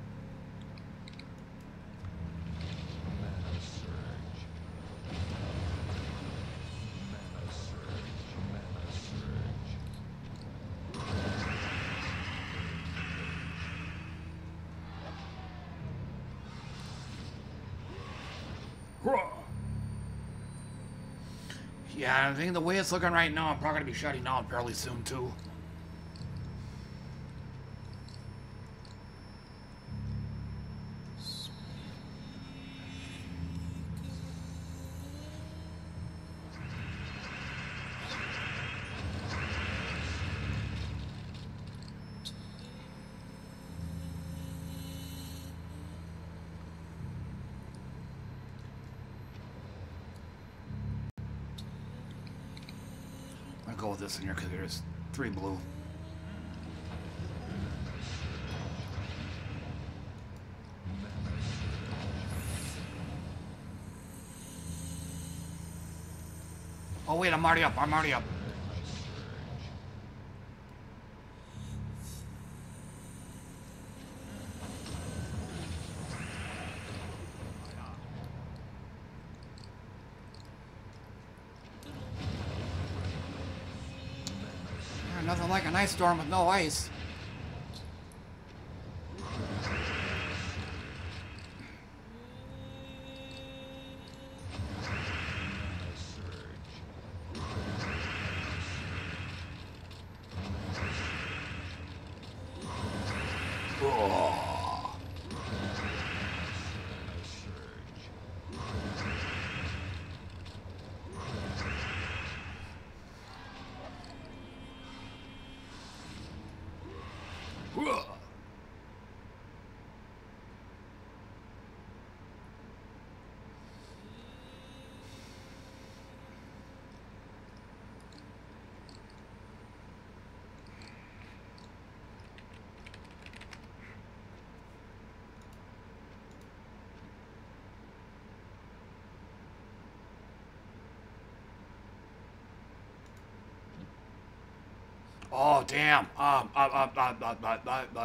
Yeah, I think the way it's looking right now, I'm probably going to be shutting down fairly soon, too. Go with this in here because there's three blue. Oh wait, I'm already up. I'm already up. Nothing like an ice storm with no ice. Oh, damn. Um, uh, uh, uh, uh, uh, uh, uh,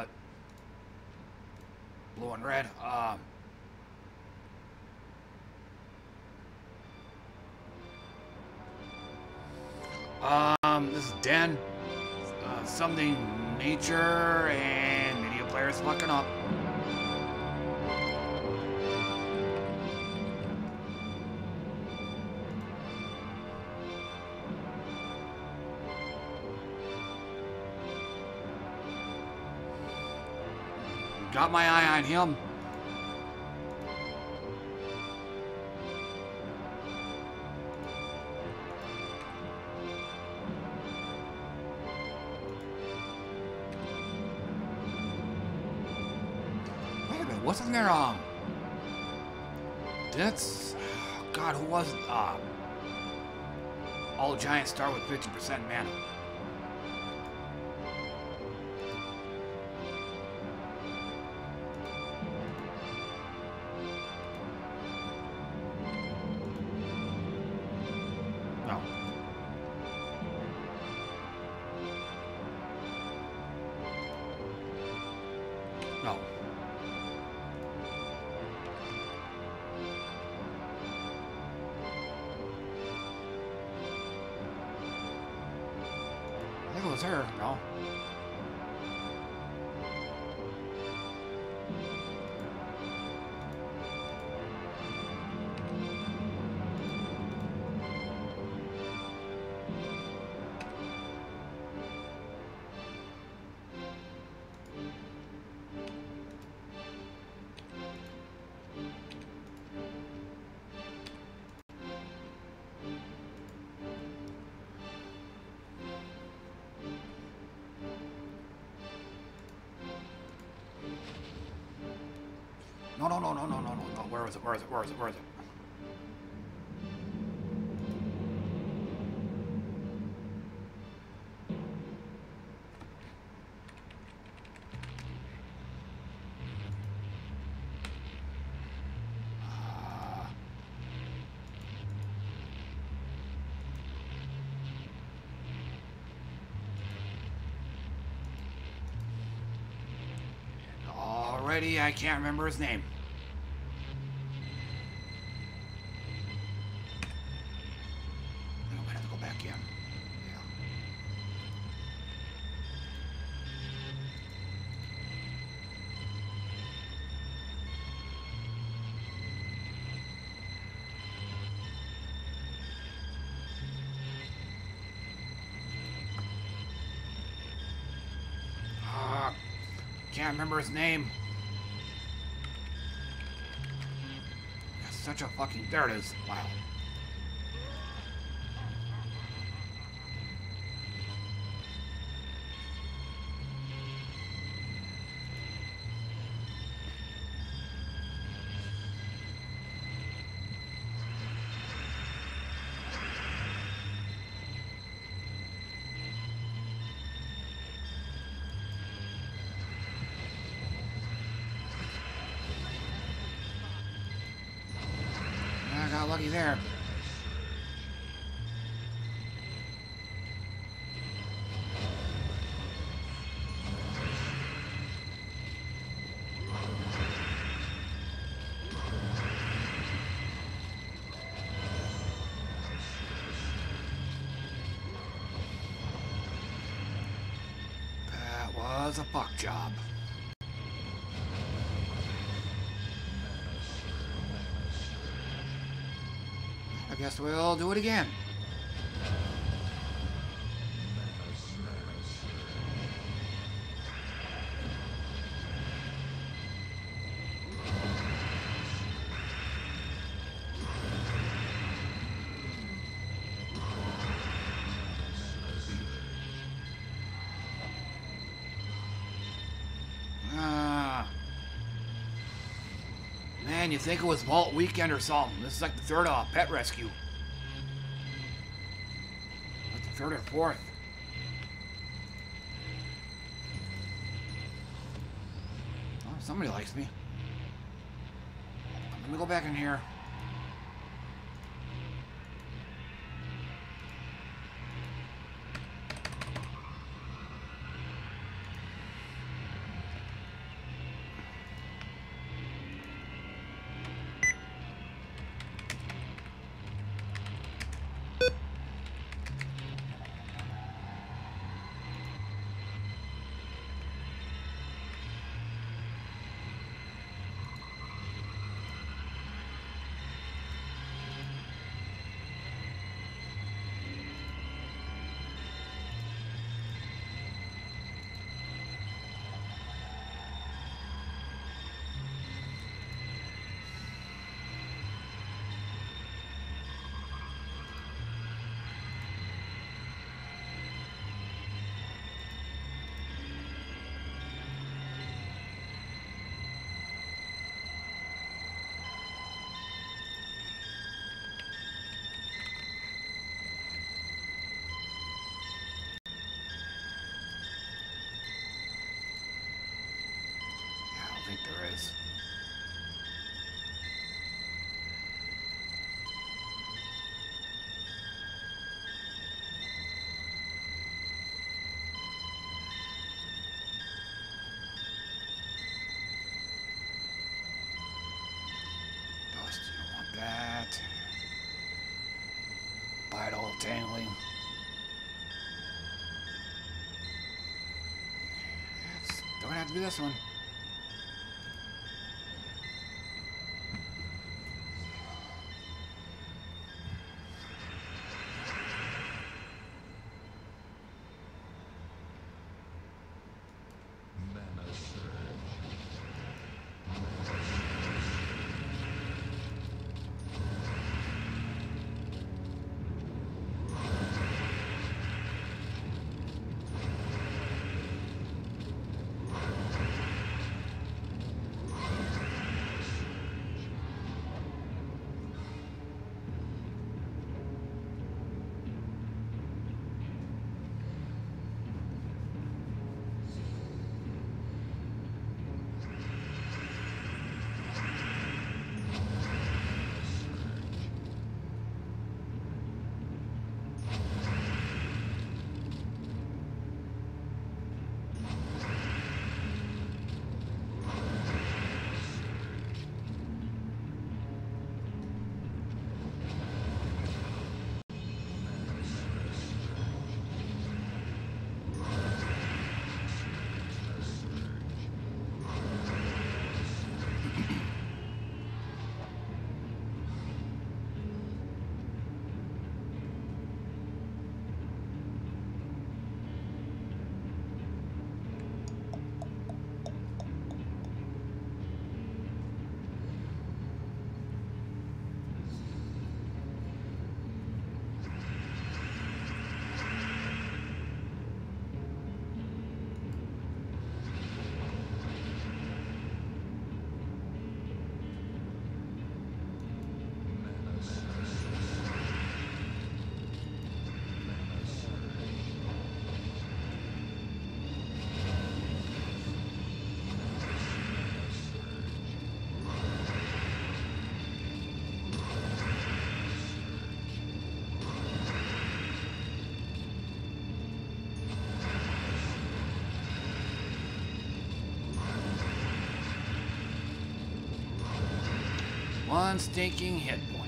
blue and red. Um, um, this is Den. Uh, something nature and media players fucking up. got my eye on him. Wait a minute, wasn't there, um... That's... God, who was it? Uh, all giants start with fifty percent mana. No. No. I think it was her, no? No, no, no, no, no, no, no, no. Where is it? Where is it? Where is it? Where is it? Uh, Already, I can't remember his name. I'm gonna have to go back in. Yeah. Uh, can't remember his name. That's such a fucking... There it is. Wow. I got lucky there. That was a fuck job. I guess we'll do it again. Ah. Man, you think it was Vault Weekend or something. This is like the third uh, pet rescue. Like the third or fourth. Oh, somebody likes me. Let me go back in here. have to be this one. One stinking hit point.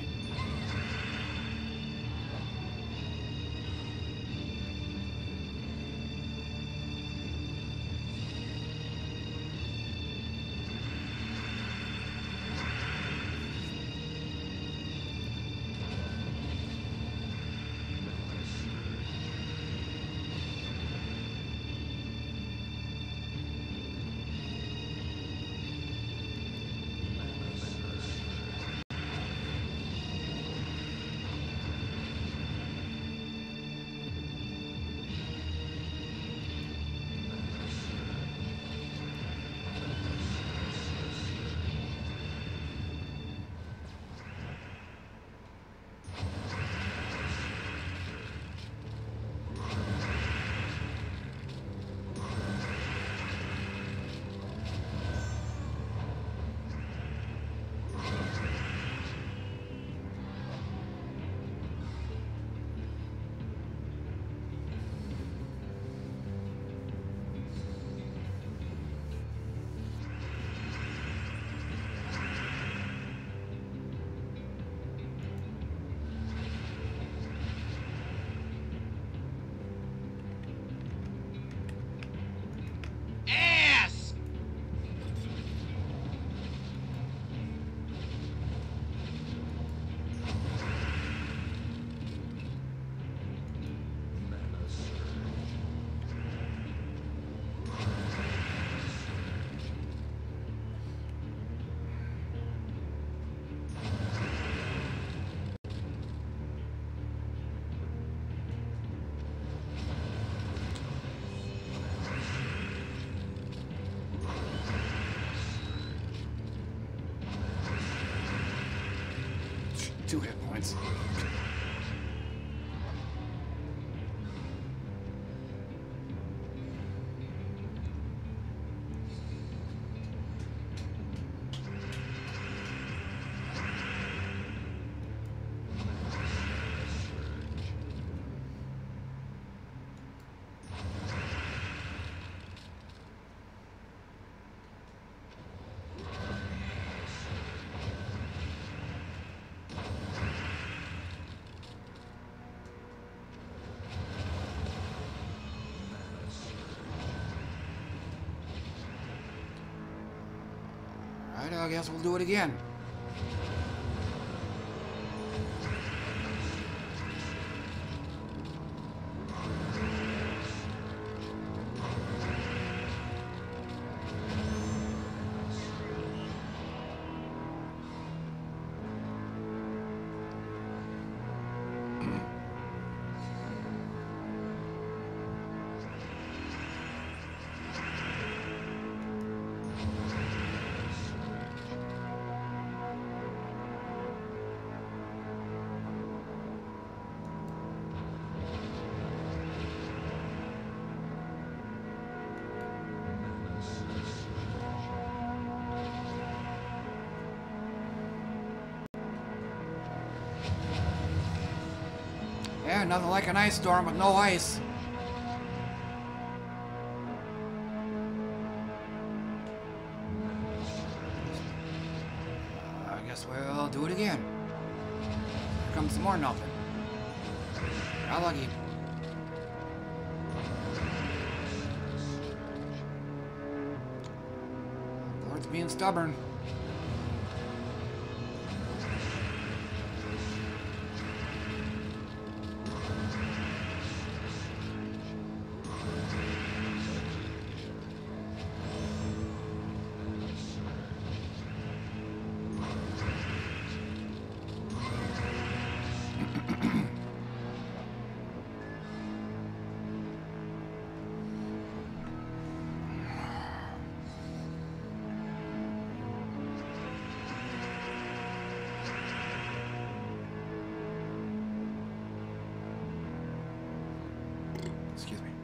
Two hit points. But I guess we'll do it again. Yeah, nothing like an ice storm with no ice. Uh, I guess we'll do it again. Here comes some more nothing. How lucky. Board's being stubborn. Excuse me.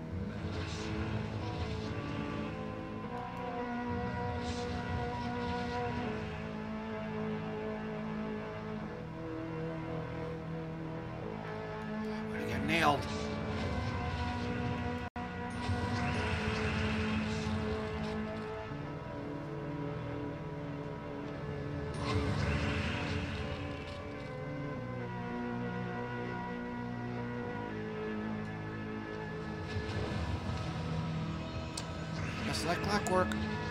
I'm gonna get nailed. Just like clockwork.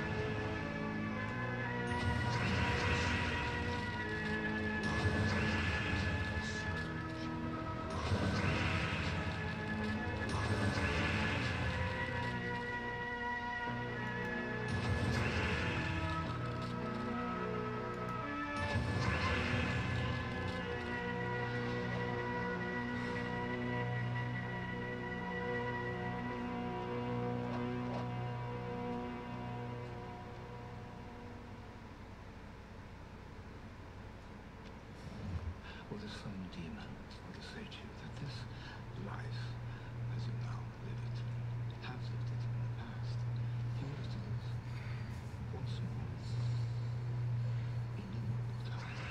Or the some demon were to say to you that this life, as you now live it, have lived it in the past, you were to live once more innumerable times.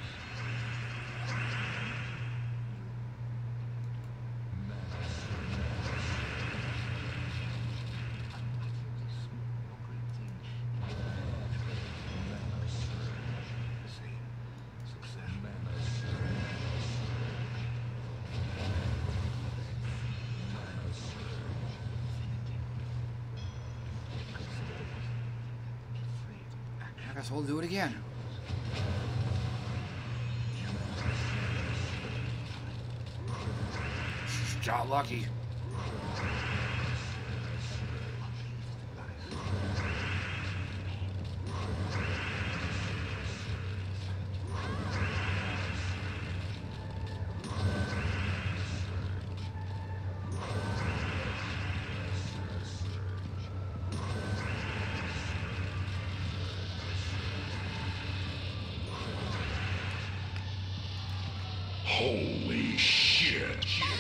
Unutterably small or great thing in the same succession. I guess we'll do it again. Got lucky. Holy shit.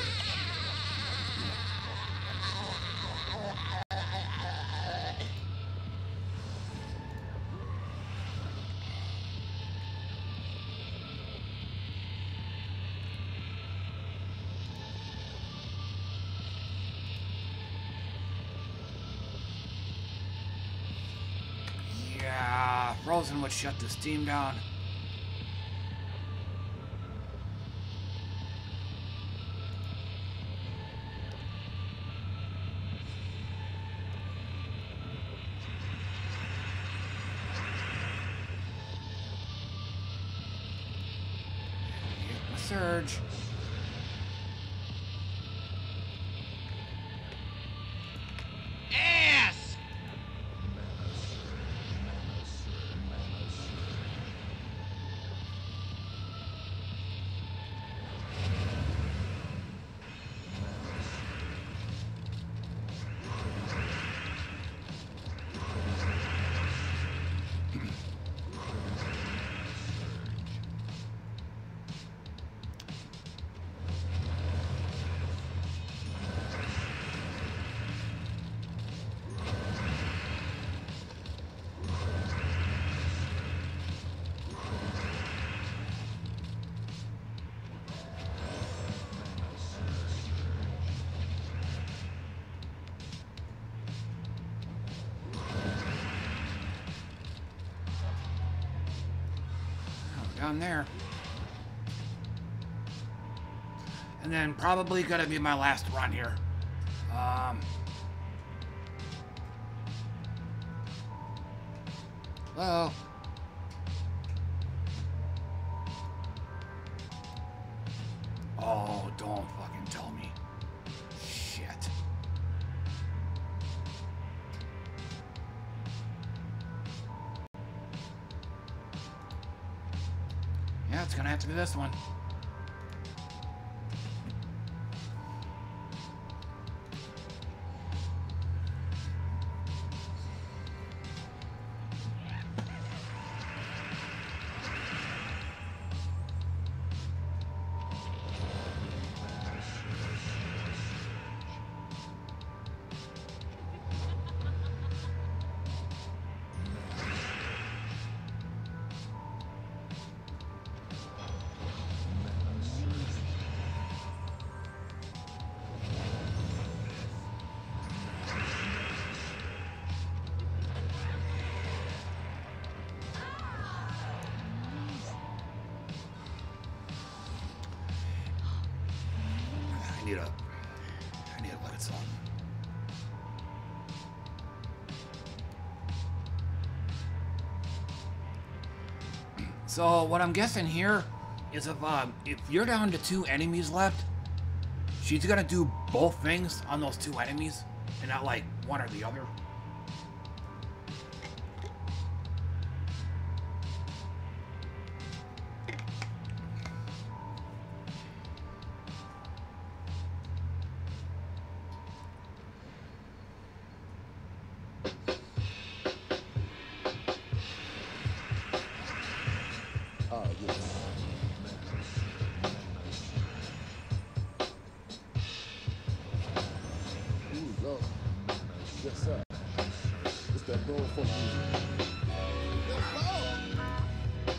Yeah, Frozen would shut this team down. Surge. Ass! Down there. And then probably gonna be my last run here. Um, hello? Oh, don't fucking tell me. Shit. Yeah, it's gonna have to be this one. I need a, I need to look at something. So what I'm guessing here is if um, if you're down to two enemies left, she's gonna do both things on those two enemies, and not like one or the other. Ah, yes. Ooh, Lord. Yes, sir. It's that grown folk music. Yes, Lord.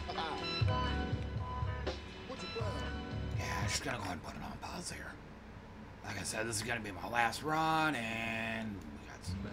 What you playing on? Yeah, I'm just gonna go ahead and put it on pause here. Like I said, this is gonna be my last run, and we got some.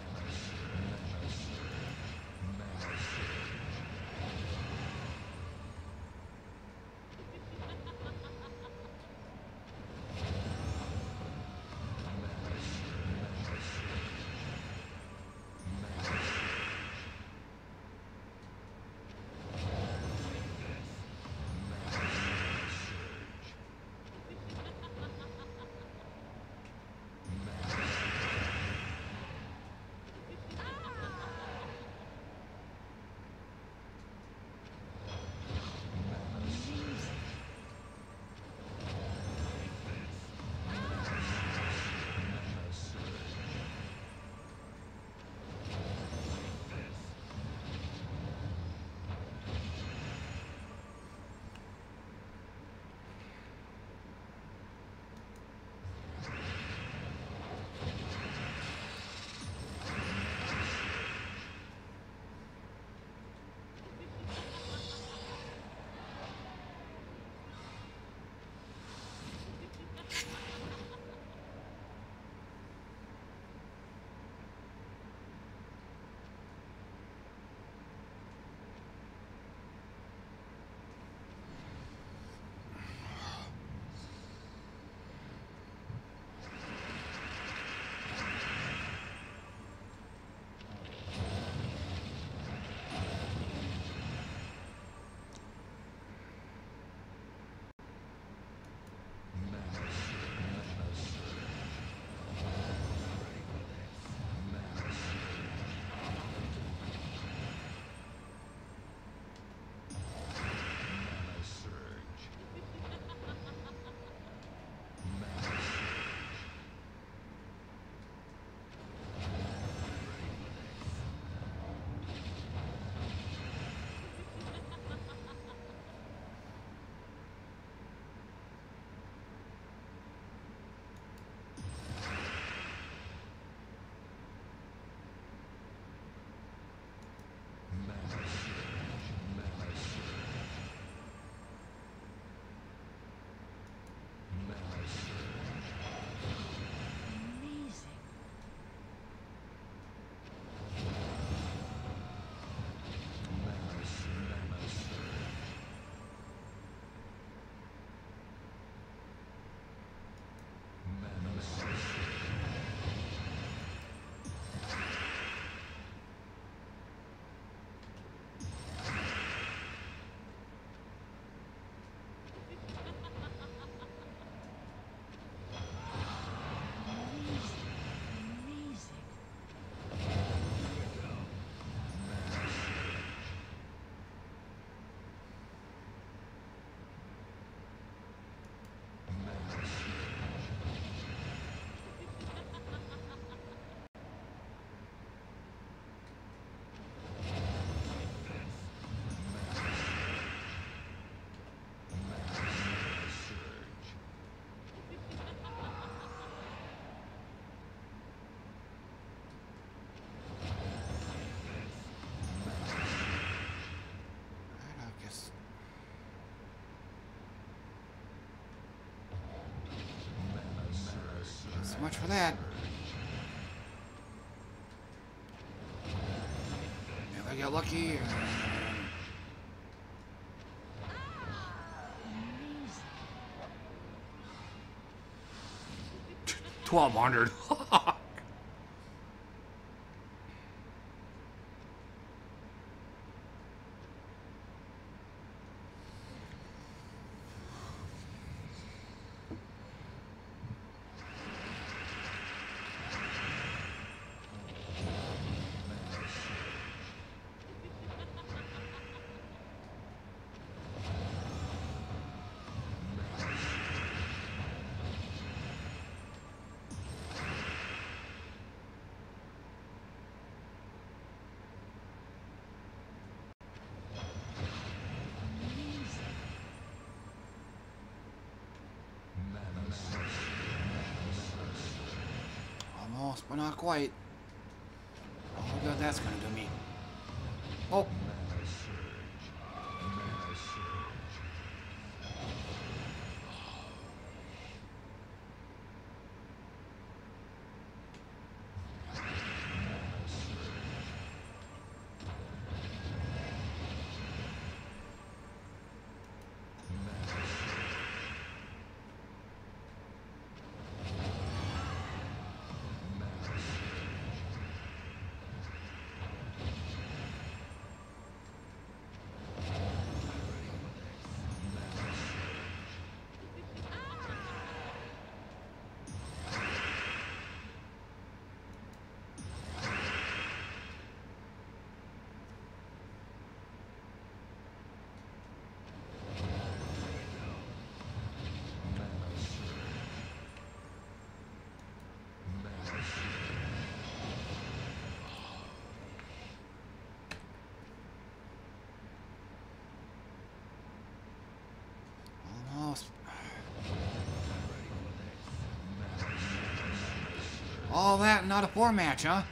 much for that. If I get lucky. Uh, twelve hundred. Almost, but not quite. Oh, look what that's gonna do me. Oh. All that, not a four match, huh?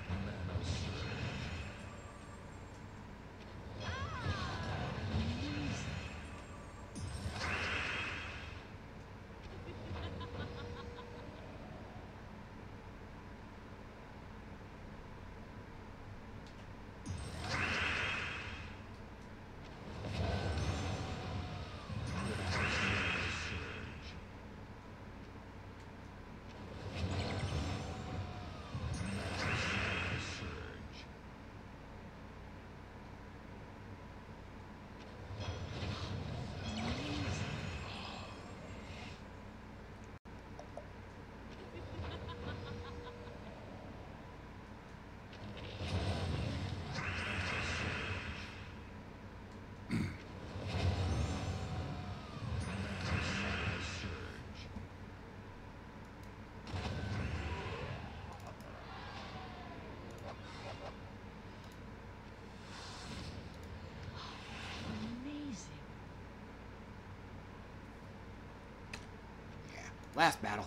Last battle.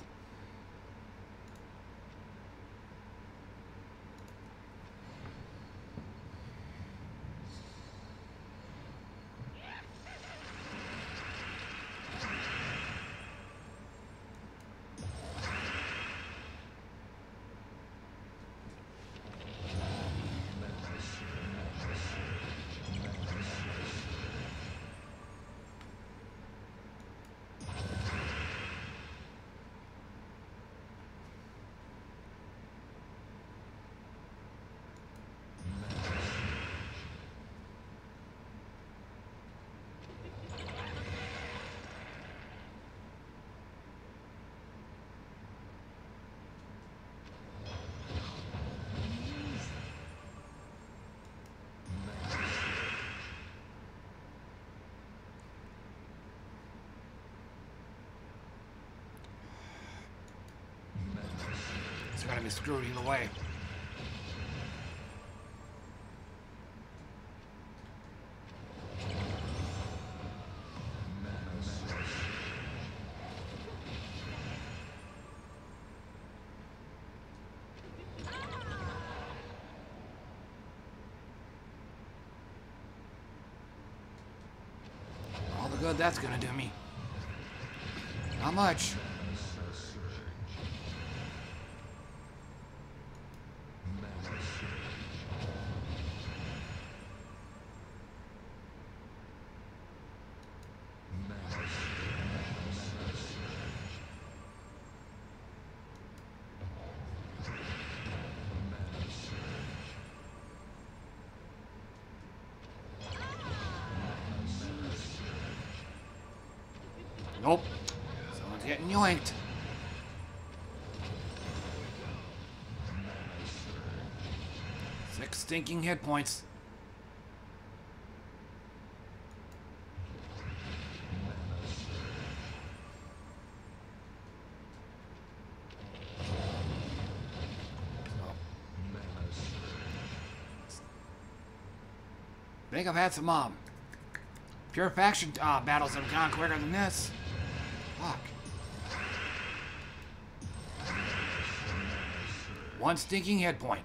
It's gonna be screwed either way. All the good that's gonna do me. Not much. Nope. Someone's getting yoinked. Six stinking hit points. I think I've had some um, pure faction uh, battles that have gone quicker than this. Fuck. One stinking hit point.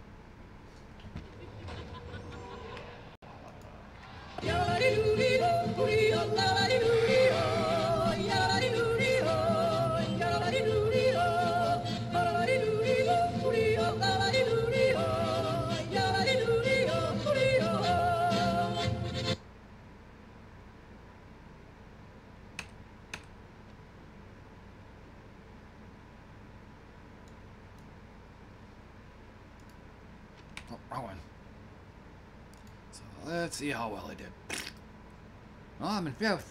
Oh, wrong one. So let's see how well I did. Oh, I'm in fifth.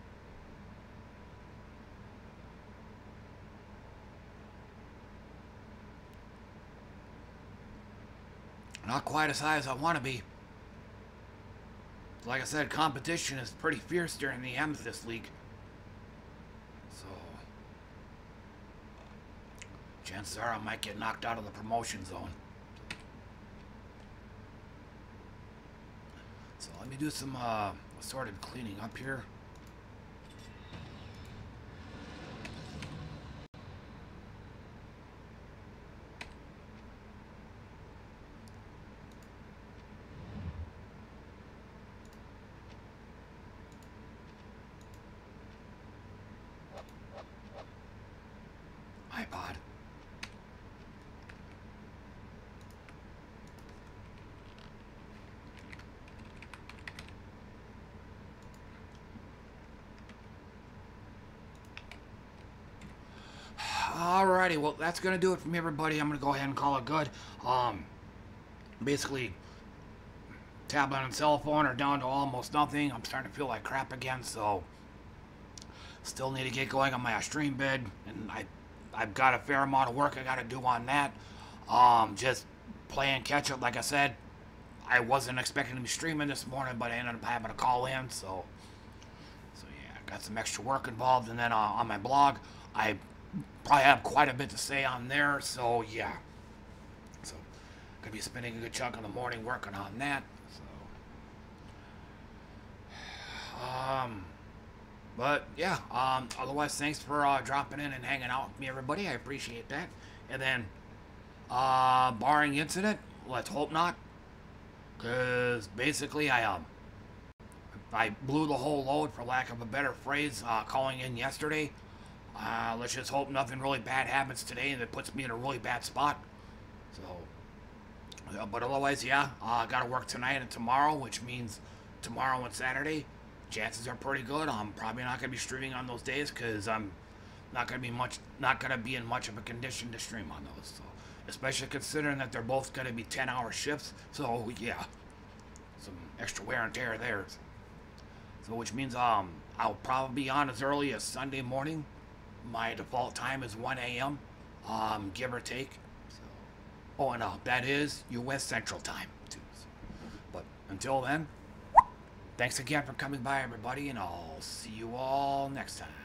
Not quite as high as I want to be. Like I said, competition is pretty fierce during the M's this league. So, chances are I might get knocked out of the promotion zone. So let me do some uh, assorted cleaning up here. iPod. Alrighty, well, that's going to do it from everybody. I'm going to go ahead and call it good. Um, basically, tablet and cell phone are down to almost nothing. I'm starting to feel like crap again, so still need to get going on my stream bid, and I, I've got a fair amount of work I got to do on that. Um, just playing catch up, like I said. I wasn't expecting to be streaming this morning, but I ended up having to call in, so, so yeah, got some extra work involved, and then uh, on my blog, I probably have quite a bit to say on there, so yeah. So, gonna be spending a good chunk of the morning working on that. So, um, but yeah. Um, otherwise, thanks for uh, dropping in and hanging out with me, everybody. I appreciate that. And then, uh, barring incident, let's hope not, because basically I um, I blew the whole load, for lack of a better phrase, uh, calling in yesterday. Uh, let's just hope nothing really bad happens today that puts me in a really bad spot. So, yeah, but otherwise, yeah, I uh, got to work tonight and tomorrow, which means tomorrow and Saturday, chances are pretty good. I'm probably not going to be streaming on those days because I'm not going to be much, not going to be in much of a condition to stream on those. So, especially considering that they're both going to be ten hour shifts. So, yeah, some extra wear and tear there. So, which means um, I'll probably be on as early as Sunday morning. My default time is one A M, um, give or take. So, oh, and uh, that is U S Central Time, too. So, but until then, thanks again for coming by, everybody, and I'll see you all next time.